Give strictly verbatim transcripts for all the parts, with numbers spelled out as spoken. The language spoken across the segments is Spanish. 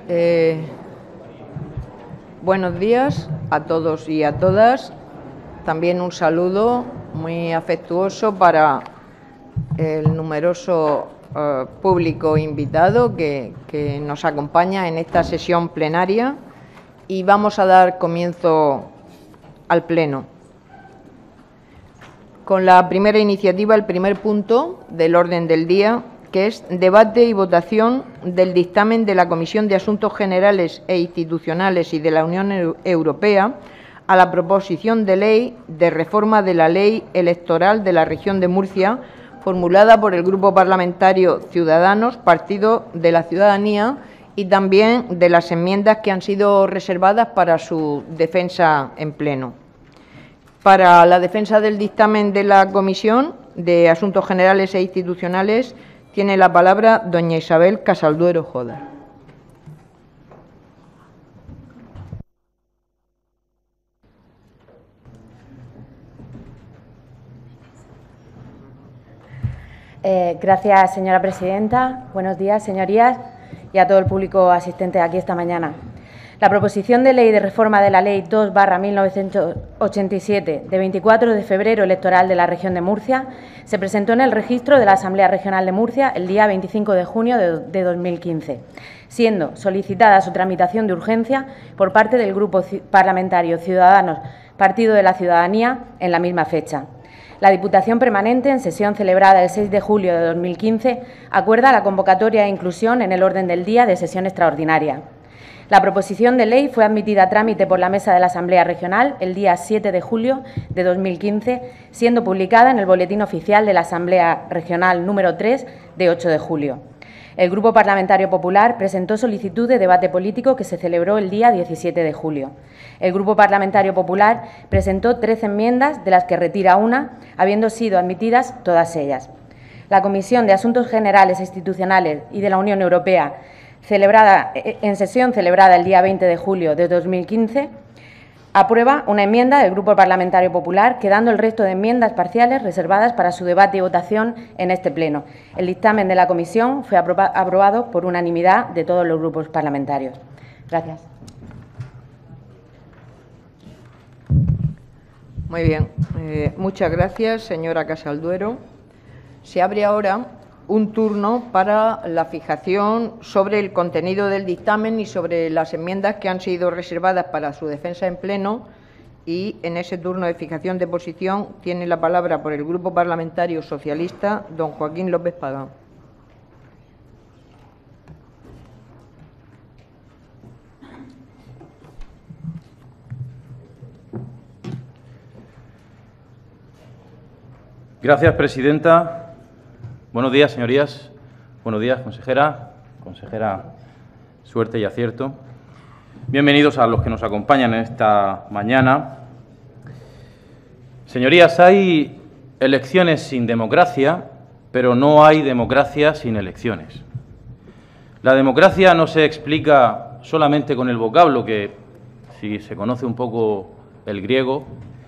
Eh, buenos días a todos y a todas. También un saludo muy afectuoso para el numeroso eh, público invitado que, que nos acompaña en esta sesión plenaria, y vamos a dar comienzo al Pleno con la primera iniciativa, el primer punto del orden del día, que es debate y votación del dictamen de la Comisión de Asuntos Generales e Institucionales y de la Unión Europea a la proposición de ley de reforma de la Ley Electoral de la Región de Murcia, formulada por el Grupo Parlamentario Ciudadanos, Partido de la Ciudadanía, y también de las enmiendas que han sido reservadas para su defensa en pleno. Para la defensa del dictamen de la Comisión de Asuntos Generales e Institucionales tiene la palabra doña Isabel Casalduero Jodar. Eh, gracias, señora presidenta. Buenos días, señorías, y a todo el público asistente aquí esta mañana. La proposición de ley de reforma de la Ley dos barra mil novecientos ochenta y siete de veinticuatro de febrero electoral de la Región de Murcia se presentó en el registro de la Asamblea Regional de Murcia el día veinticinco de junio de dos mil quince, siendo solicitada su tramitación de urgencia por parte del Grupo Parlamentario Ciudadanos, Partido de la Ciudadanía, en la misma fecha. La Diputación Permanente, en sesión celebrada el seis de julio de dos mil quince, acuerda la convocatoria e inclusión en el orden del día de sesión extraordinaria. La proposición de ley fue admitida a trámite por la Mesa de la Asamblea Regional el día siete de julio de dos mil quince, siendo publicada en el Boletín Oficial de la Asamblea Regional número tres de ocho de julio. El Grupo Parlamentario Popular presentó solicitud de debate político que se celebró el día diecisiete de julio. El Grupo Parlamentario Popular presentó trece enmiendas, de las que retira una, habiendo sido admitidas todas ellas. La Comisión de Asuntos Generales e Institucionales y de la Unión Europea, celebrada en sesión celebrada el día veinte de julio de dos mil quince, aprueba una enmienda del Grupo Parlamentario Popular, quedando el resto de enmiendas parciales reservadas para su debate y votación en este Pleno. El dictamen de la Comisión fue aprobado por unanimidad de todos los grupos parlamentarios. Gracias. Muy bien. Eh, muchas gracias, señora Casalduero. Se abre ahora un turno para la fijación sobre el contenido del dictamen y sobre las enmiendas que han sido reservadas para su defensa en pleno, y en ese turno de fijación de posición tiene la palabra por el Grupo Parlamentario Socialista don Joaquín López Pagán. Gracias, presidenta. Buenos días, señorías. Buenos días, consejera. Consejera, suerte y acierto. Bienvenidos a los que nos acompañan en esta mañana. Señorías, hay elecciones sin democracia, pero no hay democracia sin elecciones. La democracia no se explica solamente con el vocablo, que, si se conoce un poco el griego,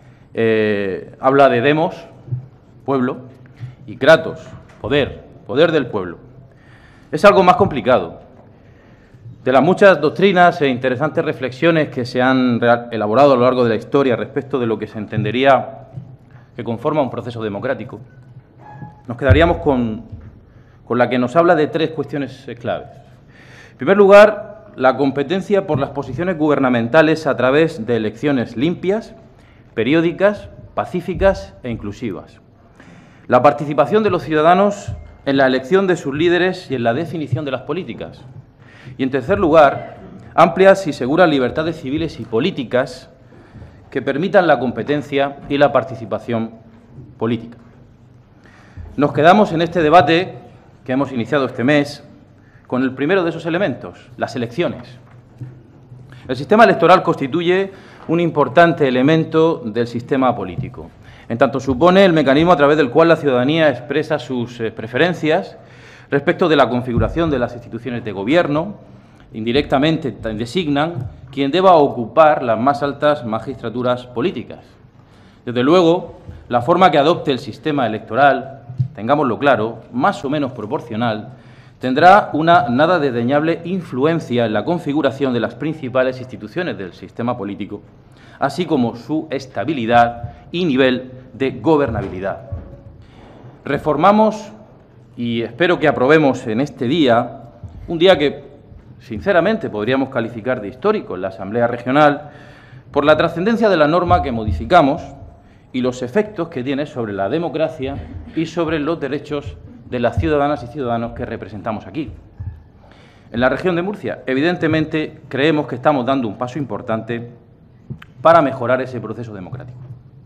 eh, habla de demos, pueblo, y kratos, poder, poder del pueblo. Es algo más complicado. De las muchas doctrinas e interesantes reflexiones que se han elaborado a lo largo de la historia respecto de lo que se entendería que conforma un proceso democrático, nos quedaríamos con, con la que nos habla de tres cuestiones claves. En primer lugar, la competencia por las posiciones gubernamentales a través de elecciones limpias, periódicas, pacíficas e inclusivas. La participación de los ciudadanos en la elección de sus líderes y en la definición de las políticas. Y, en tercer lugar, amplias y seguras libertades civiles y políticas que permitan la competencia y la participación política. Nos quedamos en este debate que hemos iniciado este mes con el primero de esos elementos, las elecciones. El sistema electoral constituye un importante elemento del sistema político, en tanto supone el mecanismo a través del cual la ciudadanía expresa sus eh, preferencias respecto de la configuración de las instituciones de gobierno. Indirectamente designan quien deba ocupar las más altas magistraturas políticas. Desde luego, la forma que adopte el sistema electoral, tengámoslo claro, más o menos proporcional, tendrá una nada desdeñable influencia en la configuración de las principales instituciones del sistema político, así como su estabilidad y nivel de gobernabilidad. Reformamos, y espero que aprobemos en este día, un día que, sinceramente, podríamos calificar de histórico en la Asamblea Regional, por la trascendencia de la norma que modificamos y los efectos que tiene sobre la democracia y sobre los derechos de las ciudadanas y ciudadanos que representamos aquí. En la región de Murcia, evidentemente, creemos que estamos dando un paso importante para mejorar ese proceso democrático.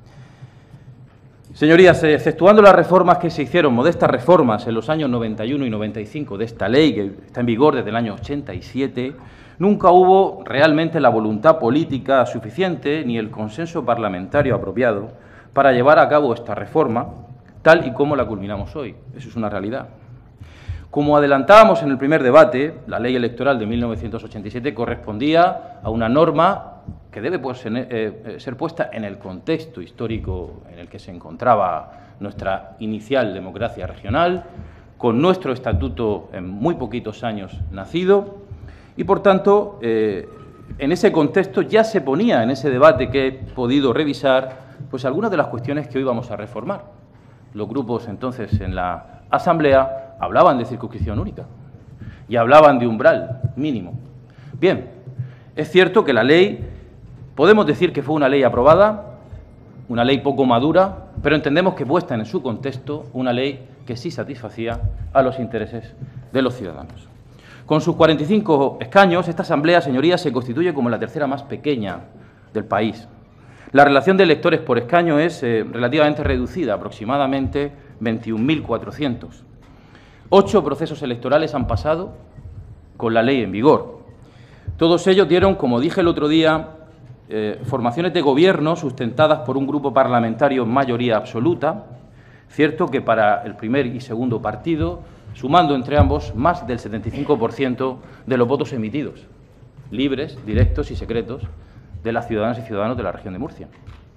Señorías, exceptuando las reformas que se hicieron, modestas reformas en los años noventa y uno y noventa y cinco de esta ley, que está en vigor desde el año ochenta y siete, nunca hubo realmente la voluntad política suficiente ni el consenso parlamentario apropiado para llevar a cabo esta reforma, tal y como la culminamos hoy. Eso es una realidad. Como adelantábamos en el primer debate, la ley electoral de mil novecientos ochenta y siete correspondía a una norma que debe pues, eh, ser puesta en el contexto histórico en el que se encontraba nuestra inicial democracia regional, con nuestro estatuto en muy poquitos años nacido, y, por tanto, eh, en ese contexto ya se ponía en ese debate que he podido revisar pues algunas de las cuestiones que hoy vamos a reformar. Los grupos entonces en la Asamblea hablaban de circunscripción única y hablaban de umbral mínimo. Bien, es cierto que la ley, podemos decir que fue una ley aprobada, una ley poco madura, pero entendemos que puesta en su contexto, una ley que sí satisfacía a los intereses de los ciudadanos. Con sus cuarenta y cinco escaños, esta Asamblea, señorías, se constituye como la tercera más pequeña del país. La relación de electores por escaño es eh, relativamente reducida, aproximadamente veintiún mil cuatrocientos. Ocho procesos electorales han pasado con la ley en vigor. Todos ellos dieron, como dije el otro día, eh, formaciones de gobierno sustentadas por un grupo parlamentario en mayoría absoluta. Cierto que para el primer y segundo partido, sumando entre ambos más del setenta y cinco por ciento de los votos emitidos, libres, directos y secretos, de las ciudadanas y ciudadanos de la región de Murcia.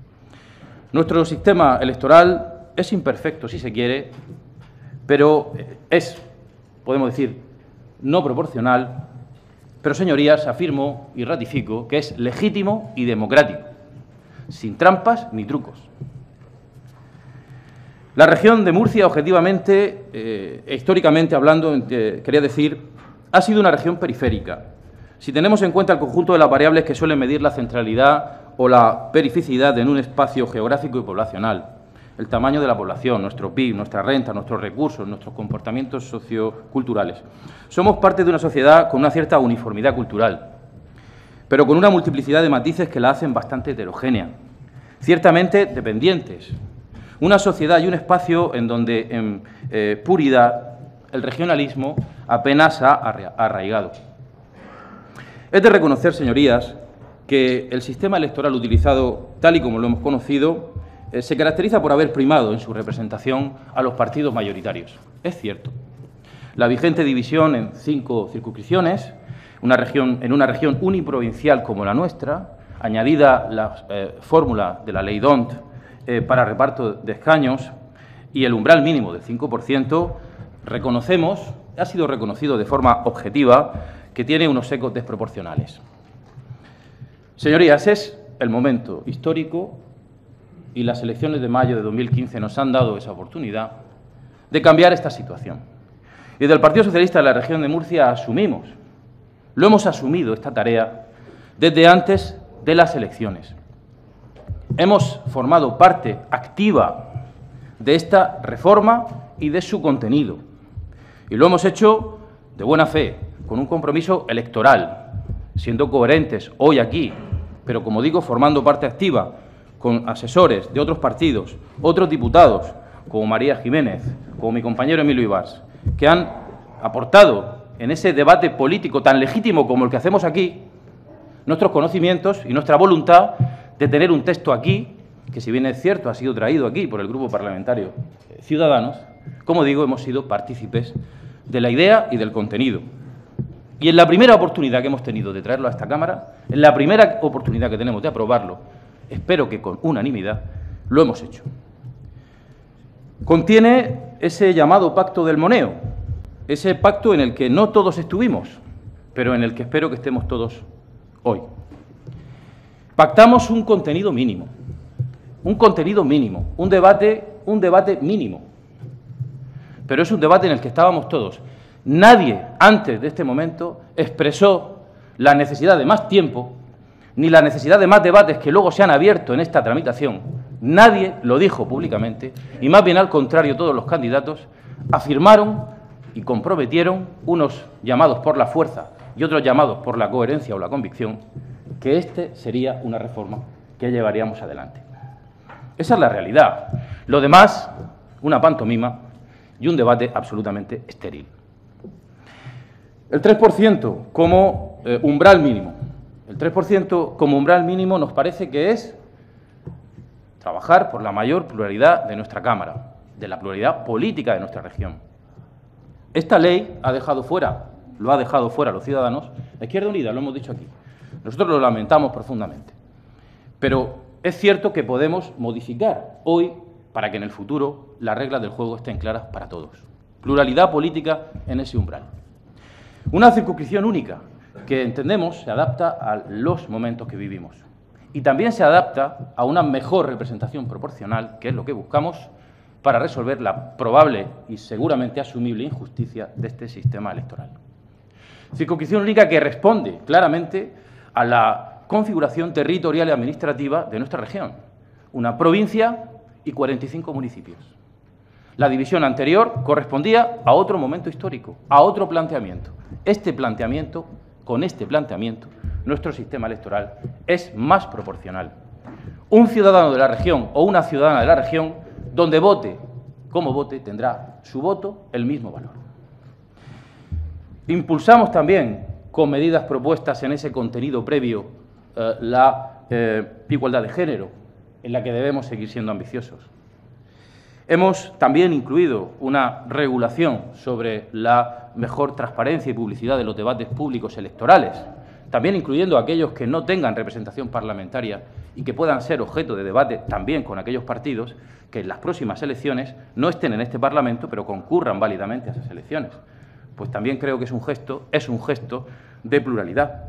Nuestro sistema electoral es imperfecto, si se quiere, pero es, podemos decir, no proporcional, pero, señorías, afirmo y ratifico que es legítimo y democrático, sin trampas ni trucos. La región de Murcia, objetivamente, eh, históricamente hablando, eh, quería decir, ha sido una región periférica. Si tenemos en cuenta el conjunto de las variables que suelen medir la centralidad o la perificidad en un espacio geográfico y poblacional, el tamaño de la población, nuestro P I B, nuestra renta, nuestros recursos, nuestros comportamientos socioculturales. Somos parte de una sociedad con una cierta uniformidad cultural, pero con una multiplicidad de matices que la hacen bastante heterogénea, ciertamente dependientes. Una sociedad y un espacio en donde, en eh, puridad, el regionalismo apenas ha arraigado. Es de reconocer, señorías, que el sistema electoral utilizado, tal y como lo hemos conocido, eh, se caracteriza por haber primado en su representación a los partidos mayoritarios. Es cierto. La vigente división en cinco circunscripciones, una región, en una región uniprovincial como la nuestra, añadida la eh, fórmula de la ley D O N T eh, para reparto de escaños y el umbral mínimo del cinco por ciento, reconocemos, ha sido reconocido de forma objetiva, que tiene unos ecos desproporcionales. Señorías, es el momento histórico y las elecciones de mayo de dos mil quince nos han dado esa oportunidad de cambiar esta situación. Y desde el Partido Socialista de la región de Murcia asumimos, lo hemos asumido esta tarea desde antes de las elecciones. Hemos formado parte activa de esta reforma y de su contenido. Y lo hemos hecho de buena fe, con un compromiso electoral, siendo coherentes hoy aquí, pero, como digo, formando parte activa con asesores de otros partidos, otros diputados, como María Jiménez, como mi compañero Emilio Ibars, que han aportado en ese debate político tan legítimo como el que hacemos aquí, nuestros conocimientos y nuestra voluntad de tener un texto aquí, que, si bien es cierto, ha sido traído aquí por el Grupo Parlamentario Ciudadanos, como digo, hemos sido partícipes de la idea y del contenido. Y en la primera oportunidad que hemos tenido de traerlo a esta Cámara, en la primera oportunidad que tenemos de aprobarlo, espero que con unanimidad, lo hemos hecho. Contiene ese llamado Pacto del Moneo, ese pacto en el que no todos estuvimos, pero en el que espero que estemos todos hoy. Pactamos un contenido mínimo, un contenido mínimo, un debate, un debate mínimo, pero es un debate en el que estábamos todos. Nadie antes de este momento expresó la necesidad de más tiempo, ni la necesidad de más debates que luego se han abierto en esta tramitación. Nadie lo dijo públicamente y más bien al contrario, todos los candidatos afirmaron y comprometieron, unos llamados por la fuerza y otros llamados por la coherencia o la convicción, que este sería una reforma que llevaríamos adelante. Esa es la realidad. Lo demás, una pantomima y un debate absolutamente estéril. El tres por ciento como eh, umbral mínimo. El tres por ciento como umbral mínimo nos parece que es trabajar por la mayor pluralidad de nuestra Cámara, de la pluralidad política de nuestra región. Esta ley ha dejado fuera, lo ha dejado fuera los ciudadanos. La Izquierda Unida, lo hemos dicho aquí. Nosotros lo lamentamos profundamente. Pero es cierto que podemos modificar hoy para que en el futuro las reglas del juego estén claras para todos. Pluralidad política en ese umbral. Una circunscripción única que entendemos se adapta a los momentos que vivimos y también se adapta a una mejor representación proporcional, que es lo que buscamos para resolver la probable y seguramente asumible injusticia de este sistema electoral. Circunscripción única que responde claramente a la configuración territorial y administrativa de nuestra región, una provincia y cuarenta y cinco municipios. La división anterior correspondía a otro momento histórico, a otro planteamiento. Este planteamiento, con este planteamiento, nuestro sistema electoral es más proporcional. Un ciudadano de la región o una ciudadana de la región, donde vote como vote, tendrá su voto el mismo valor. Impulsamos también, con medidas propuestas en ese contenido previo, eh, la eh, igualdad de género, en la que debemos seguir siendo ambiciosos. Hemos también incluido una regulación sobre la mejor transparencia y publicidad de los debates públicos electorales, también incluyendo aquellos que no tengan representación parlamentaria y que puedan ser objeto de debate también con aquellos partidos que en las próximas elecciones no estén en este Parlamento, pero concurran válidamente a esas elecciones. Pues también creo que es un gesto, es un gesto de pluralidad.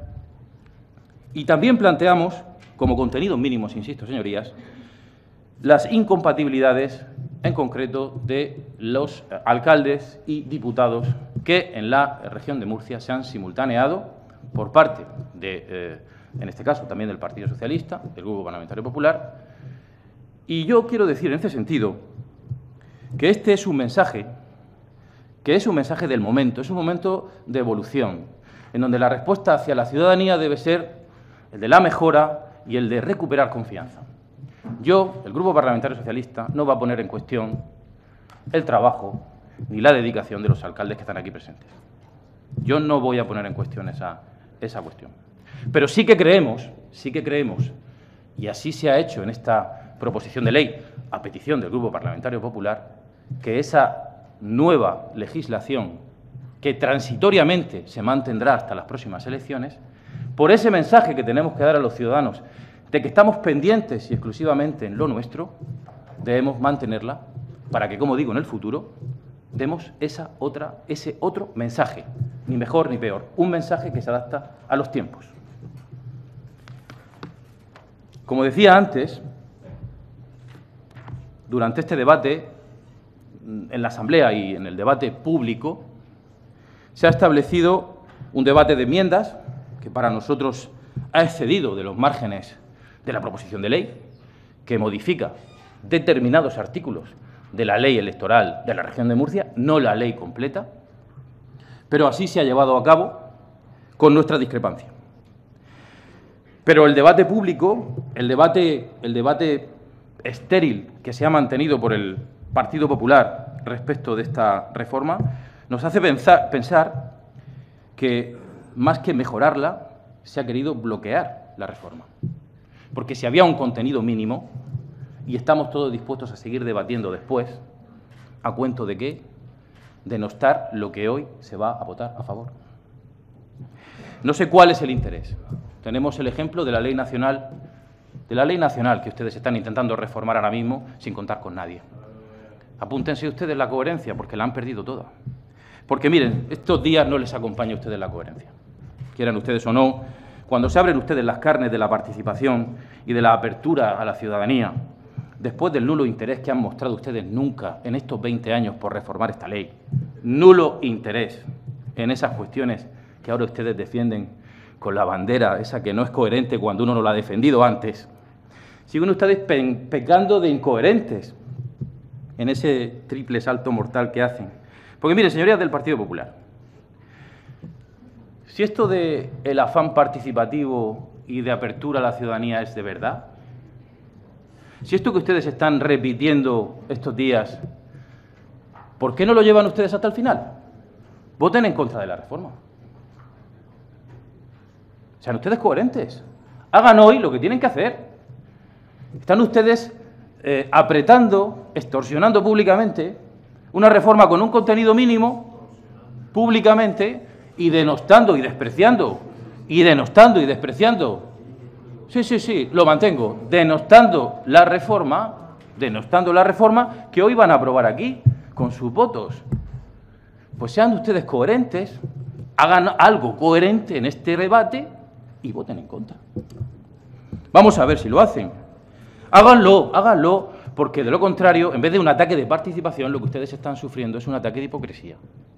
Y también planteamos, como contenidos mínimos, insisto, señorías, las incompatibilidades, en concreto, de los alcaldes y diputados que en la región de Murcia se han simultaneado por parte de, eh, en este caso, también del Partido Socialista, del Grupo Parlamentario Popular. Y yo quiero decir en este sentido que este es un mensaje, que es un mensaje del momento, es un momento de evolución, en donde la respuesta hacia la ciudadanía debe ser el de la mejora y el de recuperar confianza. Yo, el Grupo Parlamentario Socialista, no va a poner en cuestión el trabajo ni la dedicación de los alcaldes que están aquí presentes. Yo no voy a poner en cuestión esa, esa cuestión. Pero sí que creemos, sí que creemos, y así se ha hecho en esta proposición de ley, a petición del Grupo Parlamentario Popular, que esa nueva legislación, que transitoriamente se mantendrá hasta las próximas elecciones, por ese mensaje que tenemos que dar a los ciudadanos de que estamos pendientes y exclusivamente en lo nuestro, debemos mantenerla para que, como digo, en el futuro demos esa otra, ese otro mensaje, ni mejor ni peor, un mensaje que se adapta a los tiempos. Como decía antes, durante este debate, en la Asamblea y en el debate público, se ha establecido un debate de enmiendas que para nosotros ha excedido de los márgenes de la proposición de ley, que modifica determinados artículos de la ley electoral de la región de Murcia, no la ley completa, pero así se ha llevado a cabo con nuestra discrepancia. Pero el debate público, el debate, el debate estéril que se ha mantenido por el Partido Popular respecto de esta reforma, nos hace pensar, pensar que, más que mejorarla, se ha querido bloquear la reforma. Porque si había un contenido mínimo, y estamos todos dispuestos a seguir debatiendo después, ¿a cuento de qué? Denostar lo que hoy se va a votar a favor. No sé cuál es el interés. Tenemos el ejemplo de la ley nacional, de la ley nacional que ustedes están intentando reformar ahora mismo sin contar con nadie. Apúntense ustedes la coherencia, porque la han perdido toda. Porque, miren, estos días no les acompaña a ustedes la coherencia. Quieran ustedes o no, cuando se abren ustedes las carnes de la participación y de la apertura a la ciudadanía, después del nulo interés que han mostrado ustedes nunca en estos veinte años por reformar esta ley, nulo interés en esas cuestiones que ahora ustedes defienden con la bandera, esa que no es coherente cuando uno no la ha defendido antes, siguen ustedes pe pecando de incoherentes en ese triple salto mortal que hacen. Porque, miren, señorías del Partido Popular, si esto de el afán participativo y de apertura a la ciudadanía es de verdad, si esto que ustedes están repitiendo estos días, ¿por qué no lo llevan ustedes hasta el final? Voten en contra de la reforma. Sean ustedes coherentes. Hagan hoy lo que tienen que hacer. Están ustedes eh, apretando, extorsionando públicamente una reforma con un contenido mínimo, públicamente, y denostando y despreciando, y denostando y despreciando. Sí, sí, sí, lo mantengo. Denostando la reforma, denostando la reforma que hoy van a aprobar aquí, con sus votos. Pues sean ustedes coherentes, hagan algo coherente en este debate y voten en contra. Vamos a ver si lo hacen. Háganlo, háganlo, porque de lo contrario, en vez de un ataque de participación, lo que ustedes están sufriendo es un ataque de hipocresía.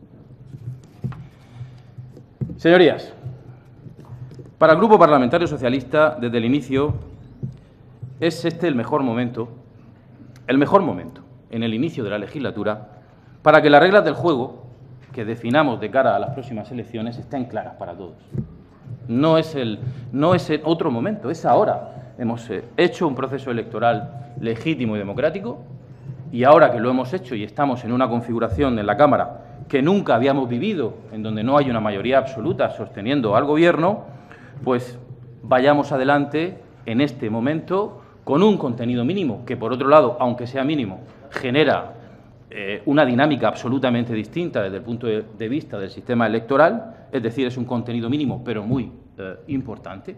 Señorías, para el Grupo Parlamentario Socialista, desde el inicio, es este el mejor momento, el mejor momento, en el inicio de la legislatura, para que las reglas del juego que definamos de cara a las próximas elecciones estén claras para todos. No es, el, no es el otro momento, es ahora. Hemos eh, hecho un proceso electoral legítimo y democrático, y ahora que lo hemos hecho y estamos en una configuración en la Cámara que nunca habíamos vivido, en donde no hay una mayoría absoluta sosteniendo al Gobierno, pues vayamos adelante en este momento con un contenido mínimo, que por otro lado, aunque sea mínimo, genera eh, una dinámica absolutamente distinta desde el punto de, de vista del sistema electoral, es decir, es un contenido mínimo, pero muy eh, importante.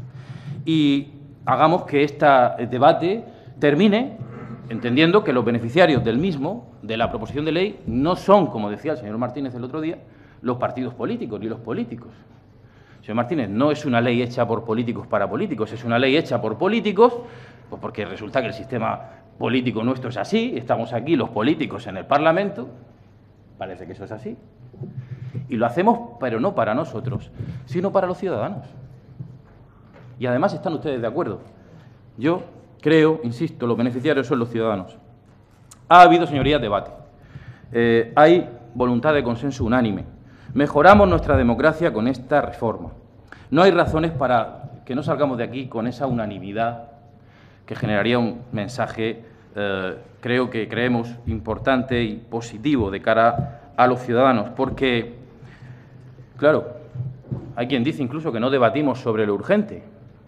Y hagamos que este debate termine entendiendo que los beneficiarios del mismo, de la proposición de ley, no son, como decía el señor Martínez el otro día, los partidos políticos ni los políticos. Señor Martínez, no es una ley hecha por políticos para políticos, es una ley hecha por políticos, pues porque resulta que el sistema político nuestro es así, estamos aquí los políticos en el Parlamento, parece que eso es así, y lo hacemos, pero no para nosotros, sino para los ciudadanos. Y además están ustedes de acuerdo. Yo creo, insisto, los beneficiarios son los ciudadanos. Ha habido, señorías, debate. Eh, hay voluntad de consenso unánime. Mejoramos nuestra democracia con esta reforma. No hay razones para que no salgamos de aquí con esa unanimidad que generaría un mensaje, eh, creo que creemos, importante y positivo de cara a los ciudadanos, porque, claro, hay quien dice incluso que no debatimos sobre lo urgente.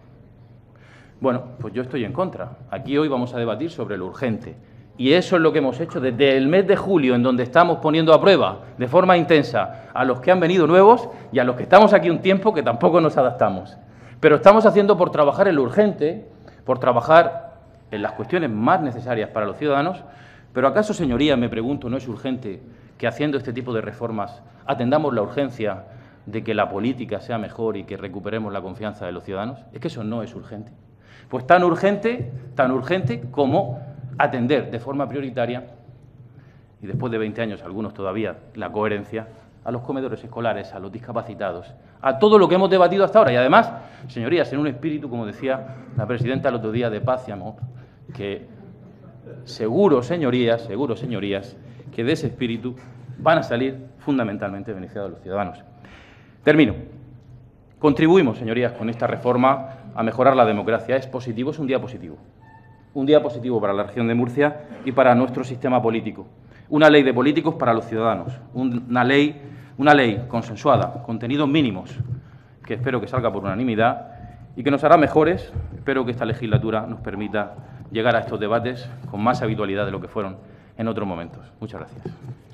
Bueno, pues yo estoy en contra. Aquí hoy vamos a debatir sobre lo urgente. Y eso es lo que hemos hecho desde el mes de julio, en donde estamos poniendo a prueba de forma intensa a los que han venido nuevos y a los que estamos aquí un tiempo que tampoco nos adaptamos. Pero estamos haciendo por trabajar en lo urgente, por trabajar en las cuestiones más necesarias para los ciudadanos. Pero ¿acaso, señorías, me pregunto, no es urgente que haciendo este tipo de reformas atendamos la urgencia de que la política sea mejor y que recuperemos la confianza de los ciudadanos? Es que eso no es urgente. Pues tan urgente, tan urgente como atender de forma prioritaria, y después de veinte años algunos todavía, la coherencia, a los comedores escolares, a los discapacitados, a todo lo que hemos debatido hasta ahora. Y además, señorías, en un espíritu, como decía la presidenta el otro día, de paz y amor, que seguro, señorías, seguro, señorías, que de ese espíritu van a salir fundamentalmente beneficiados los ciudadanos. Termino. Contribuimos, señorías, con esta reforma a mejorar la democracia. Es positivo, es un día positivo. Un día positivo para la región de Murcia y para nuestro sistema político. Una ley de políticos para los ciudadanos. Una ley, una ley consensuada, contenidos mínimos, que espero que salga por unanimidad y que nos hará mejores. Espero que esta legislatura nos permita llegar a estos debates con más habitualidad de lo que fueron en otros momentos. Muchas gracias.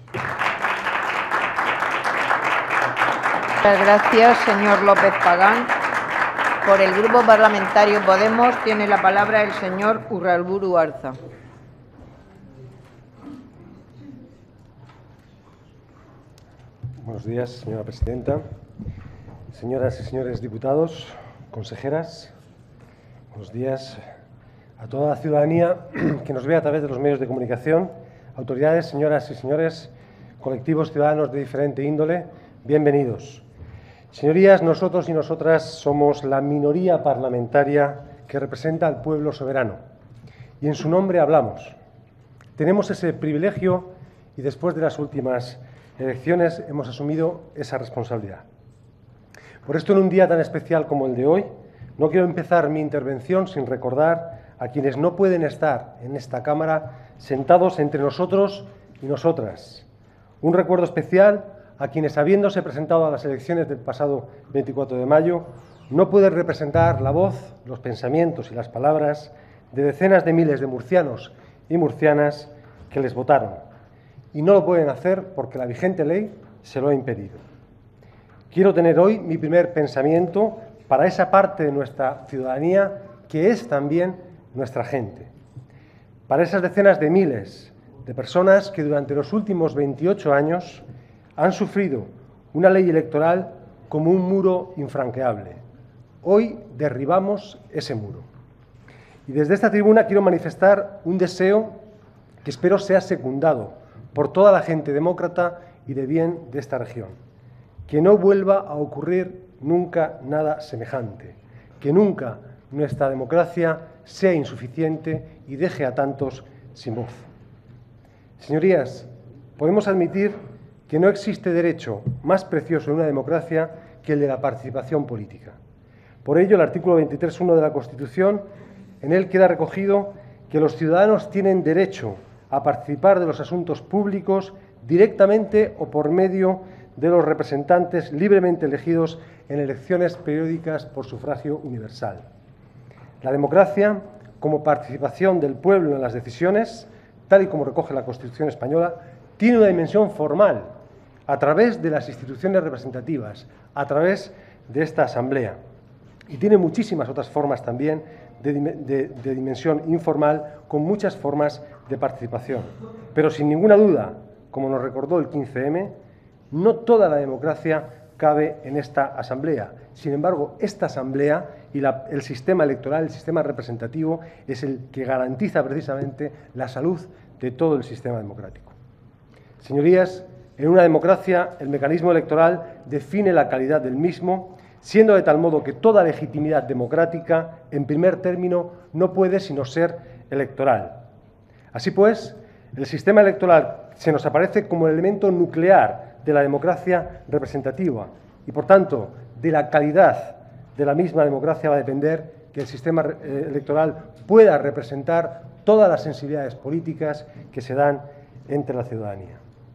Muchas gracias, señor López Pagán. Por el Grupo Parlamentario Podemos tiene la palabra el señor Urralburu Arza. Buenos días, señora presidenta, señoras y señores diputados, consejeras. Buenos días a toda la ciudadanía que nos ve a través de los medios de comunicación, autoridades, señoras y señores, colectivos ciudadanos de diferente índole, bienvenidos. Señorías, nosotros y nosotras somos la minoría parlamentaria que representa al pueblo soberano y en su nombre hablamos. Tenemos ese privilegio y después de las últimas elecciones hemos asumido esa responsabilidad. Por esto, en un día tan especial como el de hoy, no quiero empezar mi intervención sin recordar a quienes no pueden estar en esta Cámara sentados entre nosotros y nosotras. Un recuerdo especial a quienes, habiéndose presentado a las elecciones del pasado veinticuatro de mayo, no pueden representar la voz, los pensamientos y las palabras de decenas de miles de murcianos y murcianas que les votaron. Y no lo pueden hacer porque la vigente ley se lo ha impedido. Quiero tener hoy mi primer pensamiento para esa parte de nuestra ciudadanía que es también nuestra gente. Para esas decenas de miles de personas que durante los últimos veintiocho años han sufrido una ley electoral como un muro infranqueable. Hoy derribamos ese muro. Y desde esta tribuna quiero manifestar un deseo que espero sea secundado por toda la gente demócrata y de bien de esta región. Que no vuelva a ocurrir nunca nada semejante. Que nunca nuestra democracia sea insuficiente y deje a tantos sin voz. Señorías, podemos admitir que no existe derecho más precioso en una democracia que el de la participación política. Por ello, el artículo veintitrés punto uno de la Constitución, en él queda recogido que los ciudadanos tienen derecho a participar de los asuntos públicos directamente o por medio de los representantes libremente elegidos en elecciones periódicas por sufragio universal. La democracia, como participación del pueblo en las decisiones, tal y como recoge la Constitución española, tiene una dimensión formal a través de las instituciones representativas, a través de esta Asamblea. Y tiene muchísimas otras formas también de, de, de dimensión informal, con muchas formas de participación. Pero sin ninguna duda, como nos recordó el quince eme, no toda la democracia cabe en esta Asamblea. Sin embargo, esta Asamblea y la, el sistema electoral, el sistema representativo, es el que garantiza precisamente la salud de todo el sistema democrático. Señorías, en una democracia el mecanismo electoral define la calidad del mismo, siendo de tal modo que toda legitimidad democrática, en primer término, no puede sino ser electoral. Así pues, el sistema electoral se nos aparece como el elemento nuclear de la democracia representativa y, por tanto, de la calidad de la misma democracia va a depender que el sistema electoral pueda representar todas las sensibilidades políticas que se dan entre la ciudadanía.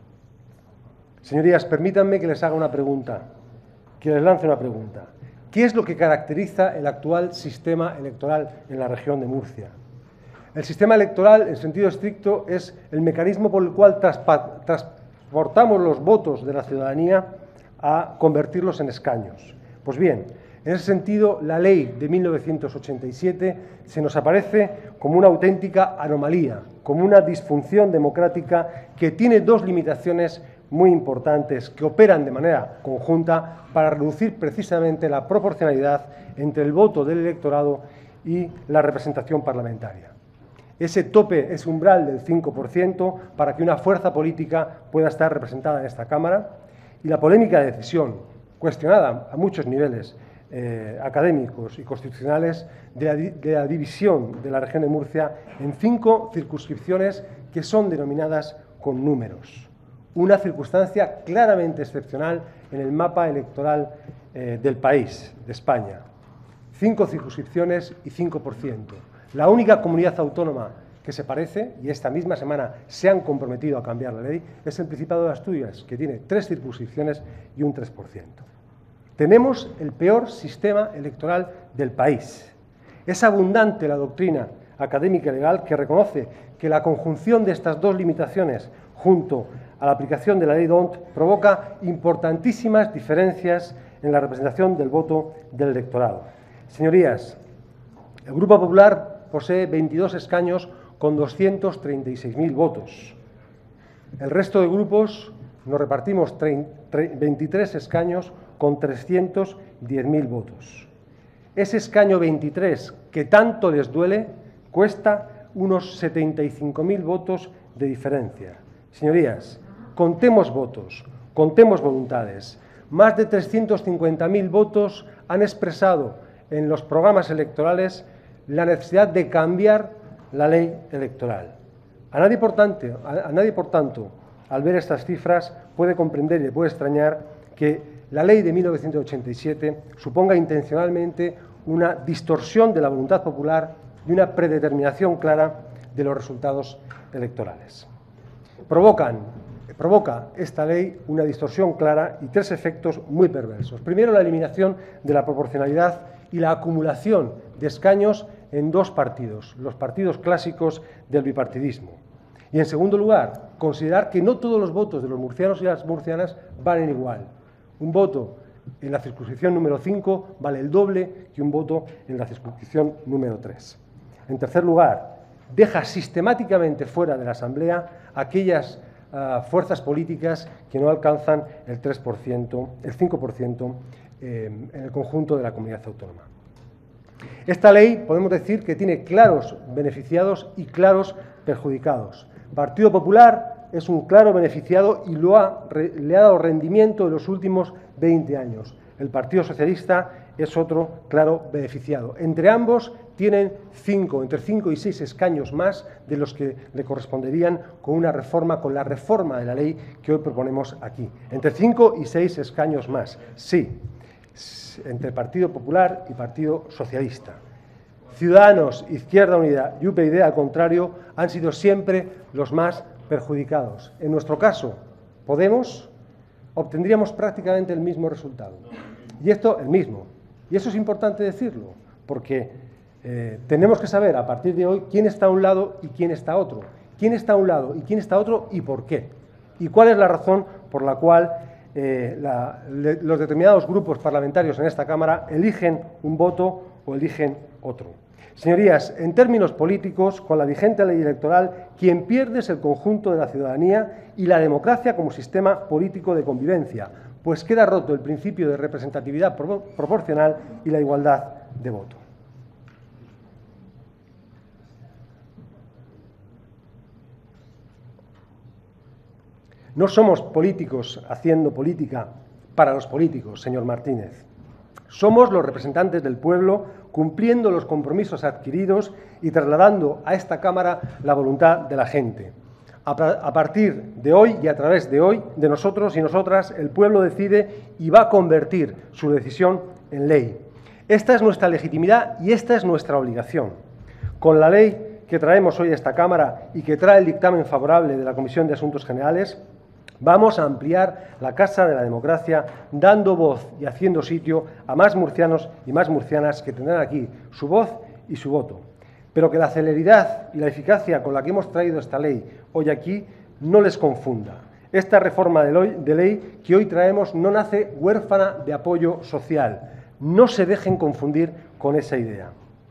Señorías, permítanme que les haga una pregunta, que les lance una pregunta. ¿Qué es lo que caracteriza el actual sistema electoral en la región de Murcia? El sistema electoral, en sentido estricto, es el mecanismo por el cual transportamos los votos de la ciudadanía a convertirlos en escaños. Pues bien, en ese sentido, la ley de mil novecientos ochenta y siete se nos aparece como una auténtica anomalía, como una disfunción democrática que tiene dos limitaciones muy importantes que operan de manera conjunta para reducir precisamente la proporcionalidad entre el voto del electorado y la representación parlamentaria. Ese tope, ese umbral del cinco por ciento para que una fuerza política pueda estar representada en esta Cámara y la polémica de decisión, cuestionada a muchos niveles eh, académicos y constitucionales, de la, de la división de la región de Murcia en cinco circunscripciones que son denominadas con números. Una circunstancia claramente excepcional en el mapa electoral eh, del país, de España. Cinco circunscripciones y cinco por ciento. La única comunidad autónoma que se parece, y esta misma semana se han comprometido a cambiar la ley, es el Principado de Asturias, que tiene tres circunscripciones y un tres por ciento. Tenemos el peor sistema electoral del país. Es abundante la doctrina académica y legal que reconoce que la conjunción de estas dos limitaciones junto a la aplicación de la ley D'Hondt provoca importantísimas diferencias en la representación del voto del electorado. Señorías, el Grupo Popular posee veintidós escaños con doscientos treinta y seis mil votos. El resto de grupos nos repartimos veintitrés escaños con trescientos diez mil votos. Ese escaño veintitrés, que tanto les duele, cuesta unos setenta y cinco mil votos de diferencia. Señorías, contemos votos, contemos voluntades. Más de trescientos cincuenta mil votos han expresado en los programas electorales la necesidad de cambiar la ley electoral. A nadie, por tanto, a, a nadie, por tanto, al ver estas cifras, puede comprender y le puede extrañar que la ley de mil novecientos ochenta y siete suponga intencionalmente una distorsión de la voluntad popular y una predeterminación clara de los resultados electorales. Provocan, provoca esta ley una distorsión clara y tres efectos muy perversos. Primero, la eliminación de la proporcionalidad y la acumulación de escaños en dos partidos, los partidos clásicos del bipartidismo. Y, en segundo lugar, considerar que no todos los votos de los murcianos y las murcianas valen igual. Un voto en la circunscripción número cinco vale el doble que un voto en la circunscripción número tres. En tercer lugar, deja sistemáticamente fuera de la Asamblea aquellas uh, fuerzas políticas que no alcanzan el tres por ciento, el cinco por ciento eh, en el conjunto de la comunidad autónoma. Esta ley podemos decir que tiene claros beneficiados y claros perjudicados. Partido Popular es un claro beneficiado y lo ha, le ha dado rendimiento en los últimos veinte años. El Partido Socialista es otro claro beneficiado. Entre ambos tienen cinco, entre cinco y seis escaños más de los que le corresponderían con una reforma, con la reforma de la ley que hoy proponemos aquí. Entre cinco y seis escaños más, sí, entre Partido Popular y Partido Socialista. Ciudadanos, Izquierda Unida y U P YD, al contrario, han sido siempre los más perjudicados. En nuestro caso, Podemos, obtendríamos prácticamente el mismo resultado. Y esto, el mismo. Y eso es importante decirlo, porque eh, tenemos que saber a partir de hoy quién está a un lado y quién está a otro. Quién está a un lado y quién está a otro y por qué. Y cuál es la razón por la cual eh, la, le, los determinados grupos parlamentarios en esta Cámara eligen un voto o eligen otro. Señorías, en términos políticos, con la vigente ley electoral, quien pierde es el conjunto de la ciudadanía y la democracia como sistema político de convivencia, pues queda roto el principio de representatividad pro proporcional y la igualdad de voto. No somos políticos haciendo política para los políticos, señor Martínez. Somos los representantes del pueblo cumpliendo los compromisos adquiridos y trasladando a esta Cámara la voluntad de la gente. A partir de hoy y a través de hoy, de nosotros y nosotras, el pueblo decide y va a convertir su decisión en ley. Esta es nuestra legitimidad y esta es nuestra obligación. Con la ley que traemos hoy a esta Cámara y que trae el dictamen favorable de la Comisión de Asuntos Generales, vamos a ampliar la Casa de la Democracia, dando voz y haciendo sitio a más murcianos y más murcianas que tendrán aquí su voz y su voto. Pero que la celeridad y la eficacia con la que hemos traído esta ley hoy aquí no les confunda. Esta reforma de ley que hoy traemos no nace huérfana de apoyo social. No se dejen confundir con esa idea.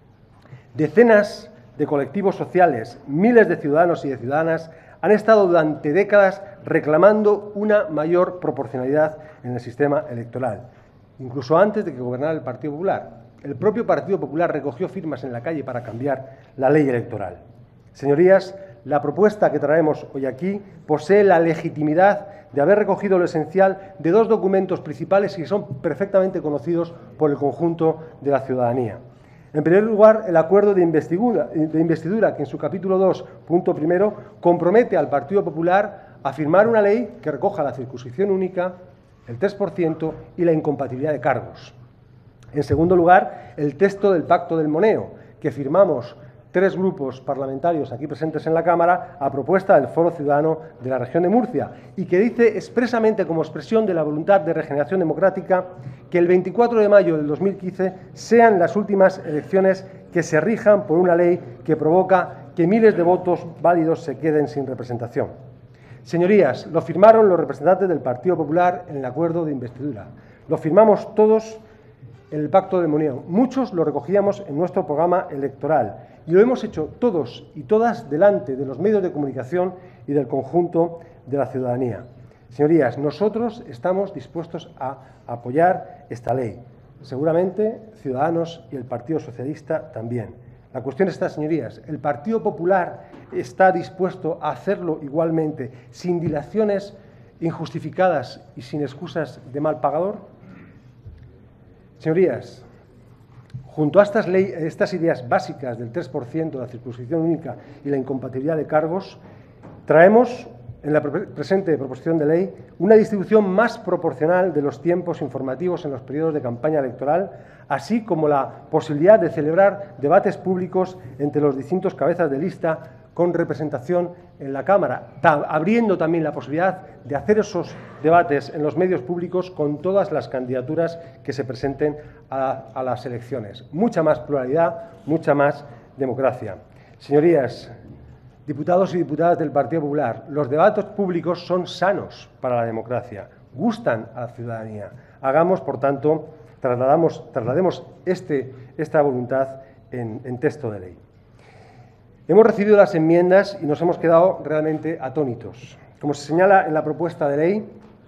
Decenas de colectivos sociales, miles de ciudadanos y de ciudadanas han estado durante décadas reclamando una mayor proporcionalidad en el sistema electoral, incluso antes de que gobernara el Partido Popular. El propio Partido Popular recogió firmas en la calle para cambiar la ley electoral. Señorías, la propuesta que traemos hoy aquí posee la legitimidad de haber recogido lo esencial de dos documentos principales que son perfectamente conocidos por el conjunto de la ciudadanía. En primer lugar, el acuerdo de investidura, de investidura que en su capítulo dos, punto primero, compromete al Partido Popular a firmar una ley que recoja la circunscripción única, el tres por ciento y la incompatibilidad de cargos. En segundo lugar, el texto del Pacto del Moneo, que firmamos tres grupos parlamentarios aquí presentes en la Cámara a propuesta del Foro Ciudadano de la región de Murcia y que dice expresamente como expresión de la voluntad de regeneración democrática que el veinticuatro de mayo del dos mil quince sean las últimas elecciones que se rijan por una ley que provoca que miles de votos válidos se queden sin representación. Señorías, lo firmaron los representantes del Partido Popular en el acuerdo de investidura. Lo firmamos todos en el Pacto del Moneo. Muchos lo recogíamos en nuestro programa electoral y lo hemos hecho todos y todas delante de los medios de comunicación y del conjunto de la ciudadanía. Señorías, nosotros estamos dispuestos a apoyar esta ley. Seguramente Ciudadanos y el Partido Socialista también. La cuestión está, señorías, ¿el Partido Popular está dispuesto a hacerlo igualmente, sin dilaciones injustificadas y sin excusas de mal pagador? Señorías, junto a estas, ley, estas ideas básicas del tres por ciento, la circunscripción única y la incompatibilidad de cargos, traemos en la presente proposición de ley una distribución más proporcional de los tiempos informativos en los periodos de campaña electoral, así como la posibilidad de celebrar debates públicos entre los distintos cabezas de lista con representación en la Cámara, abriendo también la posibilidad de hacer esos debates en los medios públicos con todas las candidaturas que se presenten a, a las elecciones. Mucha más pluralidad, mucha más democracia. Señorías, diputados y diputadas del Partido Popular, los debates públicos son sanos para la democracia, gustan a la ciudadanía. Hagamos, por tanto, trasladamos, traslademos este, esta voluntad en, en texto de ley. Hemos recibido las enmiendas y nos hemos quedado realmente atónitos. Como se señala en la propuesta de ley,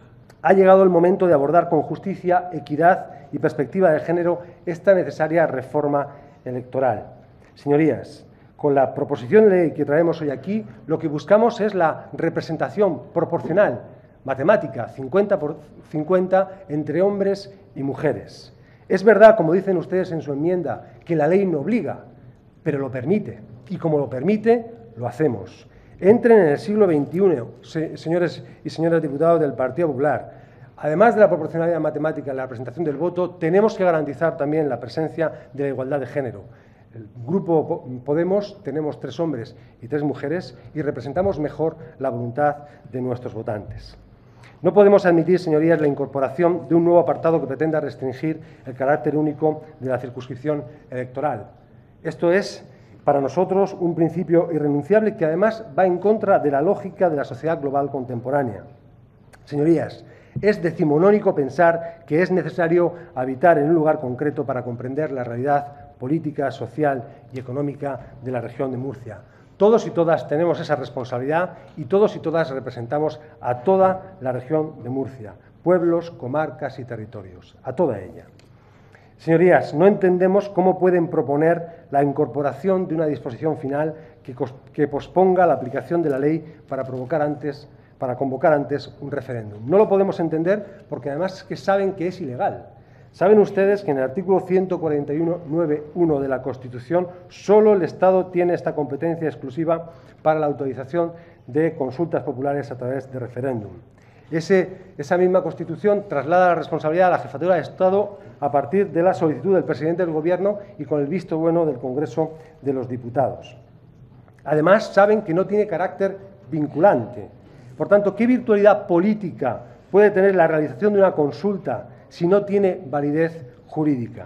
ha llegado el momento de abordar con justicia, equidad y perspectiva de género esta necesaria reforma electoral. Señorías, con la proposición de ley que traemos hoy aquí, lo que buscamos es la representación proporcional, matemática, cincuenta por cincuenta, entre hombres y mujeres. Es verdad, como dicen ustedes en su enmienda, que la ley no obliga, pero lo permite. Y como lo permite, lo hacemos. Entren en el siglo veintiuno, señores y señoras diputados del Partido Popular. Además de la proporcionalidad matemática en la representación del voto, tenemos que garantizar también la presencia de la igualdad de género. El Grupo Podemos tenemos tres hombres y tres mujeres y representamos mejor la voluntad de nuestros votantes. No podemos admitir, señorías, la incorporación de un nuevo apartado que pretenda restringir el carácter único de la circunscripción electoral. Esto es, para nosotros, un principio irrenunciable que además va en contra de la lógica de la sociedad global contemporánea. Señorías, es decimonónico pensar que es necesario habitar en un lugar concreto para comprender la realidad política, social y económica de la región de Murcia. Todos y todas tenemos esa responsabilidad y todos y todas representamos a toda la región de Murcia, pueblos, comarcas y territorios, a toda ella. Señorías, no entendemos cómo pueden proponer la incorporación de una disposición final que, que posponga la aplicación de la ley para, provocar antes, para convocar antes un referéndum. No lo podemos entender porque además es que saben que es ilegal. Saben ustedes que en el artículo ciento cuarenta y uno, nueve punto uno de la Constitución solo el Estado tiene esta competencia exclusiva para la autorización de consultas populares a través de referéndum. Ese, esa misma Constitución traslada la responsabilidad a la Jefatura de Estado a partir de la solicitud del presidente del Gobierno y con el visto bueno del Congreso de los Diputados. Además, saben que no tiene carácter vinculante. Por tanto, ¿qué virtualidad política puede tener la realización de una consulta si no tiene validez jurídica?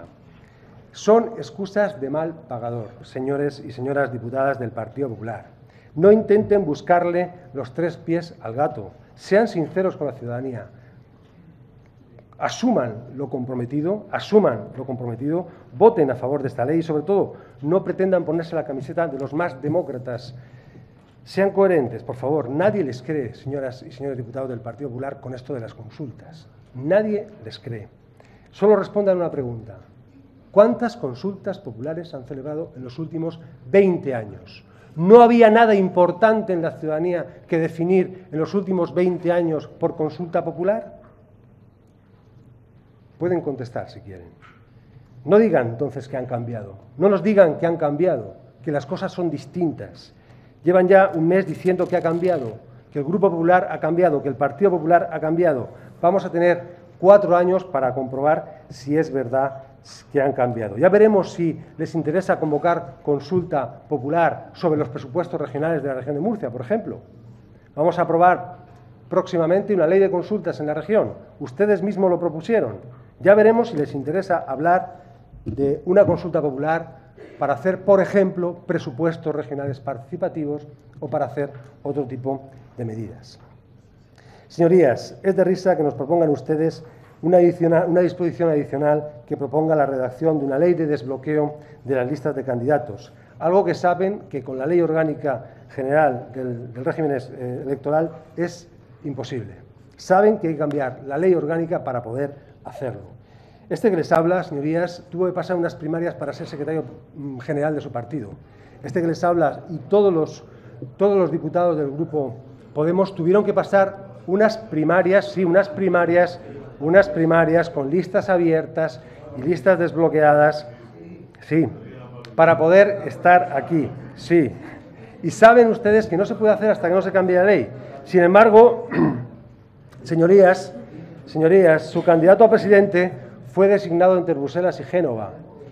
Son excusas de mal pagador, señores y señoras diputadas del Partido Popular. No intenten buscarle los tres pies al gato. Sean sinceros con la ciudadanía. Asuman lo comprometido, asuman lo comprometido, voten a favor de esta ley y, sobre todo, no pretendan ponerse la camiseta de los más demócratas. Sean coherentes, por favor. Nadie les cree, señoras y señores diputados del Partido Popular, con esto de las consultas. Nadie les cree. Solo respondan una pregunta. ¿Cuántas consultas populares han celebrado en los últimos veinte años? ¿No había nada importante en la ciudadanía que definir en los últimos veinte años por consulta popular? Pueden contestar si quieren. No digan entonces que han cambiado. No nos digan que han cambiado, que las cosas son distintas. Llevan ya un mes diciendo que ha cambiado, que el Grupo Popular ha cambiado, que el Partido Popular ha cambiado. Vamos a tener cuatro años para comprobar si es verdad que han cambiado. Ya veremos si les interesa convocar consulta popular sobre los presupuestos regionales de la región de Murcia, por ejemplo. Vamos a aprobar próximamente una ley de consultas en la región. Ustedes mismos lo propusieron. Ya veremos si les interesa hablar de una consulta popular para hacer, por ejemplo, presupuestos regionales participativos o para hacer otro tipo de medidas. Señorías, es de risa que nos propongan ustedes una, adicional, una disposición adicional que proponga la redacción de una ley de desbloqueo de las listas de candidatos, algo que saben que con la Ley Orgánica General del, del régimen eh, electoral es imposible. saben que hay que cambiar la ley orgánica para poder hacerlo. Este que les habla, señorías, tuvo que pasar unas primarias para ser secretario general de su partido. Este que les habla y todos los, todos los diputados del Grupo Podemos tuvieron que pasar unas primarias, sí, unas primarias, unas primarias con listas abiertas y listas desbloqueadas, sí, para poder estar aquí, sí. Y saben ustedes que no se puede hacer hasta que no se cambie la ley. Sin embargo, señorías, señorías, su candidato a presidente fue designado entre Bruselas y Génova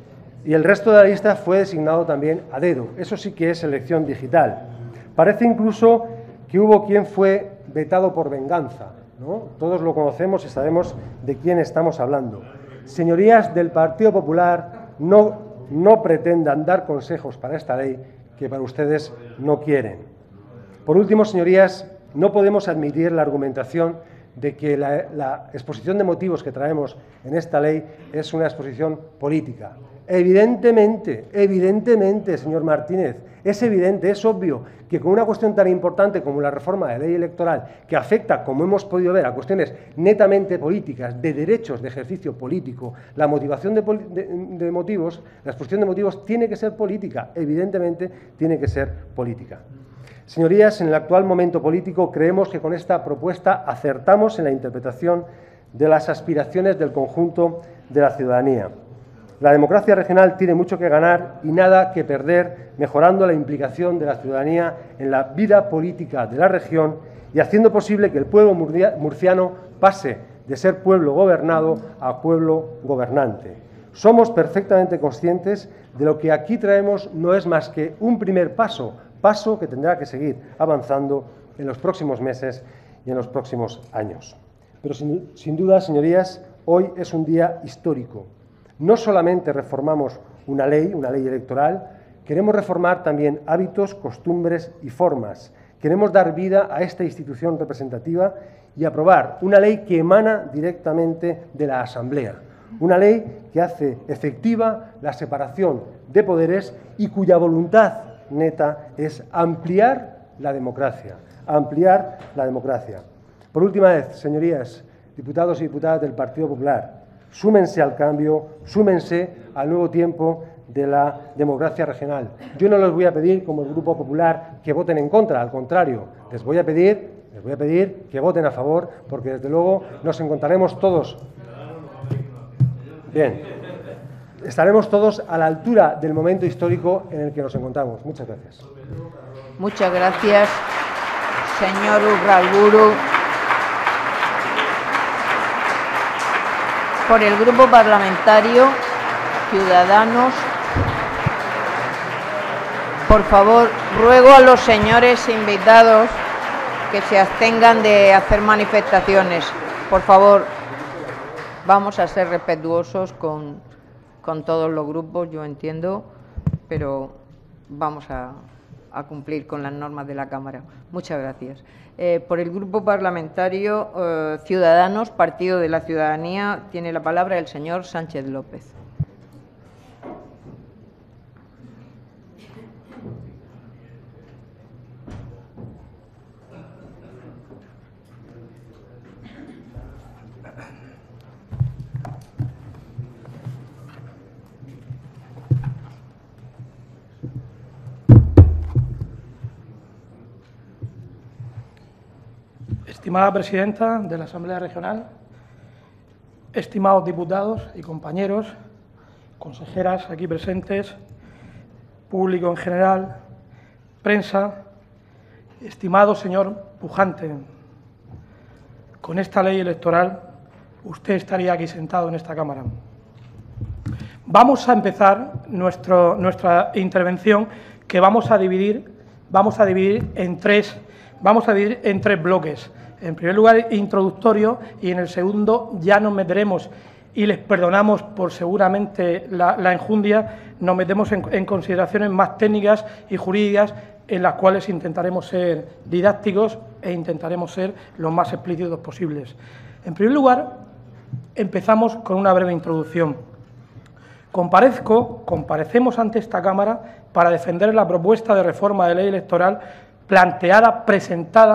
y el resto de la lista fue designado también a dedo. Eso sí que es elección digital. Parece incluso que hubo quien fue vetado por venganza, ¿no? Todos lo conocemos y sabemos de quién estamos hablando. Señorías del Partido Popular, no, no pretendan dar consejos para esta ley que para ustedes no quieren. Por último, señorías, no podemos admitir la argumentación de que la, la exposición de motivos que traemos en esta ley es una exposición política. Evidentemente, evidentemente, señor Martínez, es evidente, es obvio que con una cuestión tan importante como la reforma de ley electoral, que afecta, como hemos podido ver, a cuestiones netamente políticas, de derechos de ejercicio político, la motivación de, de, de motivos, la exposición de motivos tiene que ser política, evidentemente tiene que ser política. Señorías, en el actual momento político creemos que con esta propuesta acertamos en la interpretación de las aspiraciones del conjunto de la ciudadanía. La democracia regional tiene mucho que ganar y nada que perder, mejorando la implicación de la ciudadanía en la vida política de la región y haciendo posible que el pueblo murciano pase de ser pueblo gobernado a pueblo gobernante. Somos perfectamente conscientes de lo que aquí traemos no es más que un primer paso, paso que tendrá que seguir avanzando en los próximos meses y en los próximos años. Pero sin, sin duda, señorías, hoy es un día histórico. No solamente reformamos una ley, una ley electoral, queremos reformar también hábitos, costumbres y formas. Queremos dar vida a esta institución representativa y aprobar una ley que emana directamente de la Asamblea. Una ley que hace efectiva la separación de poderes y cuya voluntad neta es ampliar la democracia, ampliar la democracia. Por última vez, señorías, diputados y diputadas del Partido Popular, súmense al cambio, súmense al nuevo tiempo de la democracia regional. Yo no les voy a pedir, como el Grupo Popular, que voten en contra, al contrario, les voy a pedir, les voy a pedir que voten a favor, porque desde luego nos encontraremos todos. Bien, estaremos todos a la altura del momento histórico en el que nos encontramos. Muchas gracias. Muchas gracias, señor Urralburu. Por el Grupo Parlamentario Ciudadanos, por favor, ruego a los señores invitados que se abstengan de hacer manifestaciones. Por favor, vamos a ser respetuosos con, con todos los grupos, yo entiendo, pero vamos a, a cumplir con las normas de la Cámara. Muchas gracias. Eh, por el Grupo Parlamentario eh, Ciudadanos, Partido de la Ciudadanía, tiene la palabra el señor Sánchez López. Estimada presidenta de la Asamblea Regional, estimados diputados y compañeros, consejeras aquí presentes, público en general, prensa, estimado señor Pujante, con esta ley electoral usted estaría aquí sentado en esta Cámara. Vamos a empezar nuestro, nuestra intervención, que vamos a dividir, vamos a dividir en tres, vamos a dividir en tres bloques. En primer lugar, introductorio, y en el segundo ya nos meteremos, y les perdonamos por seguramente la, la enjundia, nos metemos en, en consideraciones más técnicas y jurídicas en las cuales intentaremos ser didácticos e intentaremos ser lo más explícitos posibles. En primer lugar, empezamos con una breve introducción. Comparezco, comparecemos ante esta Cámara para defender la propuesta de reforma de ley electoral planteada, presentada,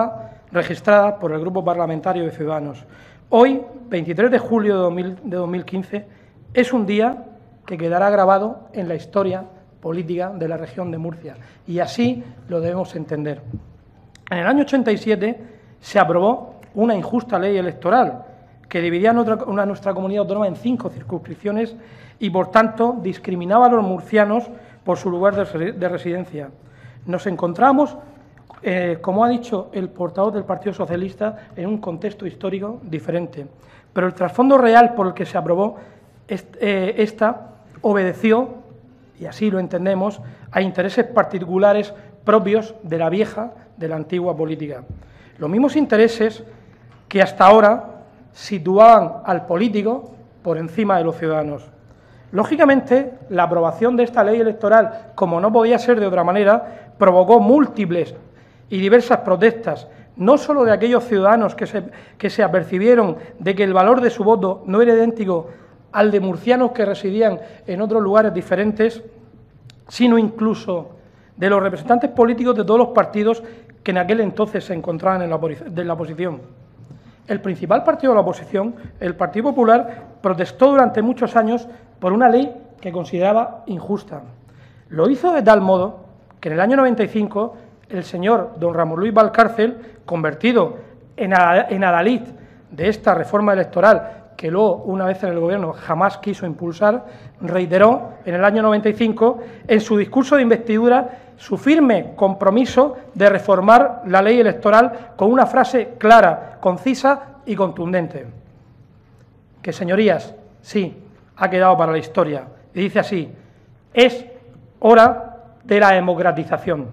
registrada por el Grupo Parlamentario de Ciudadanos. Hoy, veintitrés de julio de dos mil quince, es un día que quedará grabado en la historia política de la región de Murcia, y así lo debemos entender. En el año ochenta y siete se aprobó una injusta ley electoral que dividía a nuestra, a nuestra comunidad autónoma en cinco circunscripciones y, por tanto, discriminaba a los murcianos por su lugar de, de residencia. Nos encontramos, eh, como ha dicho el portavoz del Partido Socialista, en un contexto histórico diferente, pero el trasfondo real por el que se aprobó est, eh, esta obedeció, y así lo entendemos, a intereses particulares propios de la vieja, de la antigua política. Los mismos intereses que hasta ahora situaban al político por encima de los ciudadanos. Lógicamente, la aprobación de esta ley electoral, como no podía ser de otra manera, provocó múltiples y diversas protestas, no solo de aquellos ciudadanos que se, que se apercibieron de que el valor de su voto no era idéntico al de murcianos que residían en otros lugares diferentes, sino incluso de los representantes políticos de todos los partidos que en aquel entonces se encontraban en la, de la oposición. El principal partido de la oposición, el Partido Popular, protestó durante muchos años por una ley que consideraba injusta. Lo hizo de tal modo que en el año noventa y cinco el señor don Ramón Luis Valcárcel, convertido en adalid de esta reforma electoral, que luego, una vez en el Gobierno, jamás quiso impulsar, reiteró en el año noventa y cinco, en su discurso de investidura, su firme compromiso de reformar la ley electoral con una frase clara, concisa y contundente. Que, señorías, sí, ha quedado para la historia. Y dice así: es hora de la democratización.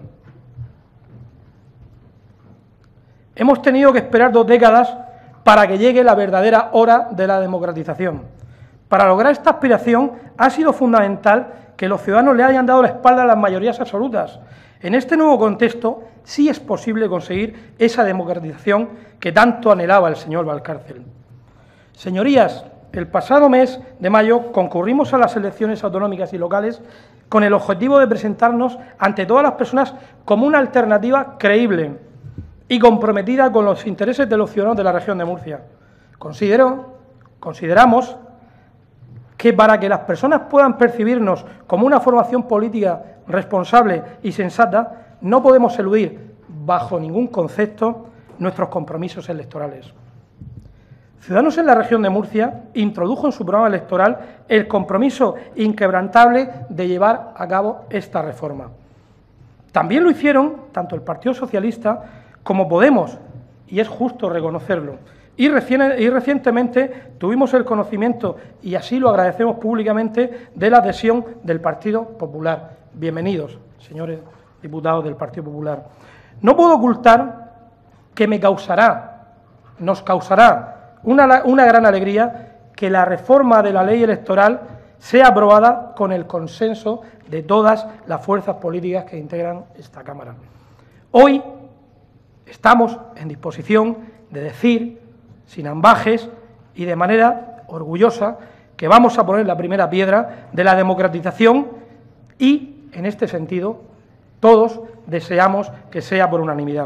Hemos tenido que esperar dos décadas para que llegue la verdadera hora de la democratización. Para lograr esta aspiración ha sido fundamental que los ciudadanos le hayan dado la espalda a las mayorías absolutas. En este nuevo contexto sí es posible conseguir esa democratización que tanto anhelaba el señor Valcárcel. Señorías, el pasado mes de mayo concurrimos a las elecciones autonómicas y locales con el objetivo de presentarnos ante todas las personas como una alternativa creíble y comprometida con los intereses de los ciudadanos de la región de Murcia. Considero, consideramos que para que las personas puedan percibirnos como una formación política responsable y sensata, no podemos eludir, bajo ningún concepto, nuestros compromisos electorales. Ciudadanos en la región de Murcia introdujo en su programa electoral el compromiso inquebrantable de llevar a cabo esta reforma. También lo hicieron tanto el Partido Socialista como Podemos, y es justo reconocerlo. Y, recién, y recientemente tuvimos el conocimiento, y así lo agradecemos públicamente, de la adhesión del Partido Popular. Bienvenidos, señores diputados del Partido Popular. No puedo ocultar que me causará, nos causará una, una gran alegría que la reforma de la ley electoral sea aprobada con el consenso de todas las fuerzas políticas que integran esta Cámara. Hoy estamos en disposición de decir, sin ambajes y de manera orgullosa, que vamos a poner la primera piedra de la democratización y, en este sentido, todos deseamos que sea por unanimidad.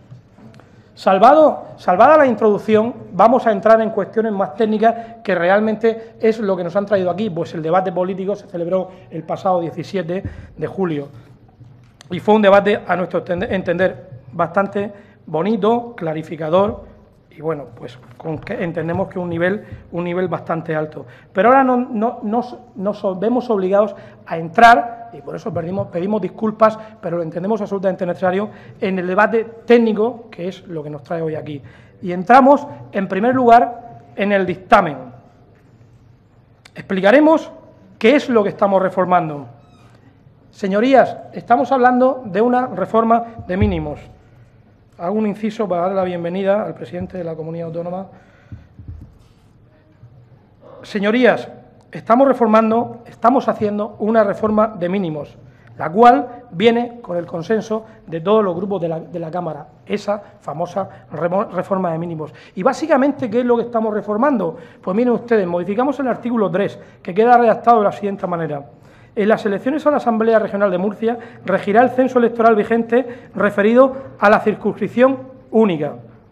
Salvado, salvada la introducción, vamos a entrar en cuestiones más técnicas que realmente es lo que nos han traído aquí, pues el debate político se celebró el pasado diecisiete de julio y fue un debate, a nuestro entender, bastante bonito, clarificador y, bueno, pues con que entendemos que un nivel, un nivel bastante alto. Pero ahora no, no, nos, nos vemos obligados a entrar, y por eso pedimos, pedimos disculpas, pero lo entendemos absolutamente necesario, en el debate técnico, que es lo que nos trae hoy aquí. Y entramos, en primer lugar, en el dictamen. Explicaremos qué es lo que estamos reformando. Señorías, estamos hablando de una reforma de mínimos. Hago un inciso para dar la bienvenida al presidente de la Comunidad Autónoma. Señorías, estamos reformando, estamos haciendo una reforma de mínimos, la cual viene con el consenso de todos los grupos de la, de la Cámara, esa famosa reforma de mínimos. Y básicamente, ¿qué es lo que estamos reformando? Pues miren ustedes, modificamos el artículo tres, que queda redactado de la siguiente manera. En las elecciones a la Asamblea Regional de Murcia regirá el censo electoral vigente referido a la circunscripción única.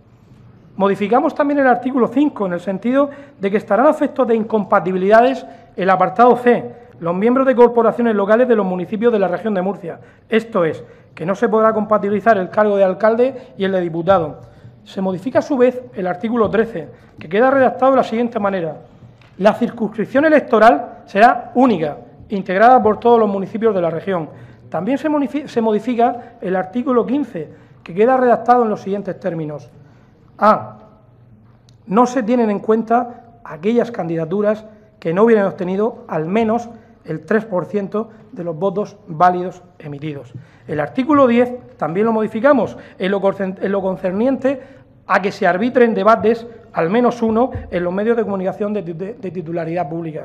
Modificamos también el artículo cinco en el sentido de que estarán a efectos de incompatibilidades el apartado C, los miembros de corporaciones locales de los municipios de la región de Murcia. Esto es, que no se podrá compatibilizar el cargo de alcalde y el de diputado. Se modifica a su vez el artículo trece, que queda redactado de la siguiente manera. La circunscripción electoral será única, integrada por todos los municipios de la región. También se, se modifica el artículo quince, que queda redactado en los siguientes términos. A. No se tienen en cuenta aquellas candidaturas que no hubieran obtenido al menos el tres por ciento de los votos válidos emitidos. El artículo diez también lo modificamos en lo, en lo concerniente a que se arbitren debates, al menos uno, en los medios de comunicación de, de, de titularidad pública.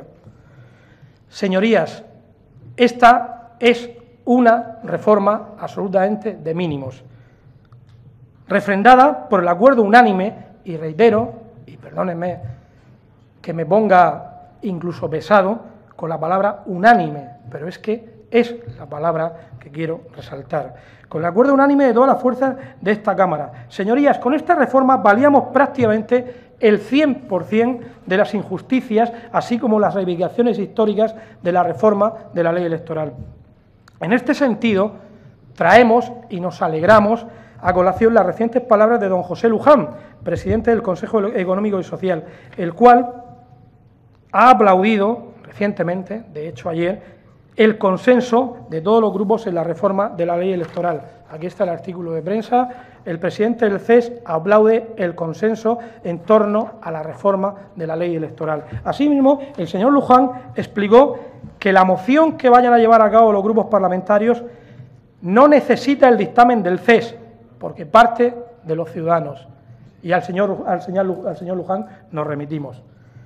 Señorías, esta es una reforma absolutamente de mínimos, refrendada por el acuerdo unánime, y reitero, y perdónenme que me ponga incluso pesado con la palabra unánime, pero es que es la palabra que quiero resaltar, con el acuerdo unánime de todas las fuerzas de esta Cámara. Señorías, con esta reforma valíamos prácticamente el cien por cien de las injusticias, así como las reivindicaciones históricas de la reforma de la ley electoral. En este sentido, traemos y nos alegramos a colación las recientes palabras de don José Luján, presidente del Consejo Económico y Social, el cual ha aplaudido recientemente, de hecho ayer, el consenso de todos los grupos en la reforma de la ley electoral. Aquí está el artículo de prensa. El presidente del C E S aplaude el consenso en torno a la reforma de la ley electoral. Asimismo, el señor Luján explicó que la moción que vayan a llevar a cabo los grupos parlamentarios no necesita el dictamen del C E S, porque parte de los ciudadanos. Y al señor, al señor, al señor Luján nos remitimos.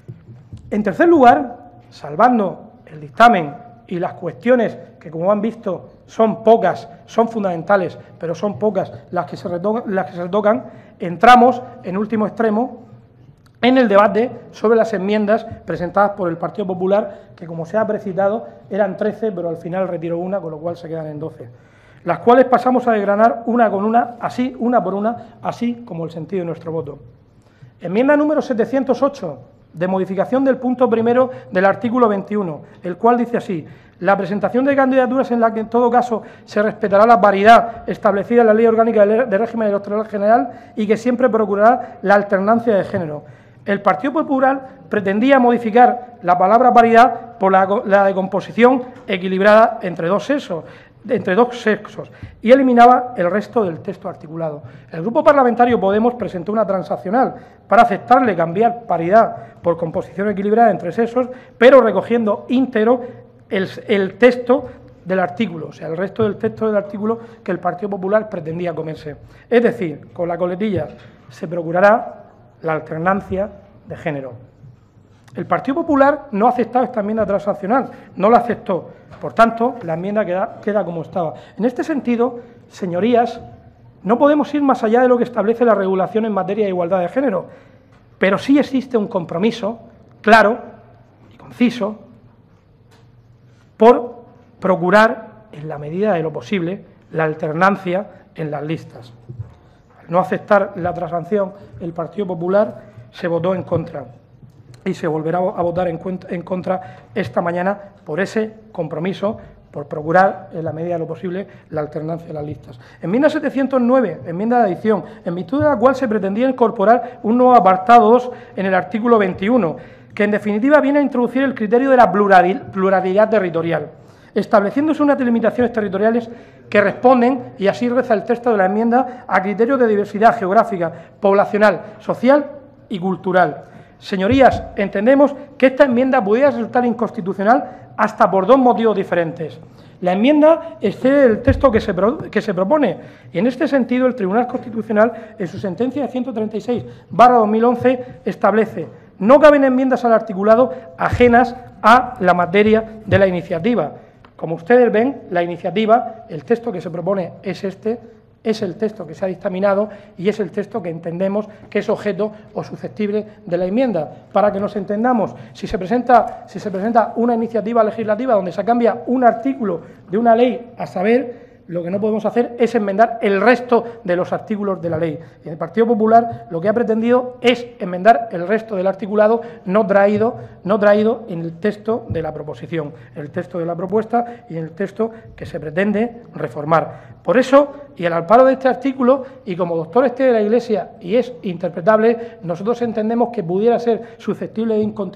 En tercer lugar, salvando el dictamen y las cuestiones que, como han visto, son pocas, son fundamentales, pero son pocas las que se retocan, las que se retocan, entramos, en último extremo, en el debate sobre las enmiendas presentadas por el Partido Popular, que, como se ha precitado, eran trece, pero al final retiró una, con lo cual se quedan en doce, las cuales pasamos a desgranar una con una, así, una por una, así como el sentido de nuestro voto. Enmienda número setecientos ocho, de modificación del punto primero del artículo veintiuno, el cual dice así: la presentación de candidaturas en la que en todo caso se respetará la paridad establecida en la Ley Orgánica de Régimen Electoral General y que siempre procurará la alternancia de género. El Partido Popular pretendía modificar la palabra paridad por la, la de composición equilibrada entre dos sexos, entre dos sexos y eliminaba el resto del texto articulado. El Grupo Parlamentario Podemos presentó una transaccional para aceptarle cambiar paridad por composición equilibrada entre sexos, pero recogiendo íntegro el, el texto del artículo, o sea, el resto del texto del artículo que el Partido Popular pretendía comerse. Es decir, con la coletilla se procurará la alternancia de género. El Partido Popular no ha aceptado esta enmienda transaccional, no la aceptó. Por tanto, la enmienda queda, queda como estaba. En este sentido, señorías, no podemos ir más allá de lo que establece la regulación en materia de igualdad de género, pero sí existe un compromiso claro y conciso por procurar, en la medida de lo posible, la alternancia en las listas. Al no aceptar la transacción, el Partido Popular se votó en contra y se volverá a votar en contra esta mañana por ese compromiso, por procurar, en la medida de lo posible, la alternancia en las listas. Enmienda setecientos nueve, enmienda de adición, en virtud de la cual se pretendía incorporar un nuevo apartado dos en el artículo veintiuno, que en definitiva viene a introducir el criterio de la pluralidad territorial, estableciéndose unas delimitaciones territoriales que responden, y así reza el texto de la enmienda, a criterios de diversidad geográfica, poblacional, social y cultural. Señorías, entendemos que esta enmienda pudiera resultar inconstitucional hasta por dos motivos diferentes. La enmienda excede el texto que se, pro, que se propone y, en este sentido, el Tribunal Constitucional, en su sentencia de ciento treinta y seis barra dos mil once, establece: no caben enmiendas al articulado ajenas a la materia de la iniciativa. Como ustedes ven, la iniciativa, el texto que se propone es este, es el texto que se ha dictaminado y es el texto que entendemos que es objeto o susceptible de la enmienda. Para que nos entendamos, si se presenta, si se presenta una iniciativa legislativa donde se cambia un artículo de una ley, a saber, lo que no podemos hacer es enmendar el resto de los artículos de la ley. Y el Partido Popular lo que ha pretendido es enmendar el resto del articulado no traído, no traído en el texto de la proposición, en el texto de la propuesta y en el texto que se pretende reformar. Por eso, y al amparo de este artículo, y como doctor esté de la Iglesia y es interpretable, nosotros entendemos que pudiera ser susceptible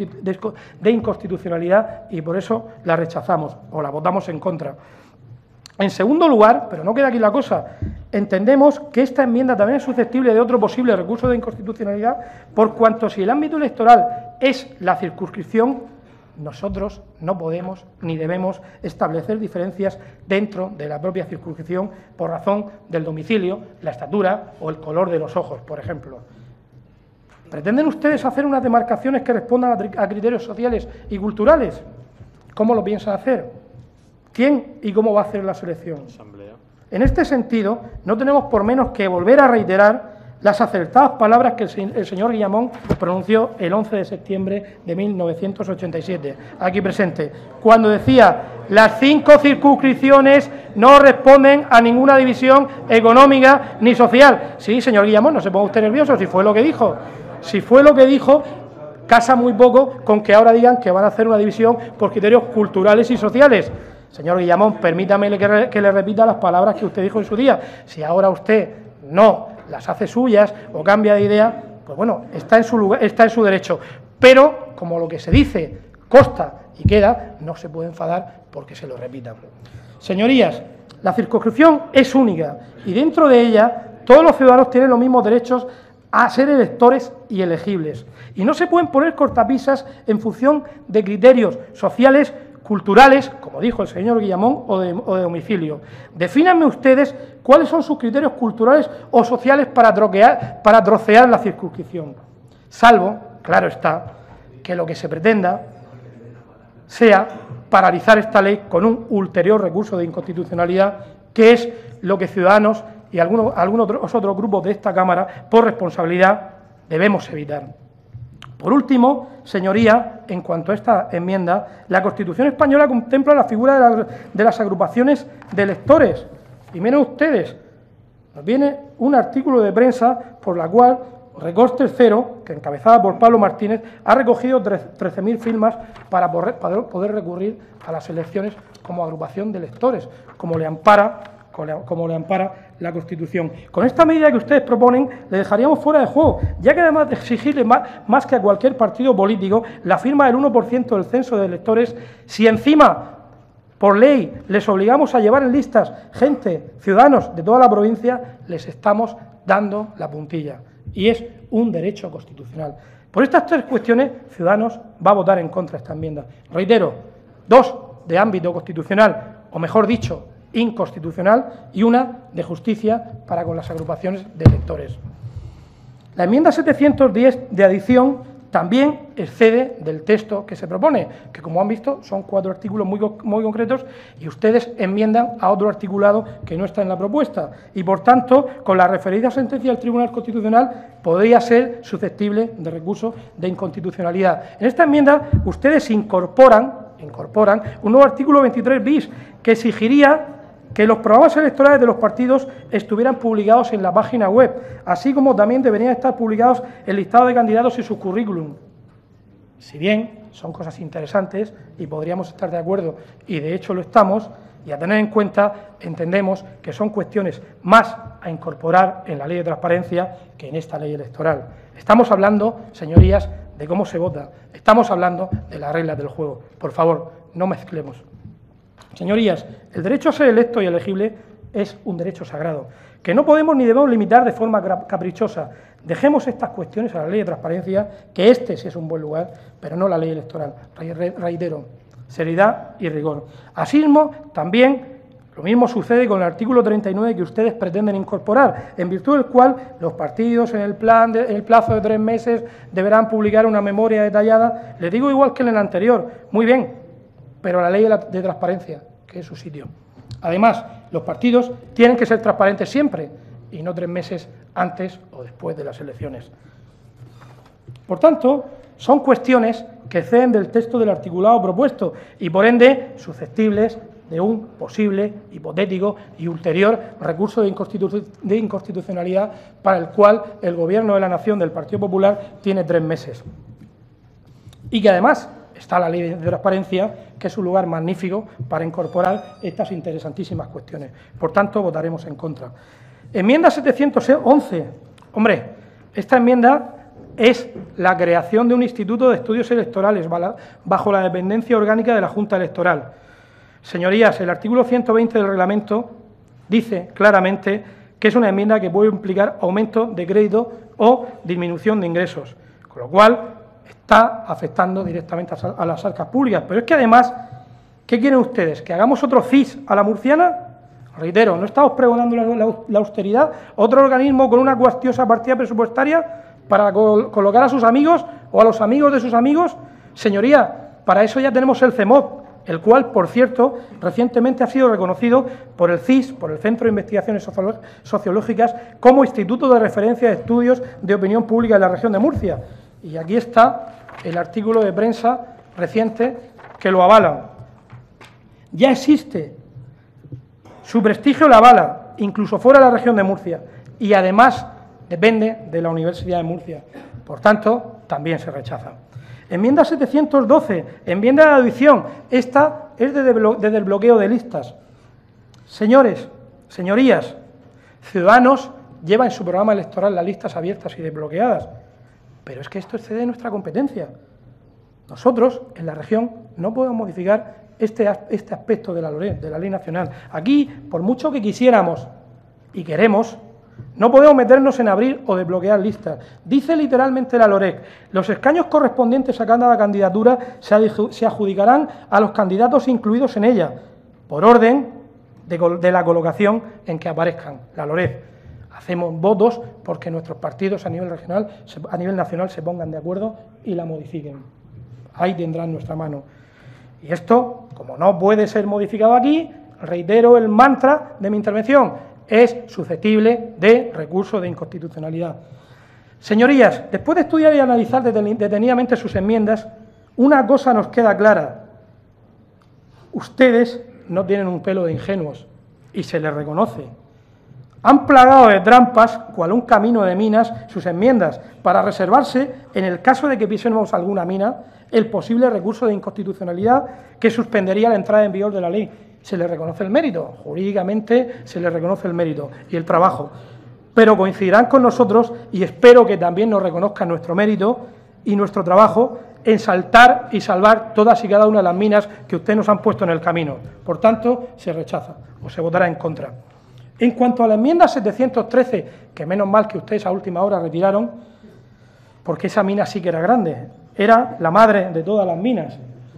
de inconstitucionalidad y por eso la rechazamos o la votamos en contra. En segundo lugar, pero no queda aquí la cosa, entendemos que esta enmienda también es susceptible de otro posible recurso de inconstitucionalidad, por cuanto si el ámbito electoral es la circunscripción, nosotros no podemos ni debemos establecer diferencias dentro de la propia circunscripción por razón del domicilio, la estatura o el color de los ojos, por ejemplo. ¿Pretenden ustedes hacer unas demarcaciones que respondan a criterios sociales y culturales? ¿Cómo lo piensan hacer? ¿Quién y cómo va a hacer la selección? Asamblea. En este sentido, no tenemos por menos que volver a reiterar las acertadas palabras que el, el señor Guillamón pronunció el once de septiembre de mil novecientos ochenta y siete, aquí presente, cuando decía: las cinco circunscripciones no responden a ninguna división económica ni social. Sí, señor Guillamón, no se ponga usted nervioso, si fue lo que dijo. Si fue lo que dijo, casa muy poco con que ahora digan que van a hacer una división por criterios culturales y sociales. Señor Guillamón, permítame que, re, que le repita las palabras que usted dijo en su día. Si ahora usted no las hace suyas o cambia de idea, pues bueno, está en su lugar, está en su derecho. Pero, como lo que se dice consta y queda, no se puede enfadar porque se lo repitan. Señorías, la circunscripción es única y dentro de ella todos los ciudadanos tienen los mismos derechos a ser electores y elegibles. Y no se pueden poner cortapisas en función de criterios sociales, culturales, como dijo el señor Guillamón, o de, o de domicilio. Defínanme ustedes cuáles son sus criterios culturales o sociales para, troquear, para trocear la circunscripción. Salvo, claro está, que lo que se pretenda sea paralizar esta ley con un ulterior recurso de inconstitucionalidad, que es lo que Ciudadanos y algunos, algunos otros grupos de esta Cámara, por responsabilidad, debemos evitar. Por último, señoría, en cuanto a esta enmienda, la Constitución española contempla la figura de, la, de las agrupaciones de electores. Y miren ustedes, nos viene un artículo de prensa por la cual Recortes Cero, que encabezada por Pablo Martínez, ha recogido trece mil firmas para poder, para poder recurrir a las elecciones como agrupación de electores, como le ampara como le ampara la Constitución. Con esta medida que ustedes proponen, le dejaríamos fuera de juego, ya que además de exigirle más, más que a cualquier partido político la firma del uno por ciento del censo de electores, si encima, por ley, les obligamos a llevar en listas gente, ciudadanos de toda la provincia, les estamos dando la puntilla. Y es un derecho constitucional. Por estas tres cuestiones, Ciudadanos va a votar en contra de esta enmienda. Reitero, dos de ámbito constitucional, o mejor dicho, inconstitucional, y una de justicia para con las agrupaciones de electores. La enmienda setecientos diez de adición también excede del texto que se propone, que como han visto son cuatro artículos muy, muy concretos y ustedes enmiendan a otro articulado que no está en la propuesta y, por tanto, con la referida sentencia del Tribunal Constitucional podría ser susceptible de recurso de inconstitucionalidad. En esta enmienda ustedes incorporan, incorporan un nuevo artículo veintitrés bis que exigiría que los programas electorales de los partidos estuvieran publicados en la página web, así como también deberían estar publicados el listado de candidatos y su currículum. Si bien son cosas interesantes y podríamos estar de acuerdo, y de hecho lo estamos, y a tener en cuenta, entendemos que son cuestiones más a incorporar en la Ley de Transparencia que en esta ley electoral. Estamos hablando, señorías, de cómo se vota, estamos hablando de las reglas del juego. Por favor, no mezclemos. Señorías, el derecho a ser electo y elegible es un derecho sagrado, que no podemos ni debemos limitar de forma caprichosa. Dejemos estas cuestiones a la Ley de Transparencia, que este sí es un buen lugar, pero no la ley electoral. Reitero, seriedad y rigor. Asimismo, también lo mismo sucede con el artículo treinta y nueve que ustedes pretenden incorporar, en virtud del cual los partidos en el, plan de, en el plazo de tres meses deberán publicar una memoria detallada. Les digo igual que en el anterior, muy bien, pero la ley de transparencia, que es su sitio. Además, los partidos tienen que ser transparentes siempre y no tres meses antes o después de las elecciones. Por tanto, son cuestiones que exceden del texto del articulado propuesto y, por ende, susceptibles de un posible, hipotético y ulterior recurso de, inconstitu de inconstitucionalidad para el cual el Gobierno de la Nación del Partido Popular tiene tres meses. Y que además está la Ley de Transparencia, que es un lugar magnífico para incorporar estas interesantísimas cuestiones. Por tanto, votaremos en contra. Enmienda setecientos once. Hombre, esta enmienda es la creación de un instituto de estudios electorales bajo la dependencia orgánica de la Junta Electoral. Señorías, el artículo ciento veinte del reglamento dice claramente que es una enmienda que puede implicar aumento de crédito o disminución de ingresos, con lo cual está afectando directamente a las arcas públicas. Pero es que además, ¿qué quieren ustedes? ¿Que hagamos otro C I S a la murciana? Reitero, no estamos pregonando la, la, la austeridad, otro organismo con una cuantiosa partida presupuestaria para col colocar a sus amigos o a los amigos de sus amigos. Señoría, para eso ya tenemos el CEMOP, el cual, por cierto, recientemente ha sido reconocido por el C I S, por el Centro de Investigaciones Sociológicas, como Instituto de Referencia de Estudios de Opinión Pública de la región de Murcia. Y aquí está el artículo de prensa reciente que lo avala. Ya existe, su prestigio la avala, incluso fuera de la región de Murcia, y además depende de la Universidad de Murcia. Por tanto, también se rechaza. Enmienda setecientos doce, enmienda de adición. Esta es de desbloqueo de listas. Señores, señorías, Ciudadanos lleva en su programa electoral las listas abiertas y desbloqueadas. Pero es que esto excede nuestra competencia. Nosotros, en la región, no podemos modificar este, este aspecto de la, de la ley nacional. Aquí, por mucho que quisiéramos y queremos, no podemos meternos en abrir o desbloquear listas. Dice literalmente la LOREC, los escaños correspondientes a cada candidatura se adjudicarán a los candidatos incluidos en ella, por orden de, de la colocación en que aparezcan. La LOREC. Hacemos votos porque nuestros partidos a nivel regional, a nivel nacional se pongan de acuerdo y la modifiquen. Ahí tendrán nuestra mano. Y esto, como no puede ser modificado aquí, reitero el mantra de mi intervención, es susceptible de recurso de inconstitucionalidad. Señorías, después de estudiar y analizar detenidamente sus enmiendas, una cosa nos queda clara. Ustedes no tienen un pelo de ingenuos y se les reconoce. Han plagado de trampas, cual un camino de minas, sus enmiendas, para reservarse, en el caso de que pisemos alguna mina, el posible recurso de inconstitucionalidad que suspendería la entrada en vigor de la ley. Se le reconoce el mérito, jurídicamente se le reconoce el mérito y el trabajo, pero coincidirán con nosotros, y espero que también nos reconozcan nuestro mérito y nuestro trabajo en saltar y salvar todas y cada una de las minas que ustedes nos han puesto en el camino. Por tanto, se rechaza o se votará en contra. En cuanto a la enmienda setecientos trece, que menos mal que ustedes a última hora retiraron, porque esa mina sí que era grande, era la madre de todas las minas,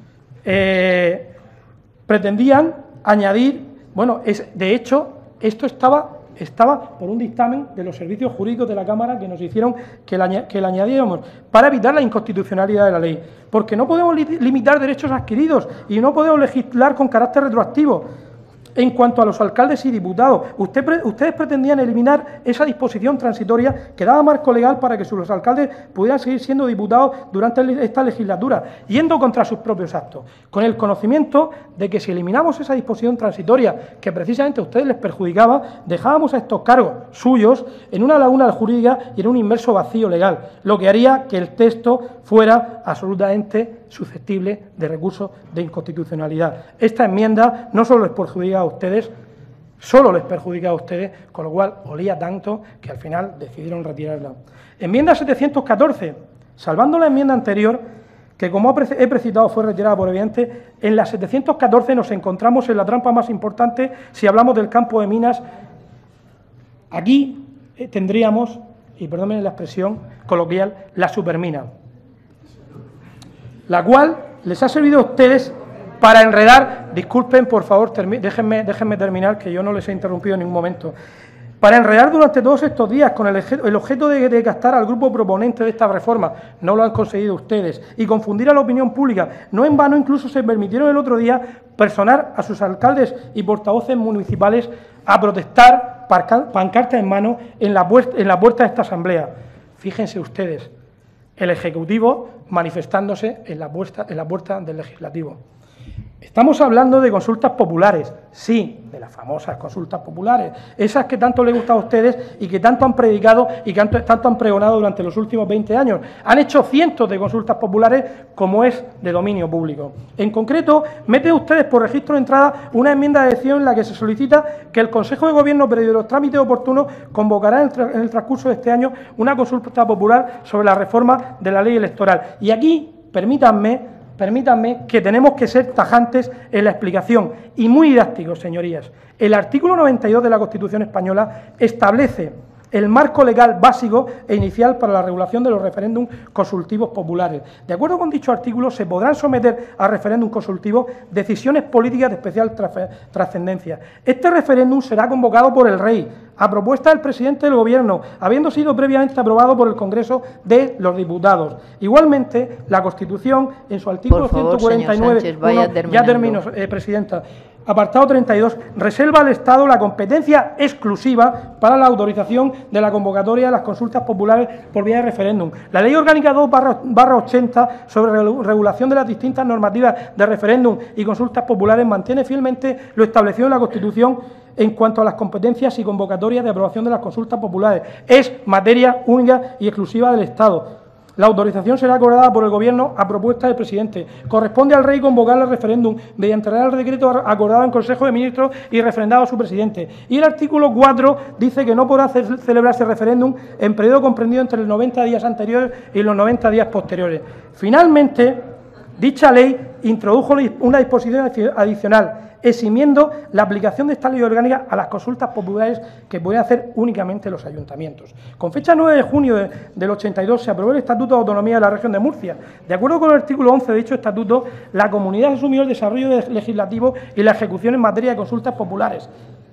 eh, pretendían añadir, bueno, es, de hecho, esto estaba, estaba por un dictamen de los servicios jurídicos de la Cámara que nos hicieron que la, que la añadiéramos para evitar la inconstitucionalidad de la ley, porque no podemos li limitar derechos adquiridos y no podemos legislar con carácter retroactivo. En cuanto a los alcaldes y diputados, usted, ustedes pretendían eliminar esa disposición transitoria que daba marco legal para que sus alcaldes pudieran seguir siendo diputados durante esta legislatura, yendo contra sus propios actos, con el conocimiento de que si eliminamos esa disposición transitoria que precisamente a ustedes les perjudicaba, dejábamos a estos cargos suyos en una laguna jurídica y en un inmenso vacío legal, lo que haría que el texto fuera absolutamente susceptible de recurso de inconstitucionalidad. Esta enmienda no solo les perjudica a ustedes, solo les perjudica a ustedes, con lo cual olía tanto que al final decidieron retirarla. Enmienda setecientos catorce, salvando la enmienda anterior, que como he precitado fue retirada por evidente, en la setecientos catorce nos encontramos en la trampa más importante si hablamos del campo de minas. Aquí eh, tendríamos, y perdónenme la expresión coloquial, la supermina, la cual les ha servido a ustedes para enredar, disculpen, por favor, déjenme, déjenme terminar, que yo no les he interrumpido en ningún momento, para enredar durante todos estos días con el, el objeto de, de gastar al grupo proponente de esta reforma, no lo han conseguido ustedes, y confundir a la opinión pública. No en vano incluso se permitieron el otro día personar a sus alcaldes y portavoces municipales a protestar, pancartas en mano, en la, en la puerta de esta asamblea. Fíjense ustedes, el Ejecutivo manifestándose en la puerta, en la puerta del Legislativo. Estamos hablando de consultas populares, sí, de las famosas consultas populares, esas que tanto les gusta a ustedes y que tanto han predicado y que tanto han pregonado durante los últimos veinte años. Han hecho cientos de consultas populares, como es de dominio público. En concreto, meten ustedes por registro de entrada una enmienda de adhesión en la que se solicita que el Consejo de Gobierno, previo los trámites oportunos, convocará en el, tra en el transcurso de este año una consulta popular sobre la reforma de la ley electoral. Y aquí, permítanme, Permítanme que tenemos que ser tajantes en la explicación y muy didácticos, señorías. El artículo noventa y dos de la Constitución española establece el marco legal básico e inicial para la regulación de los referéndums consultivos populares. De acuerdo con dicho artículo, se podrán someter a referéndum consultivo decisiones políticas de especial trascendencia. Este referéndum será convocado por el Rey, a propuesta del presidente del Gobierno, habiendo sido previamente aprobado por el Congreso de los Diputados. Igualmente, la Constitución, en su artículo ciento cuarenta y nueve, Sánchez, vaya uno, ya termino, eh, Presidenta, apartado treinta y dos, reserva al Estado la competencia exclusiva para la autorización de la convocatoria de las consultas populares por vía de referéndum. La Ley Orgánica dos barra ochenta sobre regulación de las distintas normativas de referéndum y consultas populares mantiene fielmente lo establecido en la Constitución en cuanto a las competencias y convocatorias de aprobación de las consultas populares. Es materia única y exclusiva del Estado. La autorización será acordada por el Gobierno a propuesta del presidente. Corresponde al Rey convocar el referéndum mediante Real Decreto acordado en Consejo de Ministros y refrendado a su presidente. Y el artículo cuatro dice que no podrá celebrarse referéndum en periodo comprendido entre los noventa días anteriores y los noventa días posteriores. Finalmente, dicha ley introdujo una disposición adicional, eximiendo la aplicación de esta ley orgánica a las consultas populares que pueden hacer únicamente los ayuntamientos. Con fecha nueve de junio de, del ochenta y dos se aprobó el Estatuto de Autonomía de la Región de Murcia. De acuerdo con el artículo once de dicho estatuto, la comunidad asumió el desarrollo legislativo y la ejecución en materia de consultas populares.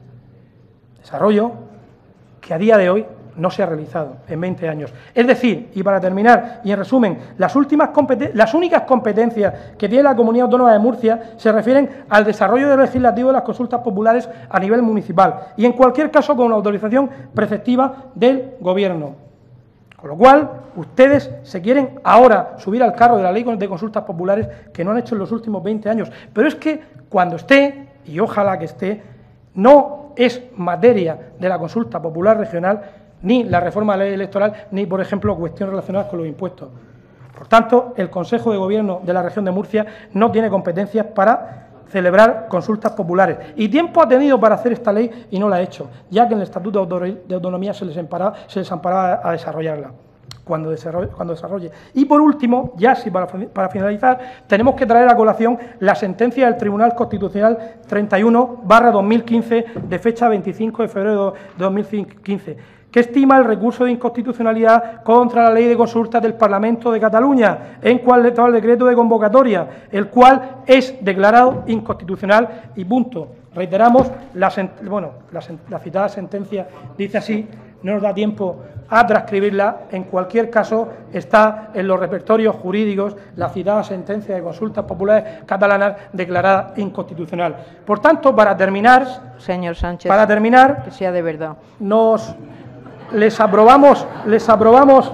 Desarrollo que a día de hoy no se ha realizado en veinte años. Es decir, y para terminar, y en resumen, las, últimas las únicas competencias que tiene la Comunidad Autónoma de Murcia se refieren al desarrollo del legislativo de las consultas populares a nivel municipal y, en cualquier caso, con una autorización preceptiva del Gobierno. Con lo cual, ustedes se quieren ahora subir al carro de la ley de consultas populares que no han hecho en los últimos veinte años. Pero es que cuando esté, y ojalá que esté, no es materia de la consulta popular regional ni la reforma de la ley electoral, ni, por ejemplo, cuestiones relacionadas con los impuestos. Por tanto, el Consejo de Gobierno de la Región de Murcia no tiene competencias para celebrar consultas populares. Y tiempo ha tenido para hacer esta ley y no la ha hecho, ya que en el Estatuto de Autonomía se les amparaba, se les amparaba a desarrollarla. Cuando desarrolle, cuando desarrolle. Y por último, ya sí para, para finalizar, tenemos que traer a colación la sentencia del Tribunal Constitucional treinta y uno barra dos mil quince de fecha veinticinco de febrero de dos mil quince, que estima el recurso de inconstitucionalidad contra la ley de consultas del Parlamento de Cataluña, en cuanto al decreto de convocatoria, el cual es declarado inconstitucional y punto. Reiteramos, la, bueno, la, la citada sentencia dice así, no nos da tiempo a transcribirla, en cualquier caso está en los repertorios jurídicos la citada sentencia de consultas populares catalanas declarada inconstitucional. Por tanto, para terminar, señor Sánchez, para terminar, que sea de verdad, nos les aprobamos, les aprobamos.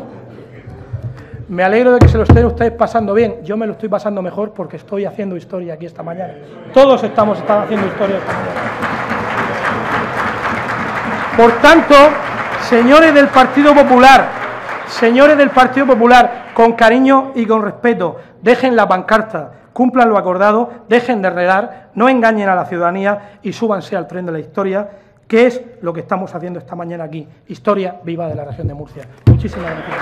Me alegro de que se lo estén ustedes pasando bien. Yo me lo estoy pasando mejor porque estoy haciendo historia aquí esta mañana. Todos estamos haciendo historia esta mañana. Por tanto, señores del Partido Popular, señores del Partido Popular, con cariño y con respeto, dejen la pancarta, cumplan lo acordado, dejen de enredar, no engañen a la ciudadanía y súbanse al tren de la historia, que es lo que estamos haciendo esta mañana aquí. Historia viva de la región de Murcia. Muchísimas gracias.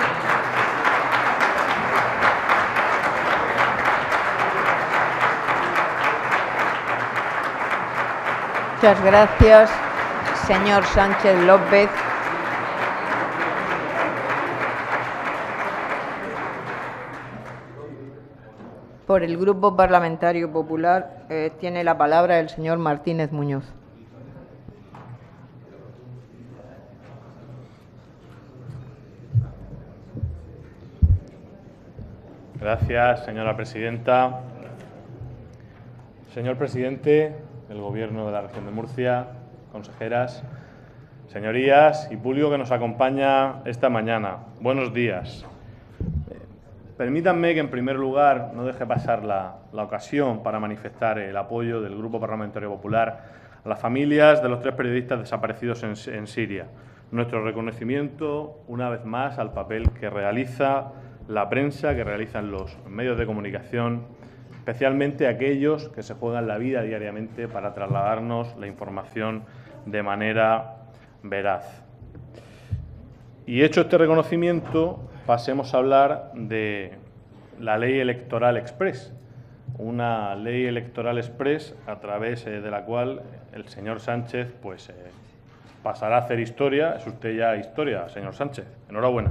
Muchas gracias, señor Sánchez López. Por el Grupo Parlamentario Popular eh, tiene la palabra el señor Martínez Muñoz. Gracias, señora presidenta. Señor presidente del Gobierno de la Región de Murcia, consejeras, señorías y público que nos acompaña esta mañana, buenos días. Permítanme que, en primer lugar, no deje pasar la, la ocasión para manifestar el apoyo del Grupo Parlamentario Popular a las familias de los tres periodistas desaparecidos en, en Siria. Nuestro reconocimiento, una vez más, al papel que realiza la prensa, que realizan los medios de comunicación, especialmente aquellos que se juegan la vida diariamente para trasladarnos la información de manera veraz. Y hecho este reconocimiento, pasemos a hablar de la Ley Electoral Express, una ley electoral express a través eh, de la cual el señor Sánchez pues, eh, pasará a hacer historia. Es usted ya historia, señor Sánchez. Enhorabuena.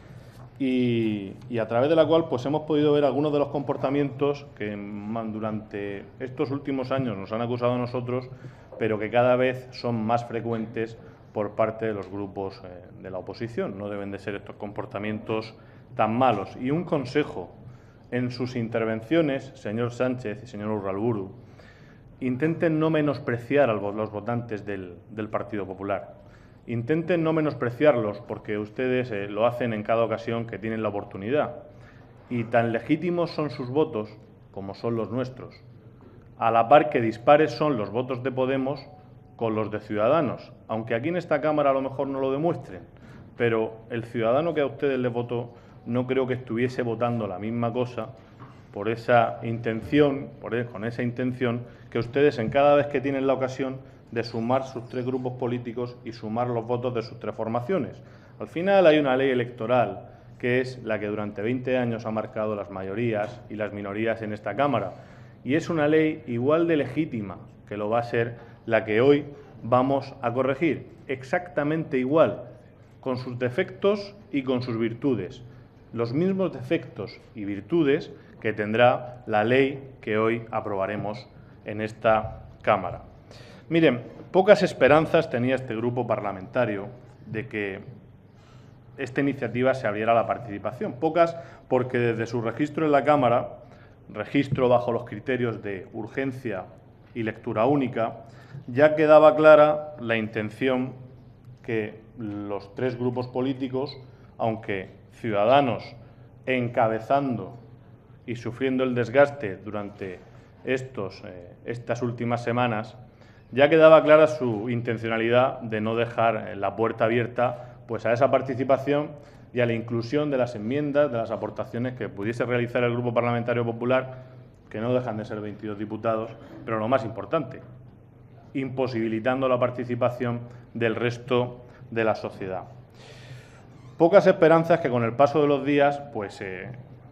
Y, y a través de la cual pues, hemos podido ver algunos de los comportamientos que durante estos últimos años nos han acusado a nosotros, pero que cada vez son más frecuentes por parte de los grupos eh, de la oposición. No deben de ser estos comportamientos tan malos. Y un consejo: en sus intervenciones, señor Sánchez y señor Urralburu, intenten no menospreciar a los votantes del, del Partido Popular. Intenten no menospreciarlos, porque ustedes eh, lo hacen en cada ocasión que tienen la oportunidad. Y tan legítimos son sus votos como son los nuestros. A la par que dispares son los votos de Podemos con los de Ciudadanos, aunque aquí en esta Cámara a lo mejor no lo demuestren, pero el ciudadano que a ustedes les votó no creo que estuviese votando la misma cosa por esa intención, por, con esa intención que ustedes en cada vez que tienen la ocasión de sumar sus tres grupos políticos y sumar los votos de sus tres formaciones. Al final hay una ley electoral que es la que durante veinte años ha marcado las mayorías y las minorías en esta Cámara, y es una ley igual de legítima que lo va a ser la que hoy vamos a corregir, exactamente igual, con sus defectos y con sus virtudes, los mismos defectos y virtudes que tendrá la ley que hoy aprobaremos en esta Cámara. Miren, pocas esperanzas tenía este grupo parlamentario de que esta iniciativa se abriera a la participación. Pocas porque desde su registro en la Cámara, registro bajo los criterios de urgencia y lectura única, ya quedaba clara la intención que los tres grupos políticos, aunque Ciudadanos encabezando y sufriendo el desgaste durante estos, eh, estas últimas semanas, ya quedaba clara su intencionalidad de no dejar la puerta abierta pues, a esa participación y a la inclusión de las enmiendas, de las aportaciones que pudiese realizar el Grupo Parlamentario Popular, que no dejan de ser veintidós diputados, pero lo más importante, imposibilitando la participación del resto de la sociedad. Pocas esperanzas que con el paso de los días, pues, eh,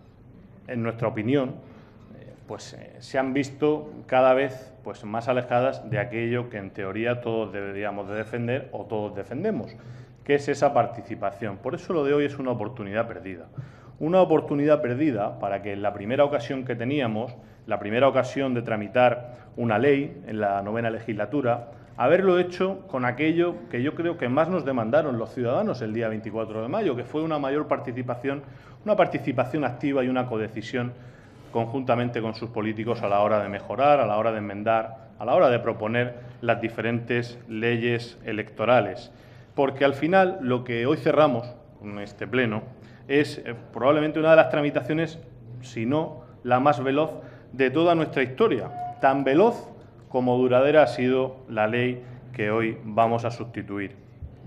en nuestra opinión, eh, pues, eh, se han visto cada vez pues, más alejadas de aquello que en teoría todos deberíamos de defender o todos defendemos, que es esa participación. Por eso lo de hoy es una oportunidad perdida. Una oportunidad perdida para que en la primera ocasión que teníamos, la primera ocasión de tramitar una ley en la novena legislatura, haberlo hecho con aquello que yo creo que más nos demandaron los ciudadanos el día veinticuatro de mayo, que fue una mayor participación, una participación activa y una codecisión conjuntamente con sus políticos a la hora de mejorar, a la hora de enmendar, a la hora de proponer las diferentes leyes electorales. Porque al final lo que hoy cerramos con este pleno es eh, probablemente una de las tramitaciones, si no la más veloz de toda nuestra historia, tan veloz como duradera ha sido la ley que hoy vamos a sustituir.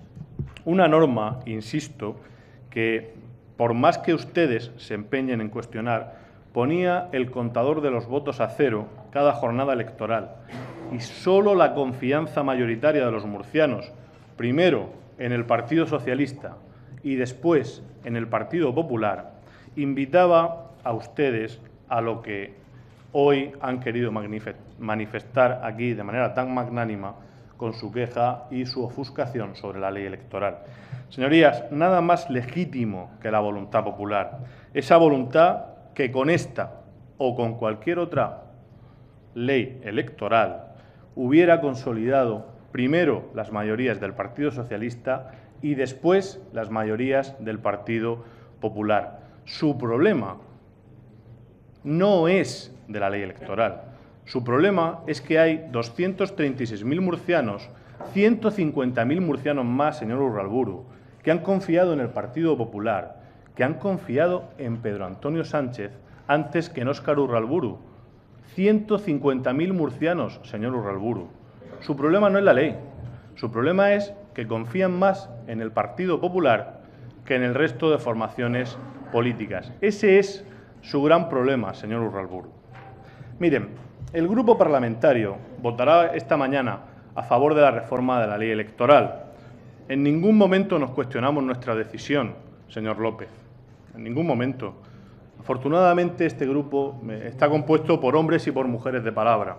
Una norma, insisto, que por más que ustedes se empeñen en cuestionar, ponía el contador de los votos a cero cada jornada electoral y solo la confianza mayoritaria de los murcianos, primero en el Partido Socialista y después en el Partido Popular, invitaba a ustedes a lo que hoy han querido manifestar aquí de manera tan magnánima con su queja y su ofuscación sobre la ley electoral. Señorías, nada más legítimo que la voluntad popular, esa voluntad que con esta o con cualquier otra ley electoral hubiera consolidado primero las mayorías del Partido Socialista y después las mayorías del Partido Popular. Su problema no es de la ley electoral. Su problema es que hay doscientos treinta y seis mil murcianos, ciento cincuenta mil murcianos más, señor Urralburu, que han confiado en el Partido Popular, que han confiado en Pedro Antonio Sánchez antes que en Óscar Urralburu. ciento cincuenta mil murcianos, señor Urralburu. Su problema no es la ley, su problema es que confían más en el Partido Popular que en el resto de formaciones políticas. Ese es su gran problema, señor Urralburu. Miren, el Grupo Parlamentario votará esta mañana a favor de la reforma de la ley electoral. En ningún momento nos cuestionamos nuestra decisión, señor López, en ningún momento. Afortunadamente, este grupo está compuesto por hombres y por mujeres de palabra.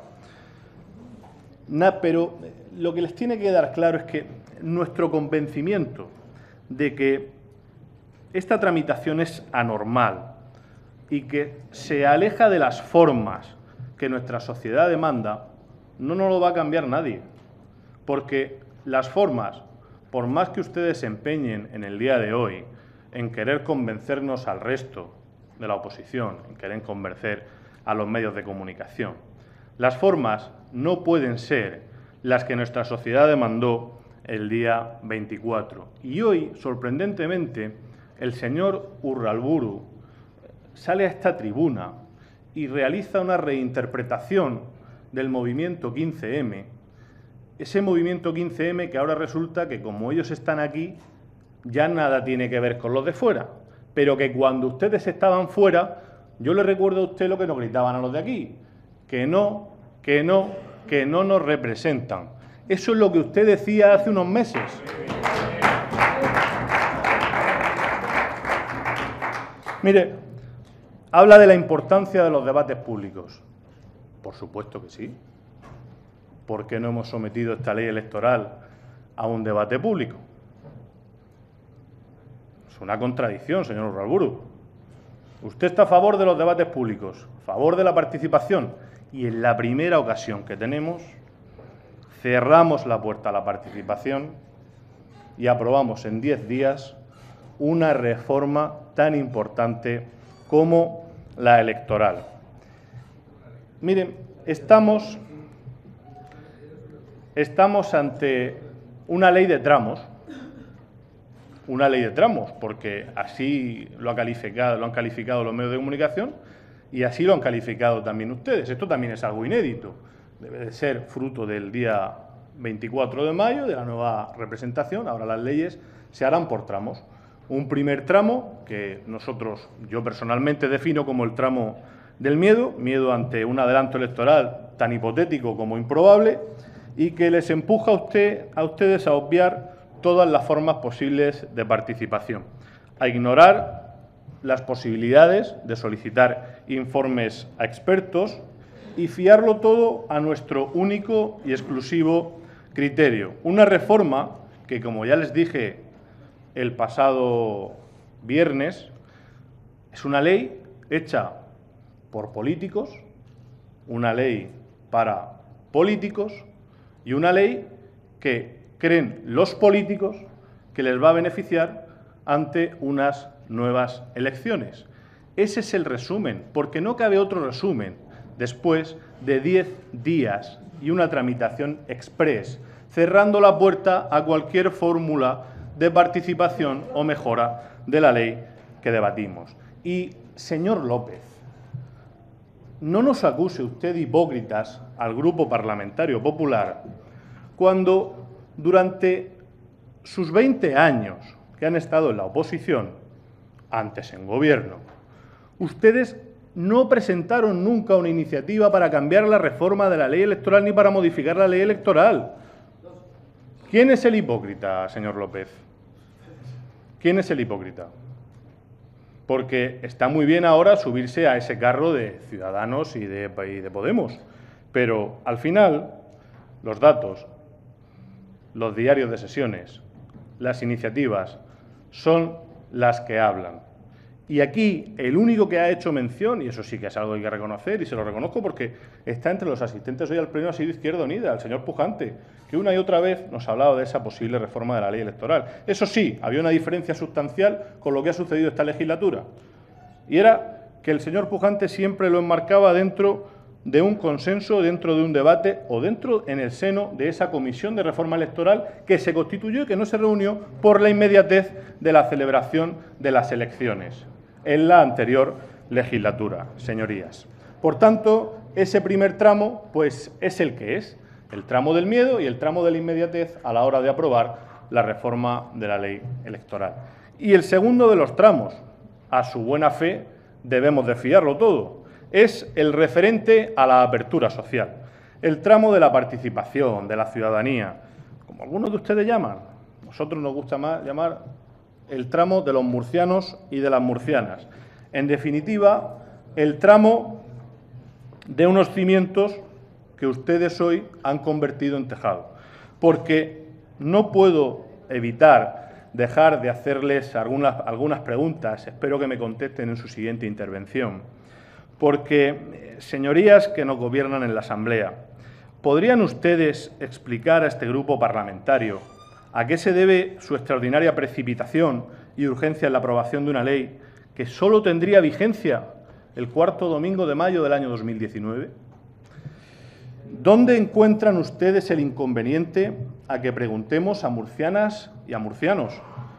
Na, pero lo que les tiene que quedar claro es que nuestro convencimiento de que esta tramitación es anormal y que se aleja de las formas que nuestra sociedad demanda, no nos lo va a cambiar nadie. Porque las formas, por más que ustedes se empeñen en el día de hoy en querer convencernos al resto de la oposición, en querer convencer a los medios de comunicación, las formas no pueden ser las que nuestra sociedad demandó el día veinticuatro. Y hoy, sorprendentemente, el señor Urralburu sale a esta tribuna y realiza una reinterpretación del movimiento quince eme, ese movimiento quince eme que ahora resulta que, como ellos están aquí, ya nada tiene que ver con los de fuera, pero que cuando ustedes estaban fuera, yo le recuerdo a usted lo que nos gritaban a los de aquí, que no, que no, que no nos representan. Eso es lo que usted decía hace unos meses. Mire, habla de la importancia de los debates públicos. Por supuesto que sí. ¿Por qué no hemos sometido esta ley electoral a un debate público? Es una contradicción, señor Urralburu. Usted está a favor de los debates públicos, a favor de la participación, y en la primera ocasión que tenemos, cerramos la puerta a la participación y aprobamos en diez días una reforma tan importante como la electoral. Miren, estamos, estamos ante una ley de tramos, una ley de tramos, porque así lo, ha calificado, lo han calificado los medios de comunicación y así lo han calificado también ustedes. Esto también es algo inédito. Debe de ser fruto del día veinticuatro de mayo, de la nueva representación. Ahora las leyes se harán por tramos. Un primer tramo que nosotros, yo personalmente defino como el tramo del miedo, miedo ante un adelanto electoral tan hipotético como improbable y que les empuja a, usted, a ustedes a obviar todas las formas posibles de participación, a ignorar las posibilidades de solicitar informes a expertos y fiarlo todo a nuestro único y exclusivo criterio. Una reforma que, como ya les dije el pasado viernes, es una ley hecha por políticos, una ley para políticos y una ley que creen los políticos que les va a beneficiar ante unas nuevas elecciones. Ese es el resumen, porque no cabe otro resumen después de diez días y una tramitación express, cerrando la puerta a cualquier fórmula de participación o mejora de la ley que debatimos. Y, señor López, no nos acuse usted de hipócritas al Grupo Parlamentario Popular cuando durante sus veinte años que han estado en la oposición, antes en gobierno, ustedes no presentaron nunca una iniciativa para cambiar la reforma de la ley electoral ni para modificar la ley electoral. ¿Quién es el hipócrita, señor López? ¿Quién es el hipócrita? Porque está muy bien ahora subirse a ese carro de Ciudadanos y de, y de Podemos, pero al final los datos, los diarios de sesiones, las iniciativas son las que hablan. Y aquí el único que ha hecho mención, y eso sí que es algo que hay que reconocer, y se lo reconozco porque está entre los asistentes hoy al Pleno ha sido Izquierda Unida, el señor Pujante, que una y otra vez nos ha hablado de esa posible reforma de la ley electoral. Eso sí, había una diferencia sustancial con lo que ha sucedido esta legislatura, y era que el señor Pujante siempre lo enmarcaba dentro de un consenso dentro de un debate o dentro en el seno de esa comisión de reforma electoral que se constituyó y que no se reunió por la inmediatez de la celebración de las elecciones en la anterior legislatura, señorías. Por tanto, ese primer tramo pues, es el que es, el tramo del miedo y el tramo de la inmediatez a la hora de aprobar la reforma de la ley electoral. Y el segundo de los tramos, a su buena fe, debemos de fiarlo todo, es el referente a la apertura social, el tramo de la participación, de la ciudadanía, como algunos de ustedes llaman. A nosotros nos gusta más llamar el tramo de los murcianos y de las murcianas. En definitiva, el tramo de unos cimientos que ustedes hoy han convertido en tejado. Porque no puedo evitar dejar de hacerles algunas, algunas preguntas, espero que me contesten en su siguiente intervención. Porque, señorías que nos gobiernan en la Asamblea, ¿podrían ustedes explicar a este grupo parlamentario a qué se debe su extraordinaria precipitación y urgencia en la aprobación de una ley que solo tendría vigencia el cuarto domingo de mayo del año dos mil diecinueve? ¿Dónde encuentran ustedes el inconveniente a que preguntemos a murcianas y a murcianos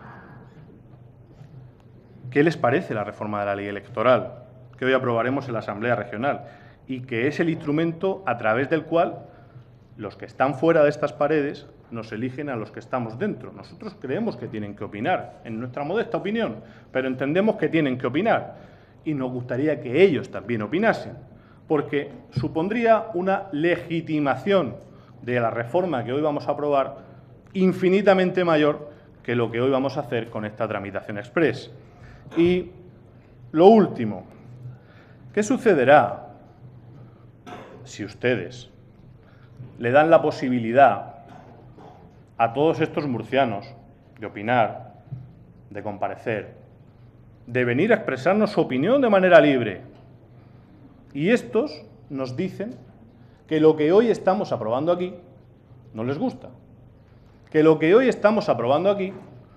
qué les parece la reforma de la ley electoral que hoy aprobaremos en la Asamblea Regional y que es el instrumento a través del cual los que están fuera de estas paredes nos eligen a los que estamos dentro? Nosotros creemos que tienen que opinar, en nuestra modesta opinión, pero entendemos que tienen que opinar y nos gustaría que ellos también opinasen, porque supondría una legitimación de la reforma que hoy vamos a aprobar infinitamente mayor que lo que hoy vamos a hacer con esta tramitación express. Y lo último, ¿qué sucederá si ustedes le dan la posibilidad a todos estos murcianos de opinar, de comparecer, de venir a expresarnos su opinión de manera libre? Y estos nos dicen que lo que hoy estamos aprobando aquí no les gusta, que lo que hoy estamos aprobando aquí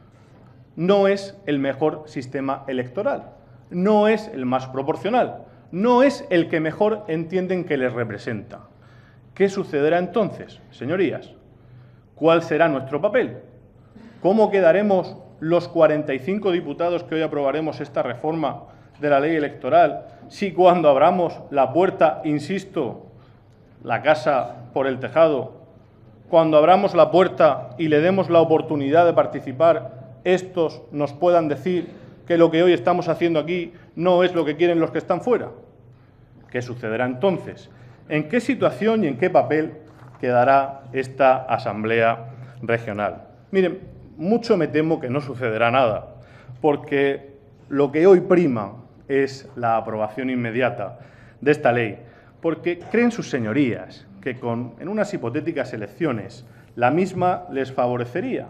no es el mejor sistema electoral, no es el más proporcional, no es el que mejor entienden que les representa. ¿Qué sucederá entonces, señorías? ¿Cuál será nuestro papel? ¿Cómo quedaremos los cuarenta y cinco diputados que hoy aprobaremos esta reforma de la ley electoral si cuando abramos la puerta, insisto, la casa por el tejado, cuando abramos la puerta y le demos la oportunidad de participar, estos nos puedan decir que lo que hoy estamos haciendo aquí no es lo que quieren los que están fuera? ¿Qué sucederá entonces? ¿En qué situación y en qué papel quedará esta Asamblea Regional? Miren, mucho me temo que no sucederá nada, porque lo que hoy prima es la aprobación inmediata de esta ley, porque creen sus señorías que con, en unas hipotéticas elecciones la misma les favorecería.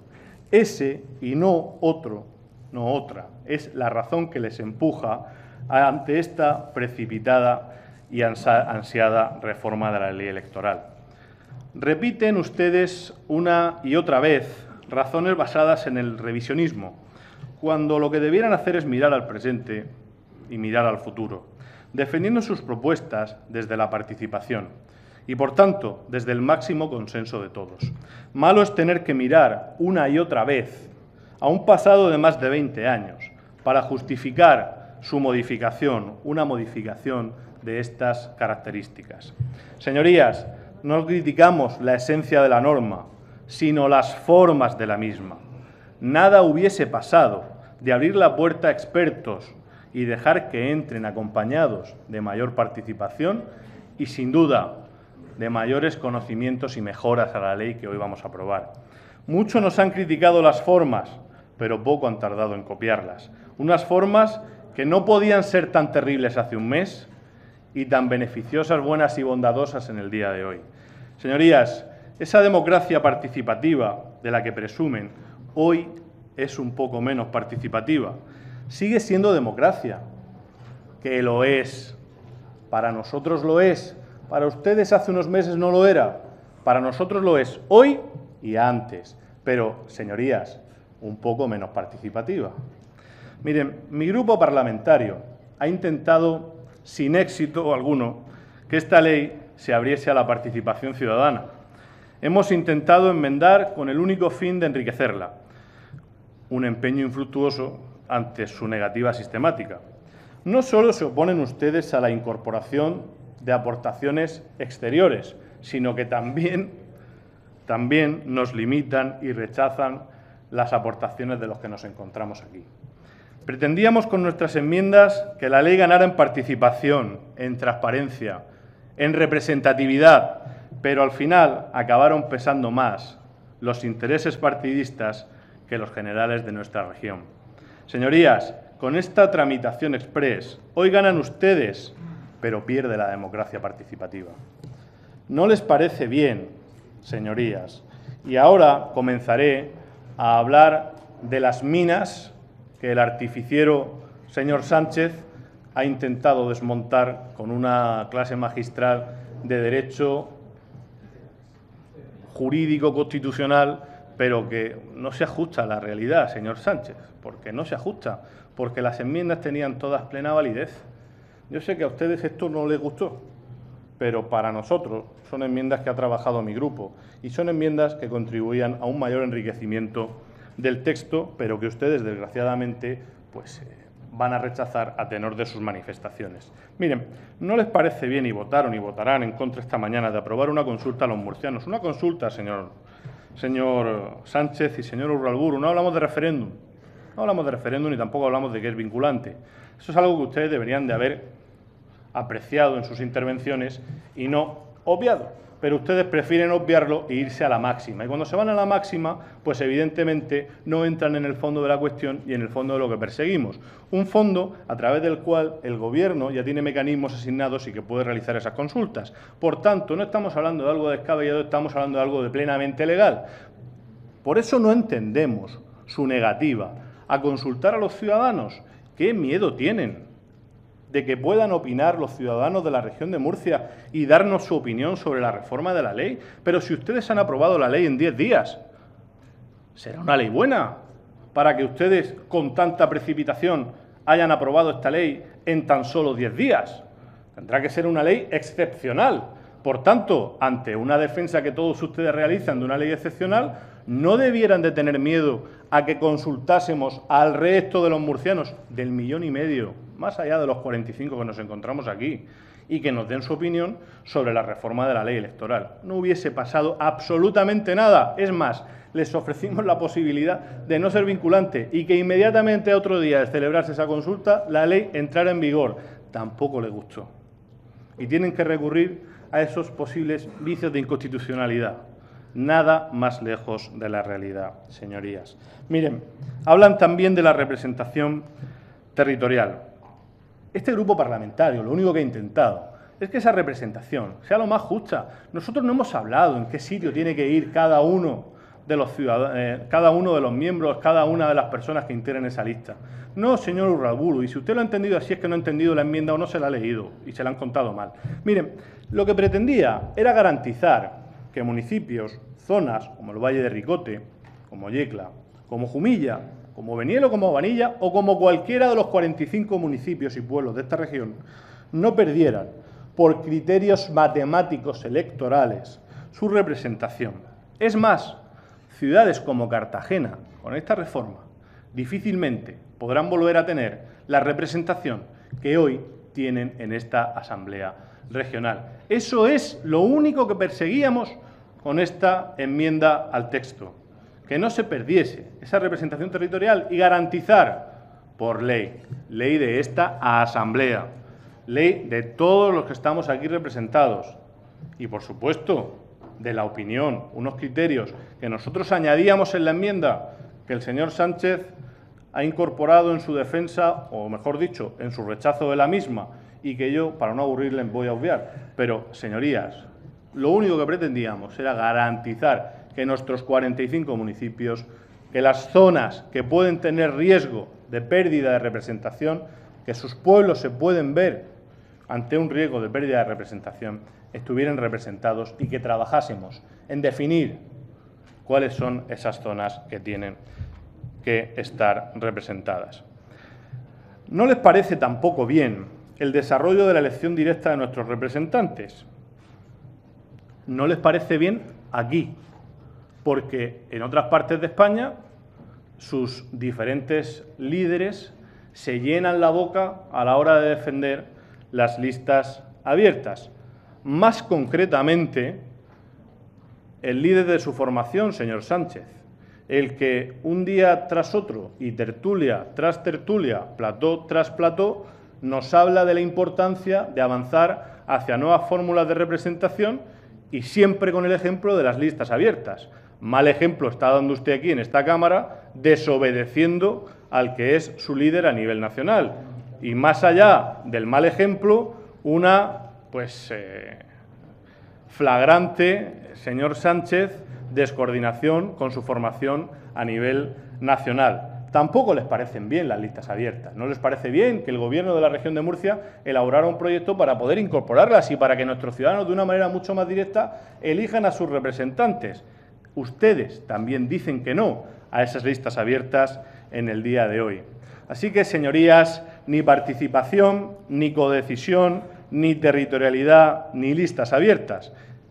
Ese y no otro, no otra, es la razón que les empuja ante esta precipitada y ansiada reforma de la ley electoral. Repiten ustedes una y otra vez razones basadas en el revisionismo, cuando lo que debieran hacer es mirar al presente y mirar al futuro, defendiendo sus propuestas desde la participación y, por tanto, desde el máximo consenso de todos. Malo es tener que mirar una y otra vez a un pasado de más de veinte años para justificar su modificación, una modificación de estas características. Señorías, no criticamos la esencia de la norma, sino las formas de la misma. Nada hubiese pasado de abrir la puerta a expertos y dejar que entren acompañados de mayor participación y, sin duda, de mayores conocimientos y mejoras a la ley que hoy vamos a aprobar. Muchos nos han criticado las formas, pero poco han tardado en copiarlas. Unas formas que no podían ser tan terribles hace un mes y tan beneficiosas, buenas y bondadosas en el día de hoy. Señorías, esa democracia participativa de la que presumen hoy es un poco menos participativa. Sigue siendo democracia, que lo es. Para nosotros lo es. Para ustedes hace unos meses no lo era. Para nosotros lo es hoy y antes. Pero, señorías, un poco menos participativa. Miren, mi grupo parlamentario ha intentado, sin éxito alguno, que esta ley se abriese a la participación ciudadana. Hemos intentado enmendar con el único fin de enriquecerla, un empeño infructuoso ante su negativa sistemática. No solo se oponen ustedes a la incorporación de aportaciones exteriores, sino que también, también nos limitan y rechazan las aportaciones de los que nos encontramos aquí. Pretendíamos con nuestras enmiendas que la ley ganara en participación, en transparencia, en representatividad, pero al final acabaron pesando más los intereses partidistas que los generales de nuestra región. Señorías, con esta tramitación express, hoy ganan ustedes, pero pierde la democracia participativa. ¿No les parece bien, señorías? Y ahora comenzaré a hablar de las minas que el artificiero señor Sánchez ha intentado desmontar con una clase magistral de derecho jurídico constitucional, pero que no se ajusta a la realidad, señor Sánchez, porque no se ajusta, porque las enmiendas tenían todas plena validez. Yo sé que a ustedes esto no les gustó, pero para nosotros son enmiendas que ha trabajado mi grupo y son enmiendas que contribuían a un mayor enriquecimiento del texto, pero que ustedes, desgraciadamente, pues eh, van a rechazar a tenor de sus manifestaciones. Miren, ¿no les parece bien, y votaron y votarán en contra esta mañana, de aprobar una consulta a los murcianos? Una consulta, señor, señor Sánchez y señor Urralburu, no hablamos de referéndum, no hablamos de referéndum ni tampoco hablamos de que es vinculante. Eso es algo que ustedes deberían de haber apreciado en sus intervenciones y no obviado. Pero ustedes prefieren obviarlo e irse a la máxima. Y cuando se van a la máxima, pues evidentemente no entran en el fondo de la cuestión y en el fondo de lo que perseguimos. Un fondo a través del cual el Gobierno ya tiene mecanismos asignados y que puede realizar esas consultas. Por tanto, no estamos hablando de algo descabellado, estamos hablando de algo de plenamente legal. Por eso no entendemos su negativa a consultar a los ciudadanos. ¿Qué miedo tienen de que puedan opinar los ciudadanos de la región de Murcia y darnos su opinión sobre la reforma de la ley? Pero si ustedes han aprobado la ley en diez días, ¿será una ley buena para que ustedes, con tanta precipitación, hayan aprobado esta ley en tan solo diez días? Tendrá que ser una ley excepcional. Por tanto, ante una defensa que todos ustedes realizan de una ley excepcional, no debieran de tener miedo a que consultásemos al resto de los murcianos, del millón y medio, más allá de los cuarenta y cinco que nos encontramos aquí, y que nos den su opinión sobre la reforma de la ley electoral. No hubiese pasado absolutamente nada. Es más, les ofrecimos la posibilidad de no ser vinculante y que inmediatamente a otro día de celebrarse esa consulta, la ley entrara en vigor. Tampoco les gustó. Y tienen que recurrir a esos posibles vicios de inconstitucionalidad. Nada más lejos de la realidad, señorías. Miren, hablan también de la representación territorial. Este grupo parlamentario lo único que ha intentado es que esa representación sea lo más justa. Nosotros no hemos hablado en qué sitio tiene que ir cada uno de los ciudadanos, eh, cada uno de los miembros, cada una de las personas que integren esa lista. No, señor Urralburu, y si usted lo ha entendido así es que no ha entendido la enmienda o no se la ha leído y se la han contado mal. Miren, lo que pretendía era garantizar que municipios, zonas como el Valle de Ricote, como Yecla, como Jumilla, como Beniel o como Vanilla o como cualquiera de los cuarenta y cinco municipios y pueblos de esta región, no perdieran por criterios matemáticos electorales su representación. Es más, ciudades como Cartagena, con esta reforma, difícilmente podrán volver a tener la representación que hoy tienen en esta Asamblea Regional. Eso es lo único que perseguíamos con esta enmienda al texto, que no se perdiese esa representación territorial y garantizar por ley, ley de esta Asamblea, ley de todos los que estamos aquí representados y, por supuesto, de la opinión, unos criterios que nosotros añadíamos en la enmienda que el señor Sánchez ha incorporado en su defensa, o mejor dicho, en su rechazo de la misma, y que yo, para no aburrirles, voy a obviar. Pero, señorías, lo único que pretendíamos era garantizar que nuestros cuarenta y cinco municipios, que las zonas que pueden tener riesgo de pérdida de representación, que sus pueblos se pueden ver ante un riesgo de pérdida de representación, estuvieran representados y que trabajásemos en definir cuáles son esas zonas que tienen que estar representadas. ¿No les parece tampoco bien el desarrollo de la elección directa de nuestros representantes. No les parece bien aquí, porque en otras partes de España sus diferentes líderes se llenan la boca a la hora de defender las listas abiertas. Más concretamente, el líder de su formación, señor Sánchez, el que un día tras otro, y tertulia tras tertulia, plató tras plató, nos habla de la importancia de avanzar hacia nuevas fórmulas de representación y siempre con el ejemplo de las listas abiertas. Mal ejemplo está dando usted aquí en esta Cámara, desobedeciendo al que es su líder a nivel nacional. Y más allá del mal ejemplo, una pues eh, flagrante, señor Sánchez, descoordinación con su formación a nivel nacional. Tampoco les parecen bien las listas abiertas. No les parece bien que el Gobierno de la región de Murcia elaborara un proyecto para poder incorporarlas y para que nuestros ciudadanos, de una manera mucho más directa, elijan a sus representantes. Ustedes también dicen que no a esas listas abiertas en el día de hoy. Así que, señorías, ni participación, ni codecisión, ni territorialidad, ni listas abiertas.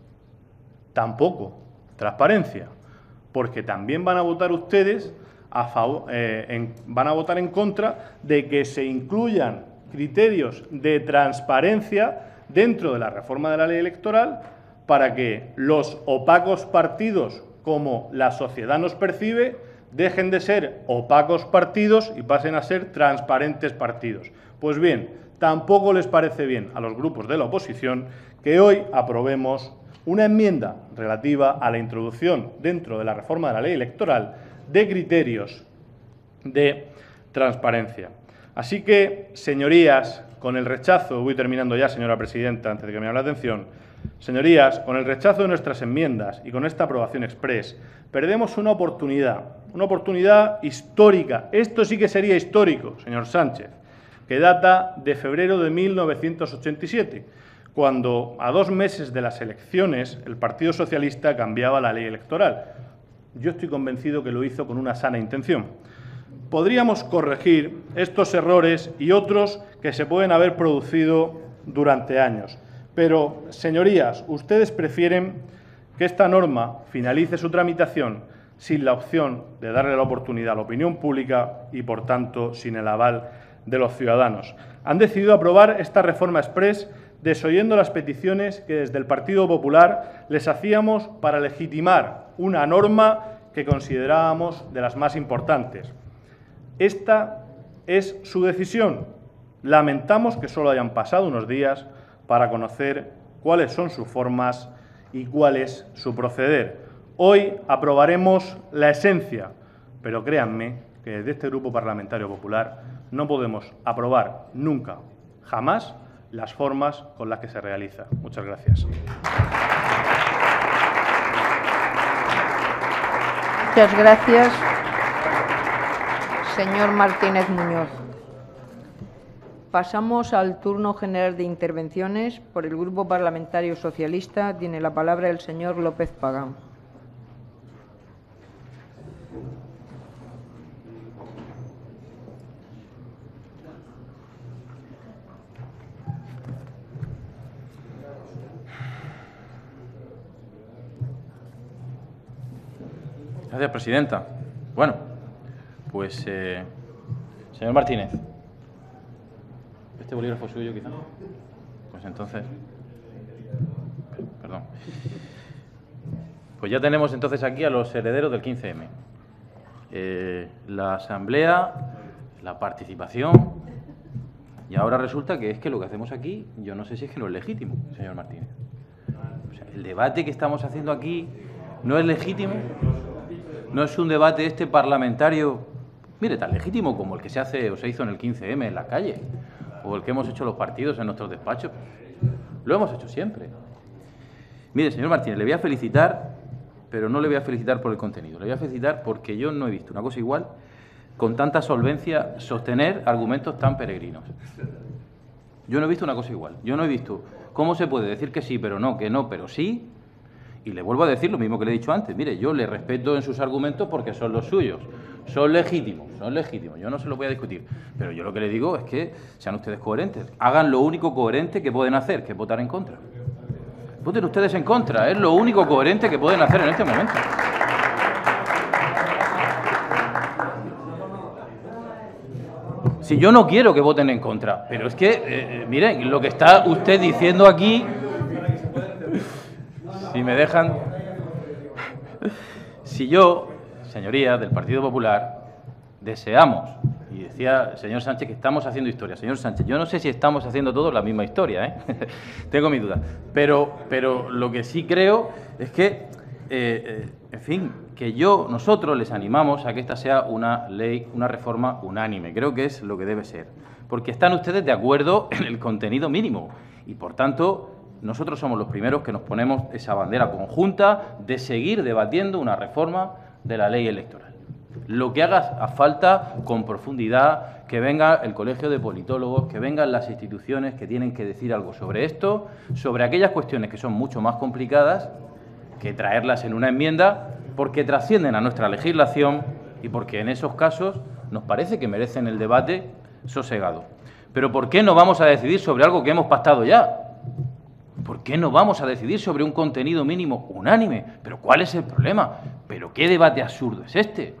Tampoco transparencia, porque también van a votar ustedes a favor, eh, en, van a votar en contra de que se incluyan criterios de transparencia dentro de la reforma de la ley electoral para que los opacos partidos, como la sociedad nos percibe, dejen de ser opacos partidos y pasen a ser transparentes partidos. Pues bien, tampoco les parece bien a los grupos de la oposición que hoy aprobemos una enmienda relativa a la introducción dentro de la reforma de la ley electoral de criterios de transparencia. Así que, señorías, con el rechazo, voy terminando ya, señora presidenta, antes de que me llame la atención, señorías, con el rechazo de nuestras enmiendas y con esta aprobación exprés, perdemos una oportunidad, una oportunidad histórica. Esto sí que sería histórico, señor Sánchez, que data de febrero de mil novecientos ochenta y siete, cuando a dos meses de las elecciones el Partido Socialista cambiaba la ley electoral. Yo estoy convencido que lo hizo con una sana intención. Podríamos corregir estos errores y otros que se pueden haber producido durante años. Pero, señorías, ustedes prefieren que esta norma finalice su tramitación sin la opción de darle la oportunidad a la opinión pública y, por tanto, sin el aval de los ciudadanos. Han decidido aprobar esta reforma exprés desoyendo las peticiones que desde el Partido Popular les hacíamos para legitimar una norma que considerábamos de las más importantes. Esta es su decisión. Lamentamos que solo hayan pasado unos días para conocer cuáles son sus formas y cuál es su proceder. Hoy aprobaremos la esencia, pero créanme que desde este Grupo Parlamentario Popular no podemos aprobar nunca, jamás, las formas con las que se realiza. Muchas gracias. Muchas gracias, señor Martínez Muñoz. Pasamos al turno general de intervenciones. Por el Grupo Parlamentario Socialista tiene la palabra el señor López Pagán. Gracias, presidenta. Bueno, pues, eh, señor Martínez, ¿este bolígrafo suyo quizá? Pues entonces, perdón. Pues ya tenemos entonces aquí a los herederos del quince eme. Eh, la asamblea, la participación, y ahora resulta que es que lo que hacemos aquí, yo no sé si es que no es legítimo, señor Martínez. O sea, el debate que estamos haciendo aquí no es legítimo. No es un debate este parlamentario, mire, tan legítimo como el que se hace o se hizo en el quince eme en la calle, o el que hemos hecho los partidos en nuestros despachos. Lo hemos hecho siempre. Mire, señor Martínez, le voy a felicitar, pero no le voy a felicitar por el contenido. Le voy a felicitar porque yo no he visto una cosa igual, con tanta solvencia, sostener argumentos tan peregrinos. Yo no he visto una cosa igual. Yo no he visto cómo se puede decir que sí, pero no, que no, pero sí. Y le vuelvo a decir lo mismo que le he dicho antes. Mire, yo le respeto en sus argumentos porque son los suyos. son legítimos, son legítimos, yo no se lo voy a discutir, pero yo lo que les digo es que sean ustedes coherentes, hagan lo único coherente que pueden hacer, que es votar en contra. Voten ustedes en contra, es lo único coherente que pueden hacer en este momento. Si yo no quiero que voten en contra, pero es que, eh, miren, lo que está usted diciendo aquí, si me dejan, si yo, señorías del Partido Popular, deseamos, y decía el señor Sánchez que estamos haciendo historia, señor Sánchez, yo no sé si estamos haciendo todos la misma historia, ¿eh? Tengo mis dudas, pero, pero lo que sí creo es que, eh, eh, en fin, que yo, nosotros les animamos a que esta sea una ley, una reforma unánime. Creo que es lo que debe ser. Porque están ustedes de acuerdo en el contenido mínimo. Y, por tanto, nosotros somos los primeros que nos ponemos esa bandera conjunta de seguir debatiendo una reforma de la ley electoral. Lo que haga falta, con profundidad, que venga el Colegio de Politólogos, que vengan las instituciones que tienen que decir algo sobre esto, sobre aquellas cuestiones que son mucho más complicadas, que traerlas en una enmienda, porque trascienden a nuestra legislación y porque en esos casos nos parece que merecen el debate sosegado. Pero ¿por qué no vamos a decidir sobre algo que hemos pactado ya? ¿Por qué no vamos a decidir sobre un contenido mínimo unánime? ¿Pero cuál es el problema? ¿Pero qué debate absurdo es este?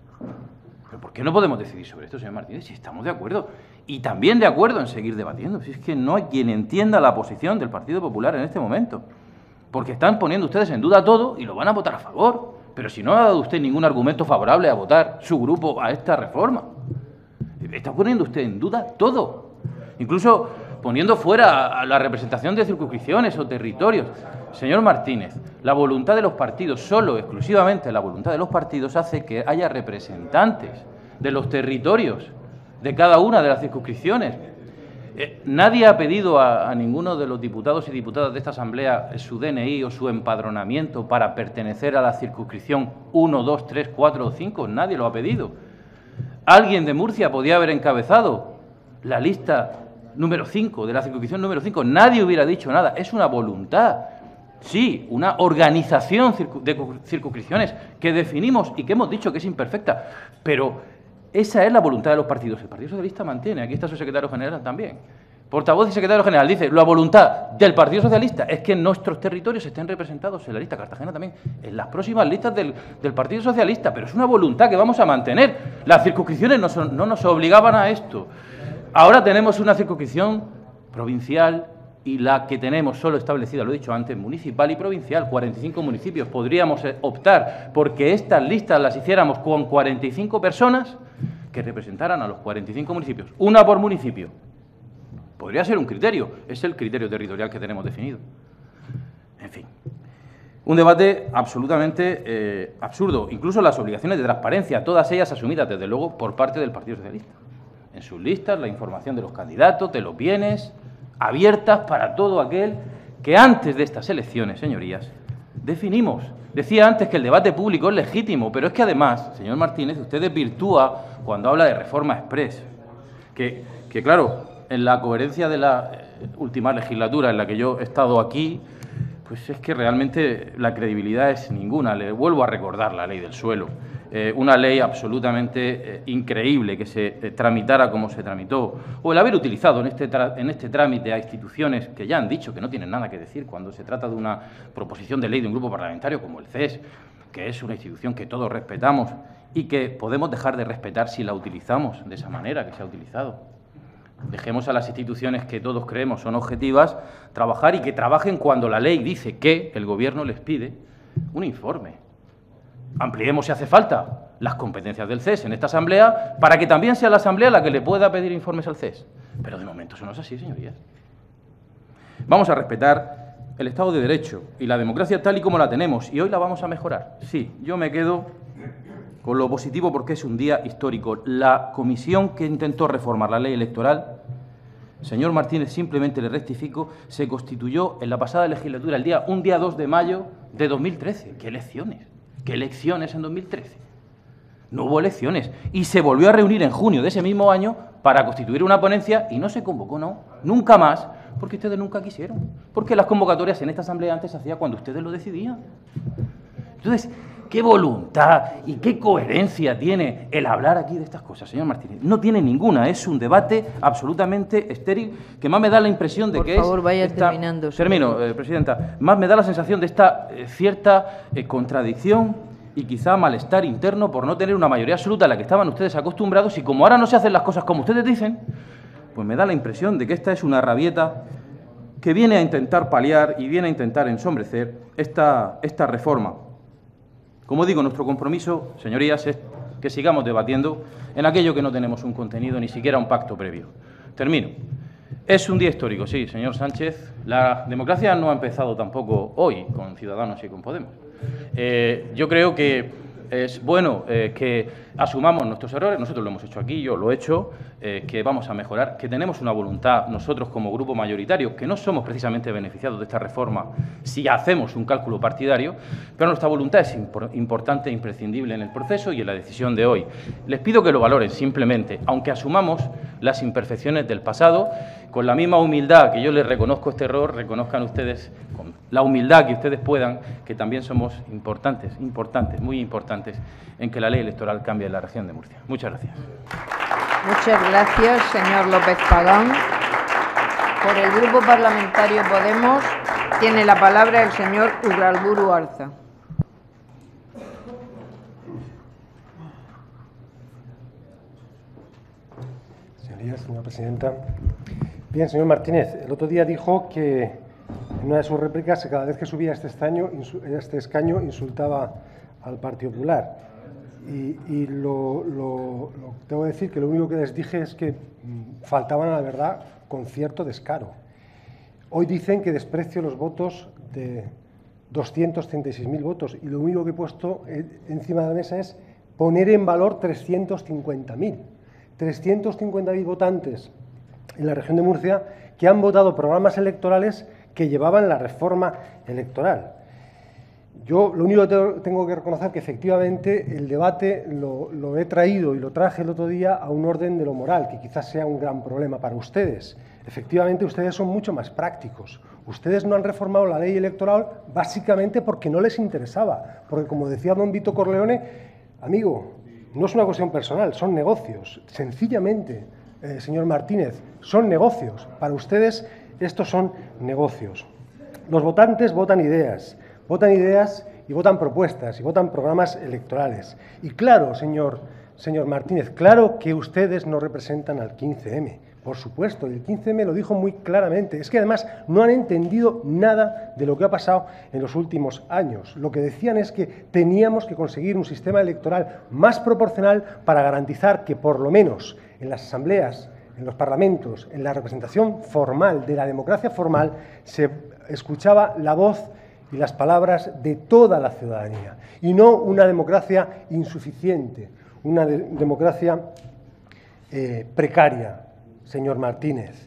¿Pero por qué no podemos decidir sobre esto, señor Martínez, si estamos de acuerdo? Y también de acuerdo en seguir debatiendo. Si es que no hay quien entienda la posición del Partido Popular en este momento. Porque están poniendo ustedes en duda todo y lo van a votar a favor. Pero si no ha dado usted ningún argumento favorable a votar su grupo a esta reforma. Está poniendo usted en duda todo. Incluso poniendo fuera a la representación de circunscripciones o territorios. Señor Martínez, la voluntad de los partidos, solo, exclusivamente la voluntad de los partidos, hace que haya representantes de los territorios de cada una de las circunscripciones. Eh, nadie ha pedido a, a ninguno de los diputados y diputadas de esta Asamblea su D N I o su empadronamiento para pertenecer a la circunscripción uno, dos, tres, cuatro o cinco. Nadie lo ha pedido. Alguien de Murcia podía haber encabezado la lista número cinco, de la circunscripción número cinco. Nadie hubiera dicho nada. Es una voluntad. Sí, una organización de circunscripciones que definimos y que hemos dicho que es imperfecta, pero esa es la voluntad de los partidos. El Partido Socialista mantiene, aquí está su secretario general también, portavoz y secretario general, dice, la voluntad del Partido Socialista es que nuestros territorios estén representados en la lista, Cartagena también, en las próximas listas del, del Partido Socialista, pero es una voluntad que vamos a mantener. Las circunscripciones no, son, no nos obligaban a esto. Ahora tenemos una circunscripción provincial y la que tenemos solo establecida, lo he dicho antes, municipal y provincial, cuarenta y cinco municipios. Podríamos optar porque estas listas las hiciéramos con cuarenta y cinco personas que representaran a los cuarenta y cinco municipios, una por municipio. Podría ser un criterio, es el criterio territorial que tenemos definido. En fin, un debate absolutamente eh, absurdo, incluso las obligaciones de transparencia, todas ellas asumidas, desde luego, por parte del Partido Socialista. En sus listas, la información de los candidatos, de los bienes, abiertas para todo aquel que antes de estas elecciones, señorías, definimos. Decía antes que el debate público es legítimo, pero es que además, señor Martínez, usted desvirtúa cuando habla de reforma exprés, que, que claro, en la coherencia de la eh, última legislatura en la que yo he estado aquí, pues es que realmente la credibilidad es ninguna. Le vuelvo a recordar la ley del suelo. Eh, una ley absolutamente eh, increíble que se eh, tramitara como se tramitó, o el haber utilizado en este, en este trámite a instituciones que ya han dicho que no tienen nada que decir cuando se trata de una proposición de ley de un grupo parlamentario como el C E S, que es una institución que todos respetamos y que podemos dejar de respetar si la utilizamos de esa manera que se ha utilizado. Dejemos a las instituciones que todos creemos son objetivas trabajar y que trabajen cuando la ley dice que el Gobierno les pide un informe. Ampliemos, si hace falta, las competencias del C E S en esta Asamblea para que también sea la Asamblea la que le pueda pedir informes al C E S. Pero de momento eso no es así, señorías. Vamos a respetar el Estado de Derecho y la democracia tal y como la tenemos, y hoy la vamos a mejorar. Sí, yo me quedo con lo positivo porque es un día histórico. La comisión que intentó reformar la ley electoral, señor Martínez, simplemente le rectifico, se constituyó en la pasada legislatura, el día, un día dos de mayo de dos mil trece. ¿Qué elecciones? ¿Qué elecciones en dos mil trece? No hubo elecciones. Y se volvió a reunir en junio de ese mismo año para constituir una ponencia y no se convocó, no, nunca más, porque ustedes nunca quisieron. Porque las convocatorias en esta Asamblea antes se hacían cuando ustedes lo decidían. Entonces, qué voluntad y qué coherencia tiene el hablar aquí de estas cosas, señor Martínez. No tiene ninguna, es un debate absolutamente estéril, que más me da la impresión de Por que favor, es... vaya esta, terminando. Termino, eh, Presidenta. Más me da la sensación de esta eh, cierta eh, contradicción y quizá malestar interno por no tener una mayoría absoluta a la que estaban ustedes acostumbrados, y como ahora no se hacen las cosas como ustedes dicen, pues me da la impresión de que esta es una rabieta que viene a intentar paliar y viene a intentar ensombrecer esta, esta reforma. Como digo, nuestro compromiso, señorías, es que sigamos debatiendo en aquello que no tenemos un contenido, ni siquiera un pacto previo. Termino. Es un día histórico, sí, señor Sánchez. La democracia no ha empezado tampoco hoy con Ciudadanos y con Podemos. Eh, yo creo que es bueno eh, que asumamos nuestros errores, nosotros lo hemos hecho aquí, yo lo he hecho, eh, que vamos a mejorar, que tenemos una voluntad nosotros como grupo mayoritario, que no somos precisamente beneficiados de esta reforma si hacemos un cálculo partidario, pero nuestra voluntad es impor- importante e imprescindible en el proceso y en la decisión de hoy. Les pido que lo valoren simplemente, aunque asumamos las imperfecciones del pasado, con la misma humildad que yo les reconozco este error, reconozcan ustedes, con la humildad que ustedes puedan, que también somos importantes, importantes, muy importantes, en que la ley electoral cambie en la región de Murcia. Muchas gracias. Muchas gracias, señor López Pagán. Por el Grupo Parlamentario Podemos tiene la palabra el señor Urralburu Arza. Señorías, señora presidenta. Bien, señor Martínez, el otro día dijo que en una de sus réplicas, cada vez que subía a este escaño, este escaño insultaba al Partido Popular. Y, y lo, lo, lo tengo que decir que lo único que les dije es que mm, faltaban a la verdad con cierto descaro. Hoy dicen que desprecio los votos de doscientos treinta y seis mil votos, y lo único que he puesto encima de la mesa es poner en valor trescientos cincuenta mil. trescientos cincuenta mil votantes en la región de Murcia que han votado programas electorales que llevaban la reforma electoral. Yo lo único que tengo que reconocer que efectivamente el debate lo, lo he traído y lo traje el otro día a un orden de lo moral, que quizás sea un gran problema para ustedes. Efectivamente, ustedes son mucho más prácticos. Ustedes no han reformado la ley electoral básicamente porque no les interesaba, porque como decía don Vito Corleone, amigo, no es una cuestión personal, son negocios. Sencillamente, eh, señor Martínez, son negocios. Para ustedes estos son negocios. Los votantes votan ideas, votan ideas y votan propuestas y votan programas electorales. Y claro, señor, señor Martínez, claro que ustedes no representan al quince eme. Por supuesto, y el quince eme lo dijo muy claramente. Es que además no han entendido nada de lo que ha pasado en los últimos años. Lo que decían es que teníamos que conseguir un sistema electoral más proporcional para garantizar que por lo menos en las asambleas, en los parlamentos, en la representación formal de la democracia formal, se escuchaba la voz y las palabras de toda la ciudadanía, y no una democracia insuficiente, una de democracia eh, precaria. Señor Martínez,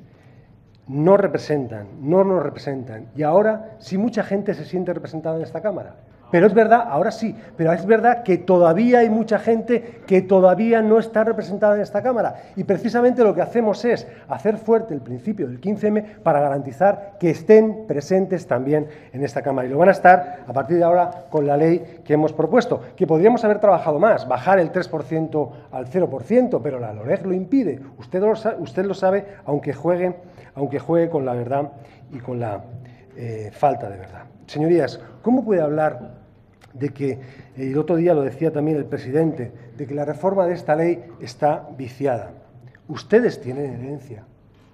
no representan, no nos representan, y ahora sí mucha gente se siente representada en esta Cámara. Pero es verdad, ahora sí, pero es verdad que todavía hay mucha gente que todavía no está representada en esta Cámara. Y precisamente lo que hacemos es hacer fuerte el principio del quince eme para garantizar que estén presentes también en esta Cámara. Y lo van a estar a partir de ahora con la ley que hemos propuesto, que podríamos haber trabajado más, bajar el tres por ciento al cero por ciento, pero la LOREG lo impide. Usted lo sabe, usted lo sabe aunque, juegue, aunque juegue con la verdad y con la eh, falta de verdad. Señorías, ¿cómo puede hablar de que, el otro día lo decía también el presidente, de que la reforma de esta ley está viciada? Ustedes tienen herencia,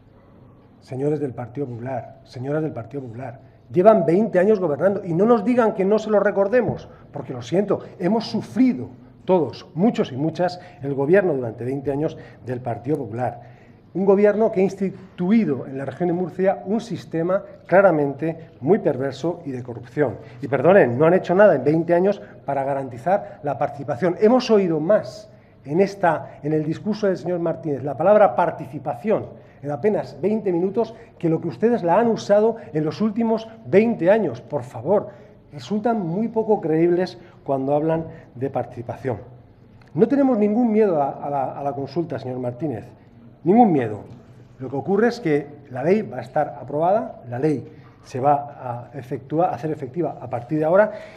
señores del Partido Popular, señoras del Partido Popular. Llevan veinte años gobernando y no nos digan que no se lo recordemos, porque lo siento, hemos sufrido todos, muchos y muchas, el gobierno durante veinte años del Partido Popular. Un gobierno que ha instituido en la región de Murcia un sistema claramente muy perverso y de corrupción. Y perdonen, no han hecho nada en veinte años para garantizar la participación. Hemos oído más en, esta, en el discurso del señor Martínez la palabra participación en apenas veinte minutos que lo que ustedes la han usado en los últimos veinte años. Por favor, resultan muy poco creíbles cuando hablan de participación. No tenemos ningún miedo a, a, la, a la consulta, señor Martínez. Ningún miedo. Lo que ocurre es que la ley va a estar aprobada, la ley se va a, efectuar, a hacer efectiva a partir de ahora,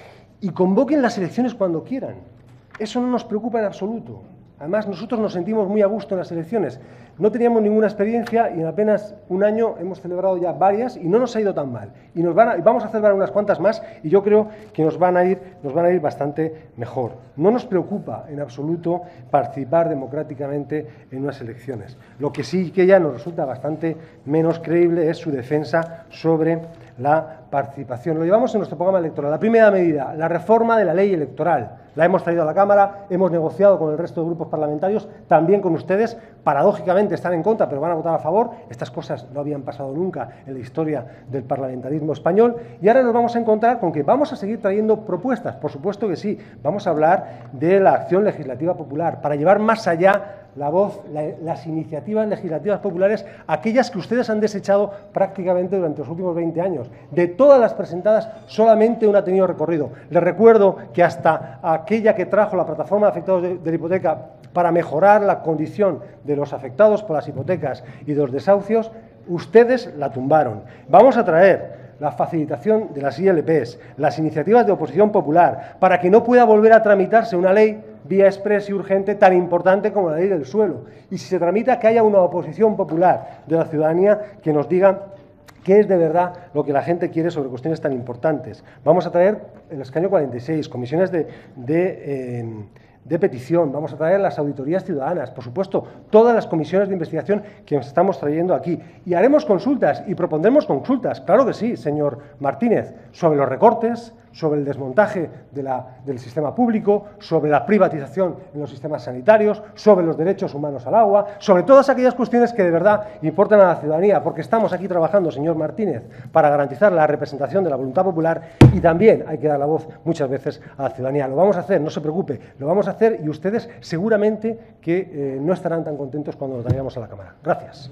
y convoquen las elecciones cuando quieran. Eso no nos preocupa en absoluto. Además, nosotros nos sentimos muy a gusto en las elecciones. No teníamos ninguna experiencia y en apenas un año hemos celebrado ya varias y no nos ha ido tan mal. Y nos van a, vamos a celebrar unas cuantas más y yo creo que nos van a ir, nos van a ir bastante mejor. No nos preocupa en absoluto participar democráticamente en unas elecciones. Lo que sí que ya nos resulta bastante menos creíble es su defensa sobre la participación. Lo llevamos en nuestro programa electoral. La primera medida, la reforma de la ley electoral. La hemos traído a la Cámara, hemos negociado con el resto de grupos parlamentarios, también con ustedes. Paradójicamente están en contra, pero van a votar a favor. Estas cosas no habían pasado nunca en la historia del parlamentarismo español. Y ahora nos vamos a encontrar con que vamos a seguir trayendo propuestas. Por supuesto que sí. Vamos a hablar de la acción legislativa popular para llevar más allá la voz, la, las iniciativas legislativas populares, aquellas que ustedes han desechado prácticamente durante los últimos veinte años. De todas las presentadas, solamente una ha tenido recorrido. Les recuerdo que hasta aquella que trajo la plataforma de afectados de, de la hipoteca para mejorar la condición de los afectados por las hipotecas y de los desahucios, ustedes la tumbaron. Vamos a traer la facilitación de las I L Ps, las iniciativas de oposición popular, para que no pueda volver a tramitarse una ley vía exprés y urgente tan importante como la ley del suelo. Y si se tramita, que haya una oposición popular de la ciudadanía que nos diga qué es de verdad lo que la gente quiere sobre cuestiones tan importantes. Vamos a traer el escaño cuarenta y seis, comisiones de, de, eh, de petición, vamos a traer las auditorías ciudadanas, por supuesto, todas las comisiones de investigación que nos estamos trayendo aquí. Y haremos consultas y propondremos consultas, claro que sí, señor Martínez, sobre los recortes, sobre el desmontaje de la, del sistema público, sobre la privatización en los sistemas sanitarios, sobre los derechos humanos al agua, sobre todas aquellas cuestiones que de verdad importan a la ciudadanía, porque estamos aquí trabajando, señor Martínez, para garantizar la representación de la voluntad popular y también hay que dar la voz muchas veces a la ciudadanía. Lo vamos a hacer, no se preocupe, lo vamos a hacer y ustedes seguramente que eh, no estarán tan contentos cuando lo traigamos a la Cámara. Gracias.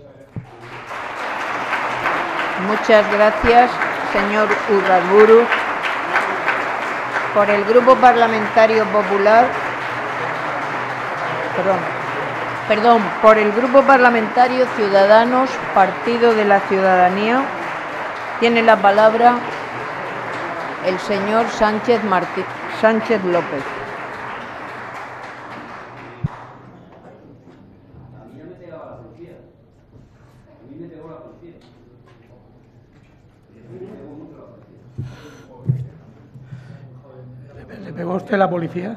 Muchas gracias, señor Urrarburu. Por el Grupo Parlamentario Popular, perdón, perdón, por el Grupo Parlamentario Ciudadanos, Partido de la Ciudadanía, tiene la palabra el señor Sánchez Martí, Sánchez López. ¿Le pegó usted la policía?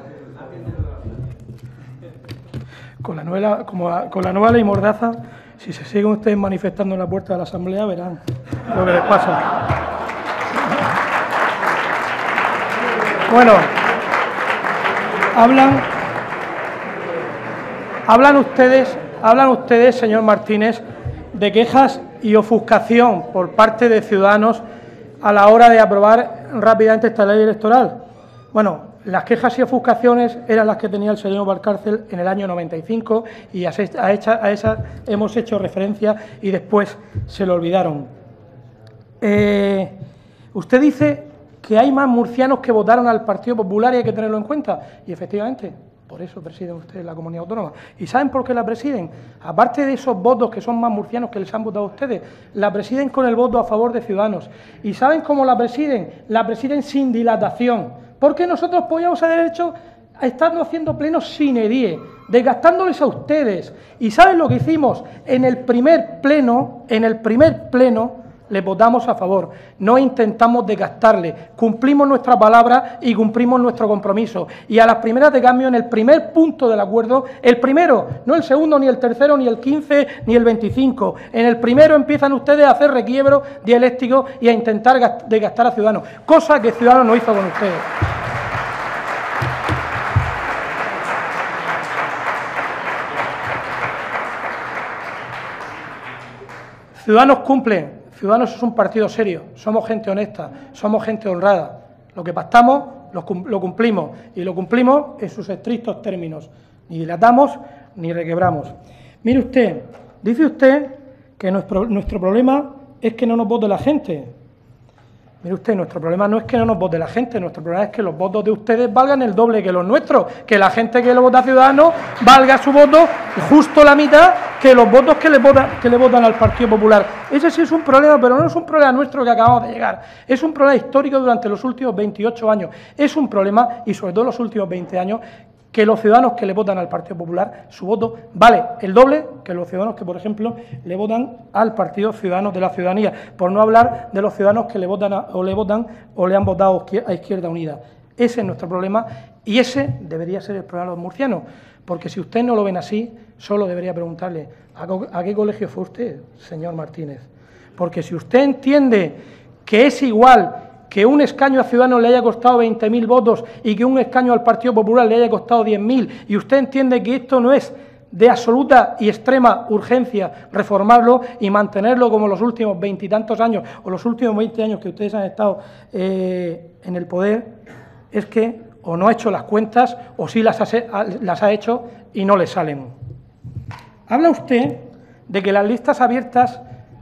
Con la, nueva, como a, con la nueva ley Mordaza, si se siguen ustedes manifestando en la puerta de la Asamblea, verán lo que les pasa. Bueno, hablan, hablan ustedes, hablan ustedes, señor Martínez, de quejas y ofuscación por parte de Ciudadanos a la hora de aprobar rápidamente esta ley electoral. Bueno, las quejas y ofuscaciones eran las que tenía el señor Valcárcel en el año noventa y cinco y a esas hemos hecho referencia y después se lo olvidaron. Eh, usted dice que hay más murcianos que votaron al Partido Popular y hay que tenerlo en cuenta. Y efectivamente, por eso presiden ustedes la comunidad autónoma. ¿Y saben por qué la presiden? Aparte de esos votos que son más murcianos que les han votado a ustedes, la presiden con el voto a favor de Ciudadanos. ¿Y saben cómo la presiden? La presiden sin dilatación. Porque nosotros podíamos haber hecho, estando haciendo plenos sine die, desgastándoles a ustedes. ¿Y saben lo que hicimos? En el primer pleno, en el primer pleno, le votamos a favor. No intentamos desgastarle, cumplimos nuestra palabra y cumplimos nuestro compromiso. Y a las primeras de cambio, en el primer punto del acuerdo, el primero, no el segundo, ni el tercero, ni el quince, ni el veinticinco. En el primero empiezan ustedes a hacer requiebros dialécticos y a intentar desgastar a Ciudadanos, cosa que Ciudadanos no hizo con ustedes. Ciudadanos cumple. Ciudadanos es un partido serio, somos gente honesta, somos gente honrada. Lo que pactamos lo cumplimos y lo cumplimos en sus estrictos términos. Ni dilatamos ni requebramos. Mire usted, dice usted que nuestro, nuestro problema es que no nos vote la gente. Mire usted, nuestro problema no es que no nos vote la gente, nuestro problema es que los votos de ustedes valgan el doble que los nuestros, que la gente que lo vota a Ciudadanos valga su voto justo la mitad que los votos que le votan, que le votan al Partido Popular. Ese sí es un problema, pero no es un problema nuestro que acabamos de llegar, es un problema histórico durante los últimos veintiocho años, es un problema, y sobre todo los últimos veinte años, que los ciudadanos que le votan al Partido Popular, su voto vale el doble que los ciudadanos que, por ejemplo, le votan al Partido Ciudadanos de la Ciudadanía, por no hablar de los ciudadanos que le votan a, o le votan o le han votado a Izquierda Unida. Ese es nuestro problema y ese debería ser el problema de los murcianos, porque si usted no lo ven así, solo debería preguntarle ¿a, a qué colegio fue usted, señor Martínez? Porque si usted entiende que es igual que un escaño a Ciudadanos le haya costado veinte mil votos y que un escaño al Partido Popular le haya costado diez mil, y usted entiende que esto no es de absoluta y extrema urgencia reformarlo y mantenerlo como los últimos veintitantos años o los últimos veinte años que ustedes han estado eh, en el poder, es que o no ha hecho las cuentas o sí las ha, las ha hecho y no le salen. Habla usted de que las listas abiertas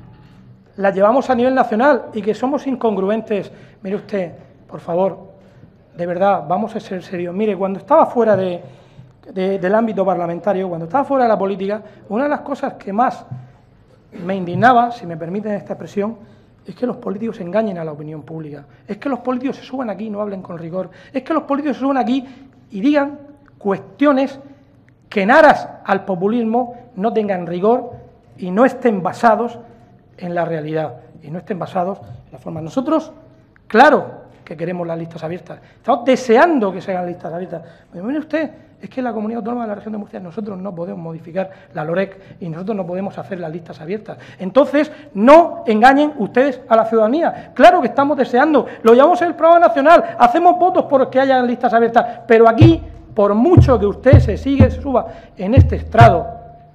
las llevamos a nivel nacional y que somos incongruentes. Mire usted, por favor, de verdad, vamos a ser serios. Mire, cuando estaba fuera de, de, del ámbito parlamentario, cuando estaba fuera de la política, una de las cosas que más me indignaba, si me permiten esta expresión, es que los políticos engañen a la opinión pública, es que los políticos se suban aquí y no hablen con rigor, es que los políticos se suban aquí y digan cuestiones que en aras al populismo no tengan rigor y no estén basados en la realidad y no estén basados en la forma. Nosotros, claro que queremos las listas abiertas, estamos deseando que se hagan listas abiertas. Pero mire usted, es que en la Comunidad Autónoma de la Región de Murcia nosotros no podemos modificar la LOREC y nosotros no podemos hacer las listas abiertas. Entonces, no engañen ustedes a la ciudadanía. Claro que estamos deseando, lo llevamos en el programa nacional, hacemos votos por que haya listas abiertas, pero aquí, por mucho que usted se sigue, se suba en este estrado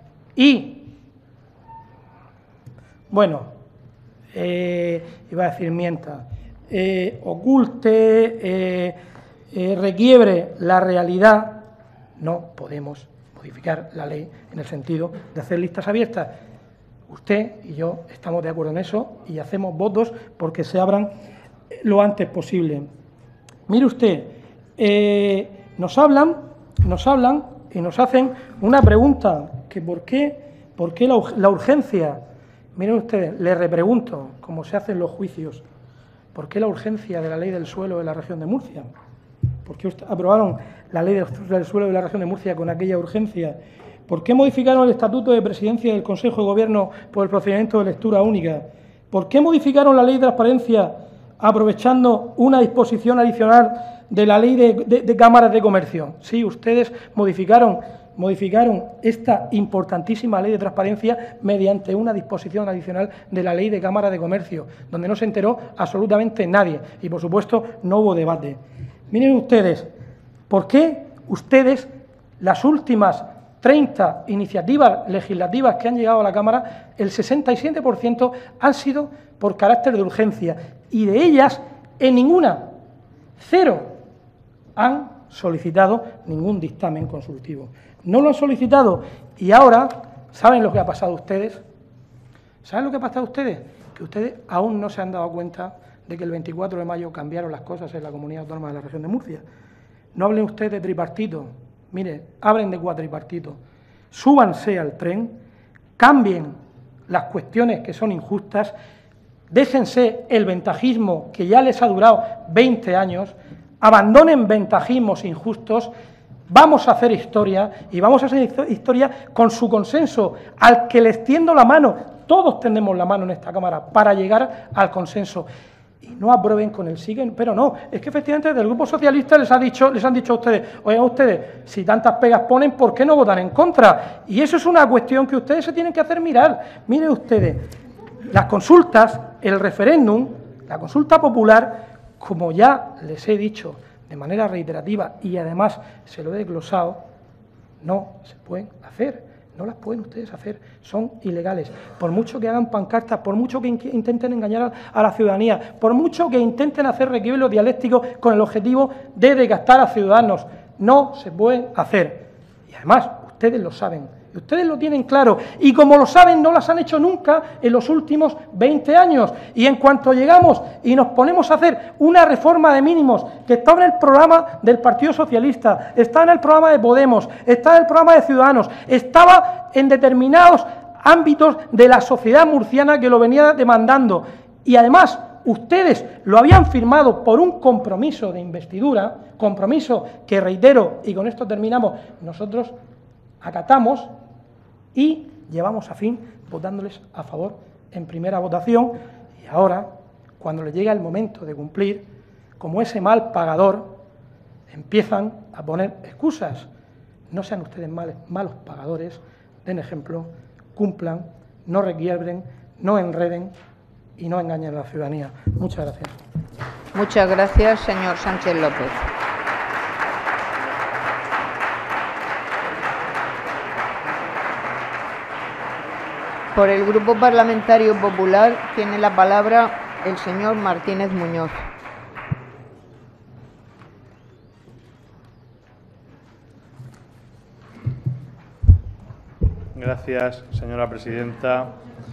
y Bueno, eh, iba a decir mienta, eh, oculte, eh, eh, requiebre la realidad, no podemos modificar la ley en el sentido de hacer listas abiertas. Usted y yo estamos de acuerdo en eso y hacemos votos porque se abran lo antes posible. Mire usted, eh, nos hablan, nos hablan y nos hacen una pregunta, que por qué, por qué la, la urgencia. Miren ustedes, les repregunto, como se hacen los juicios, ¿por qué la urgencia de la ley del suelo de la región de Murcia? ¿Por qué aprobaron la ley del suelo de la región de Murcia con aquella urgencia? ¿Por qué modificaron el estatuto de presidencia del Consejo de Gobierno por el procedimiento de lectura única? ¿Por qué modificaron la ley de transparencia aprovechando una disposición adicional de la ley de, de, de cámaras de comercio? Sí, ustedes modificaron... modificaron esta importantísima ley de transparencia mediante una disposición adicional de la ley de Cámara de Comercio, donde no se enteró absolutamente nadie y, por supuesto, no hubo debate. Miren ustedes, ¿por qué ustedes, las últimas treinta iniciativas legislativas que han llegado a la Cámara, el sesenta y siete por ciento han sido por carácter de urgencia y de ellas, en ninguna, cero, han solicitado ningún dictamen consultivo? No lo han solicitado y ahora, ¿saben lo que ha pasado a ustedes? ¿Saben lo que ha pasado a ustedes? Que ustedes aún no se han dado cuenta de que el veinticuatro de mayo cambiaron las cosas en la Comunidad Autónoma de la Región de Murcia. No hablen ustedes de tripartito, mire, hablen de cuatripartito, súbanse al tren, cambien las cuestiones que son injustas, déjense el ventajismo que ya les ha durado veinte años, abandonen ventajismos injustos. Vamos a hacer historia y vamos a hacer historia con su consenso, al que les tiendo la mano. Todos tendemos la mano en esta Cámara para llegar al consenso. Y no aprueben con el siguen, pero no, es que efectivamente desde el Grupo Socialista les ha dicho, les han dicho a ustedes, oigan ustedes, si tantas pegas ponen, ¿por qué no votan en contra? Y eso es una cuestión que ustedes se tienen que hacer mirar. Miren ustedes, las consultas, el referéndum, la consulta popular, como ya les he dicho de manera reiterativa y además se lo he desglosado, no se pueden hacer, no las pueden ustedes hacer, son ilegales. Por mucho que hagan pancartas, por mucho que intenten engañar a la ciudadanía, por mucho que intenten hacer requiebros dialécticos con el objetivo de desgastar a ciudadanos, no se pueden hacer. Y además, ustedes lo saben. Ustedes lo tienen claro. Y como lo saben, no las han hecho nunca en los últimos veinte años. Y en cuanto llegamos y nos ponemos a hacer una reforma de mínimos que estaba en el programa del Partido Socialista, está en el programa de Podemos, está en el programa de Ciudadanos, estaba en determinados ámbitos de la sociedad murciana que lo venía demandando. Y además, ustedes lo habían firmado por un compromiso de investidura, compromiso que, reitero, y con esto terminamos, nosotros acatamos y llevamos a fin votándoles a favor en primera votación. Y ahora, cuando les llega el momento de cumplir, como ese mal pagador, empiezan a poner excusas. No sean ustedes mal, malos pagadores, den ejemplo, cumplan, no requiebren, no enreden y no engañen a la ciudadanía. Muchas gracias. Muchas gracias, señor Sánchez López. Por el Grupo Parlamentario Popular tiene la palabra el señor Martínez Muñoz. Gracias, señora presidenta.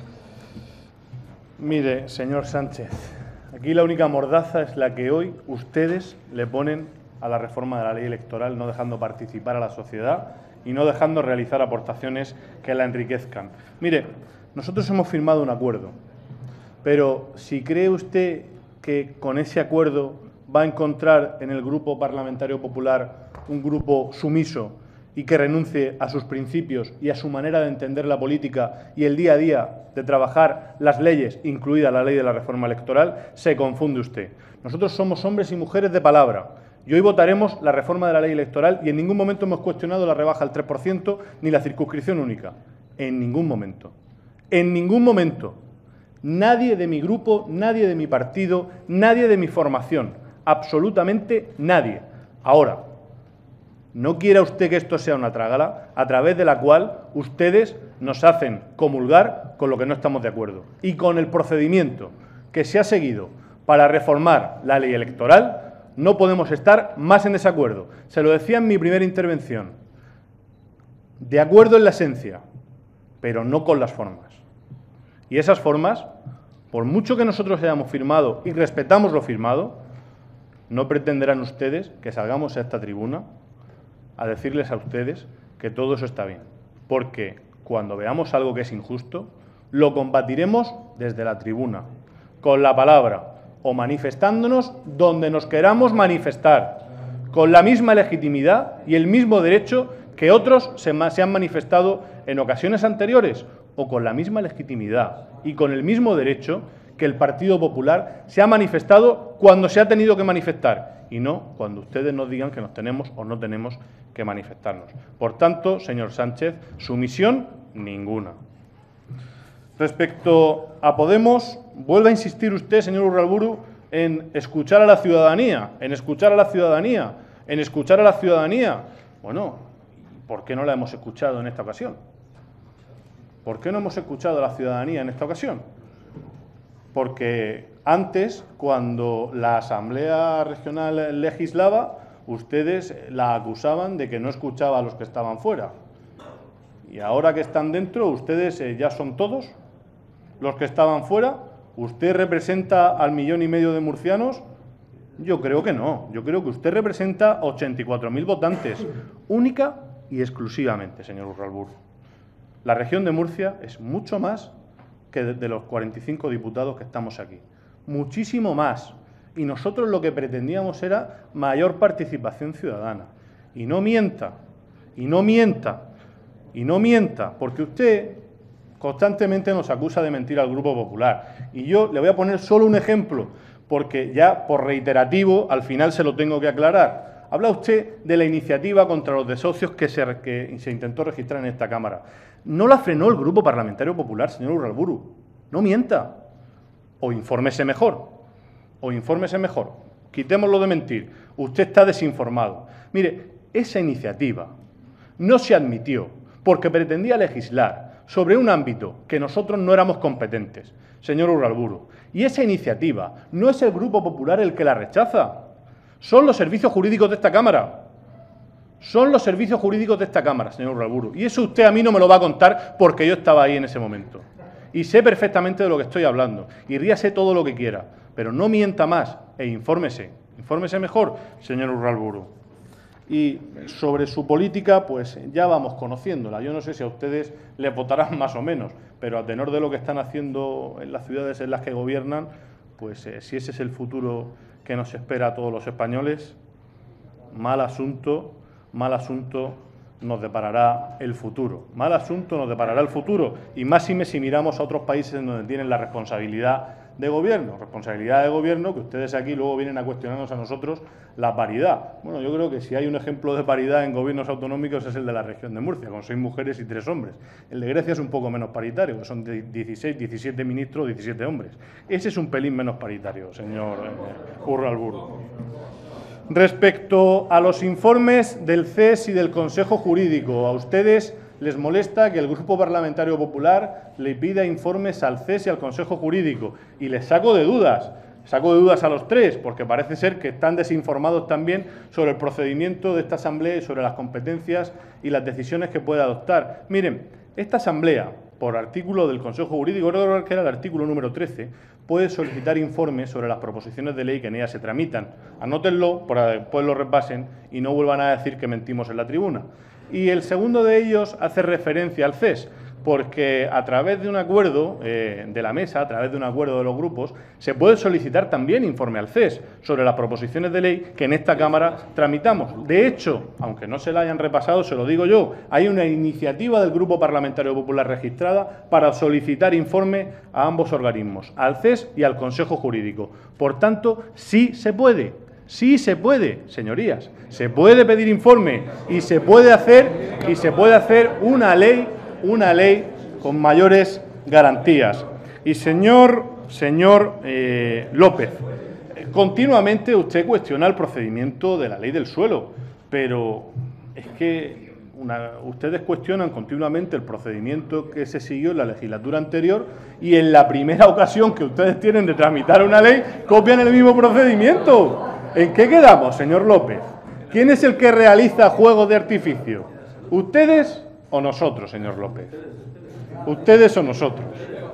Mire, señor Sánchez, aquí la única mordaza es la que hoy ustedes le ponen a la reforma de la ley electoral, no dejando participar a la sociedad y no dejando realizar aportaciones que la enriquezcan. Mire, nosotros hemos firmado un acuerdo, pero si cree usted que con ese acuerdo va a encontrar en el Grupo Parlamentario Popular un grupo sumiso y que renuncie a sus principios y a su manera de entender la política y el día a día de trabajar las leyes, incluida la ley de la reforma electoral, se confunde usted. Nosotros somos hombres y mujeres de palabra y hoy votaremos la reforma de la ley electoral y en ningún momento hemos cuestionado la rebaja al tres por ciento ni la circunscripción única. En ningún momento. En ningún momento. Nadie de mi grupo, nadie de mi partido, nadie de mi formación, absolutamente nadie. Ahora, no quiera usted que esto sea una trágala a través de la cual ustedes nos hacen comulgar con lo que no estamos de acuerdo y con el procedimiento que se ha seguido para reformar la ley electoral. No podemos estar más en desacuerdo. Se lo decía en mi primera intervención. De acuerdo en la esencia, pero no con las formas. Y esas formas, por mucho que nosotros hayamos firmado y respetamos lo firmado, no pretenderán ustedes que salgamos a esta tribuna a decirles a ustedes que todo eso está bien. Porque cuando veamos algo que es injusto, lo combatiremos desde la tribuna, con la palabra o manifestándonos donde nos queramos manifestar, con la misma legitimidad y el mismo derecho que otros se, se han manifestado en ocasiones anteriores, o con la misma legitimidad y con el mismo derecho que el Partido Popular se ha manifestado cuando se ha tenido que manifestar, y no cuando ustedes nos digan que nos tenemos o no tenemos que manifestarnos. Por tanto, señor Sánchez, sumisión ninguna. Respecto a Podemos, vuelve a insistir usted, señor Urralburu, en escuchar a la ciudadanía, en escuchar a la ciudadanía, en escuchar a la ciudadanía. Bueno, ¿por qué no la hemos escuchado en esta ocasión? ¿Por qué no hemos escuchado a la ciudadanía en esta ocasión? Porque antes, cuando la Asamblea Regional legislaba, ustedes la acusaban de que no escuchaba a los que estaban fuera. Y ahora que están dentro, ustedes eh, ya son todos los que estaban fuera. ¿Usted representa al millón y medio de murcianos? Yo creo que no. Yo creo que usted representa ochenta y cuatro mil votantes, única y exclusivamente, señor Urralburu. La región de Murcia es mucho más que de, de los cuarenta y cinco diputados que estamos aquí. Muchísimo más. Y nosotros lo que pretendíamos era mayor participación ciudadana. Y no mienta, y no mienta, y no mienta, porque usted constantemente nos acusa de mentir al Grupo Popular. Y yo le voy a poner solo un ejemplo, porque ya por reiterativo al final se lo tengo que aclarar. Habla usted de la iniciativa contra los desahucios que se, que se intentó registrar en esta Cámara. No la frenó el Grupo Parlamentario Popular, señor Urralburu. No mienta. O infórmese mejor. O infórmese mejor. Quitémoslo de mentir. Usted está desinformado. Mire, esa iniciativa no se admitió porque pretendía legislar sobre un ámbito que nosotros no éramos competentes, señor Urralburu. Y esa iniciativa no es el Grupo Popular el que la rechaza. Son los servicios jurídicos de esta Cámara. Son los servicios jurídicos de esta Cámara, señor Urralburu. Y eso usted a mí no me lo va a contar porque yo estaba ahí en ese momento. Y sé perfectamente de lo que estoy hablando. Y ríase todo lo que quiera. Pero no mienta más e infórmese. Infórmese mejor, señor Urralburu. Y sobre su política, pues ya vamos conociéndola. Yo no sé si a ustedes les votarán más o menos, pero a tenor de lo que están haciendo en las ciudades en las que gobiernan, pues eh, si ese es el futuro que nos espera a todos los españoles, mal asunto, mal asunto nos deparará el futuro. Mal asunto nos deparará el futuro. Y más si, me, si miramos a otros países en donde tienen la responsabilidad de gobierno, responsabilidad de gobierno, que ustedes aquí luego vienen a cuestionarnos a nosotros la paridad. Bueno, yo creo que si hay un ejemplo de paridad en gobiernos autonómicos es el de la región de Murcia, con seis mujeres y tres hombres. El de Grecia es un poco menos paritario, que son de dieciséis, diecisiete ministros, diecisiete hombres. Ese es un pelín menos paritario, señor eh, Urralburu. Respecto a los informes del C E S y del Consejo Jurídico, a ustedes les molesta que el Grupo Parlamentario Popular le pida informes al C E S y al Consejo Jurídico. Y les saco de dudas, saco de dudas a los tres, porque parece ser que están desinformados también sobre el procedimiento de esta Asamblea y sobre las competencias y las decisiones que puede adoptar. Miren, esta Asamblea, por artículo del Consejo Jurídico, creo que era el artículo número trece, puede solicitar informes sobre las proposiciones de ley que en ella se tramitan. Anótenlo para que después lo repasen y no vuelvan a decir que mentimos en la tribuna. Y el segundo de ellos hace referencia al C E S, porque a través de un acuerdo eh, de la mesa, a través de un acuerdo de los grupos, se puede solicitar también informe al C E S sobre las proposiciones de ley que en esta Cámara tramitamos. De hecho, aunque no se la hayan repasado, se lo digo yo, hay una iniciativa del Grupo Parlamentario Popular registrada para solicitar informe a ambos organismos, al C E S y al Consejo Jurídico. Por tanto, sí se puede. Sí se puede, señorías, se puede pedir informe y se puede hacer y se puede hacer una ley, una ley con mayores garantías. Y señor, señor eh, López, continuamente usted cuestiona el procedimiento de la ley del suelo, pero es que una, ustedes cuestionan continuamente el procedimiento que se siguió en la legislatura anterior y en la primera ocasión que ustedes tienen de tramitar una ley copian el mismo procedimiento. ¿En qué quedamos, señor López? ¿Quién es el que realiza juegos de artificio? ¿Ustedes o nosotros, señor López? ¿Ustedes o nosotros?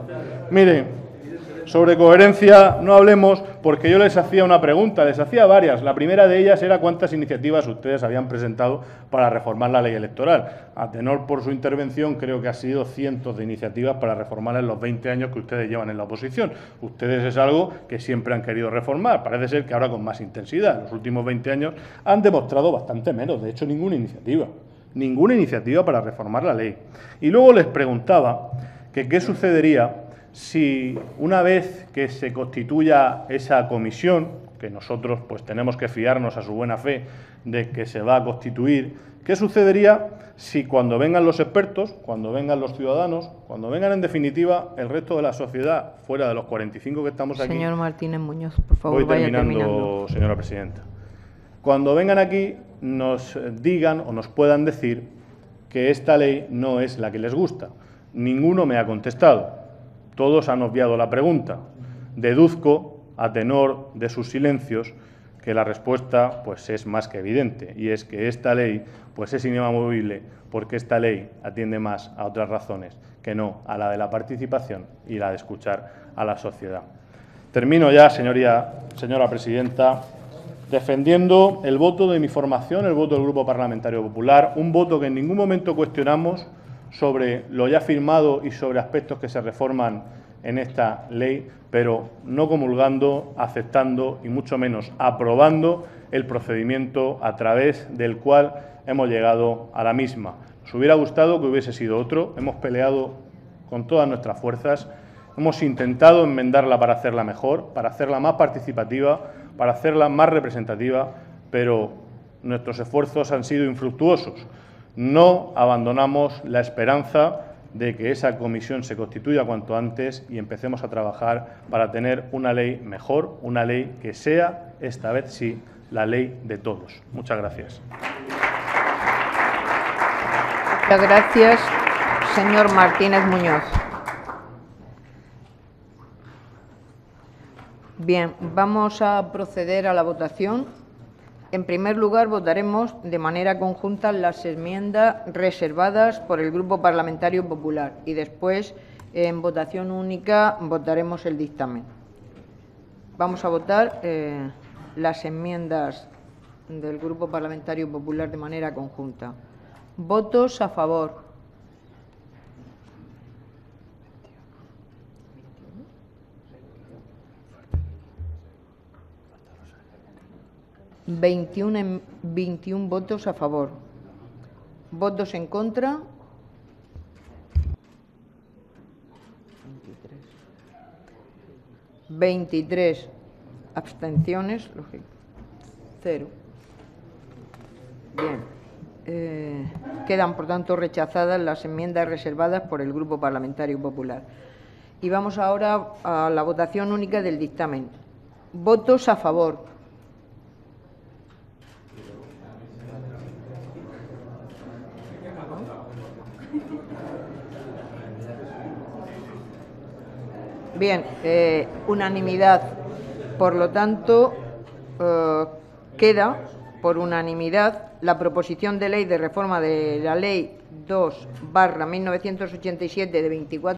Miren, sobre coherencia no hablemos porque yo les hacía una pregunta, les hacía varias. La primera de ellas era cuántas iniciativas ustedes habían presentado para reformar la ley electoral. A tenor por su intervención, creo que ha sido cientos de iniciativas para reformar en los veinte años que ustedes llevan en la oposición. Ustedes es algo que siempre han querido reformar. Parece ser que ahora con más intensidad. En los últimos veinte años han demostrado bastante menos. De hecho, ninguna iniciativa. Ninguna iniciativa para reformar la ley. Y luego les preguntaba que qué sucedería si una vez que se constituya esa comisión, que nosotros pues tenemos que fiarnos a su buena fe de que se va a constituir, ¿qué sucedería si cuando vengan los expertos, cuando vengan los ciudadanos, cuando vengan en definitiva el resto de la sociedad, fuera de los cuarenta y cinco que estamos aquí? Señor Martínez Muñoz, por favor, voy vaya terminando, terminando. Señora presidenta. Cuando vengan aquí nos digan o nos puedan decir que esta ley no es la que les gusta. Ninguno me ha contestado. Todos han obviado la pregunta. Deduzco, a tenor de sus silencios, que la respuesta pues, es más que evidente, y es que esta ley pues, es inamovible porque esta ley atiende más a otras razones que no a la de la participación y la de escuchar a la sociedad. Termino ya, señoría, señora presidenta, defendiendo el voto de mi formación, el voto del Grupo Parlamentario Popular, un voto que en ningún momento cuestionamos sobre lo ya firmado y sobre aspectos que se reforman en esta ley, pero no comulgando, aceptando y mucho menos aprobando el procedimiento a través del cual hemos llegado a la misma. Nos hubiera gustado que hubiese sido otro, hemos peleado con todas nuestras fuerzas, hemos intentado enmendarla para hacerla mejor, para hacerla más participativa, para hacerla más representativa, pero nuestros esfuerzos han sido infructuosos. No abandonamos la esperanza de que esa comisión se constituya cuanto antes y empecemos a trabajar para tener una ley mejor, una ley que sea, esta vez sí, la ley de todos. Muchas gracias. Muchas gracias, señor Martínez Muñoz. Bien, vamos a proceder a la votación. En primer lugar, votaremos de manera conjunta las enmiendas reservadas por el Grupo Parlamentario Popular y después, en votación única, votaremos el dictamen. Vamos a votar eh, las enmiendas del Grupo Parlamentario Popular de manera conjunta. Votos a favor. veintiuno, veintiuno votos a favor. Votos en contra. veintitrés abstenciones. Cero. Bien. Eh, quedan, por tanto, rechazadas las enmiendas reservadas por el Grupo Parlamentario Popular. Y vamos ahora a la votación única del dictamen. Votos a favor. Bien, eh, unanimidad. Por lo tanto, eh, queda por unanimidad la proposición de ley de reforma de la Ley dos barra mil novecientos ochenta y siete de veinticuatro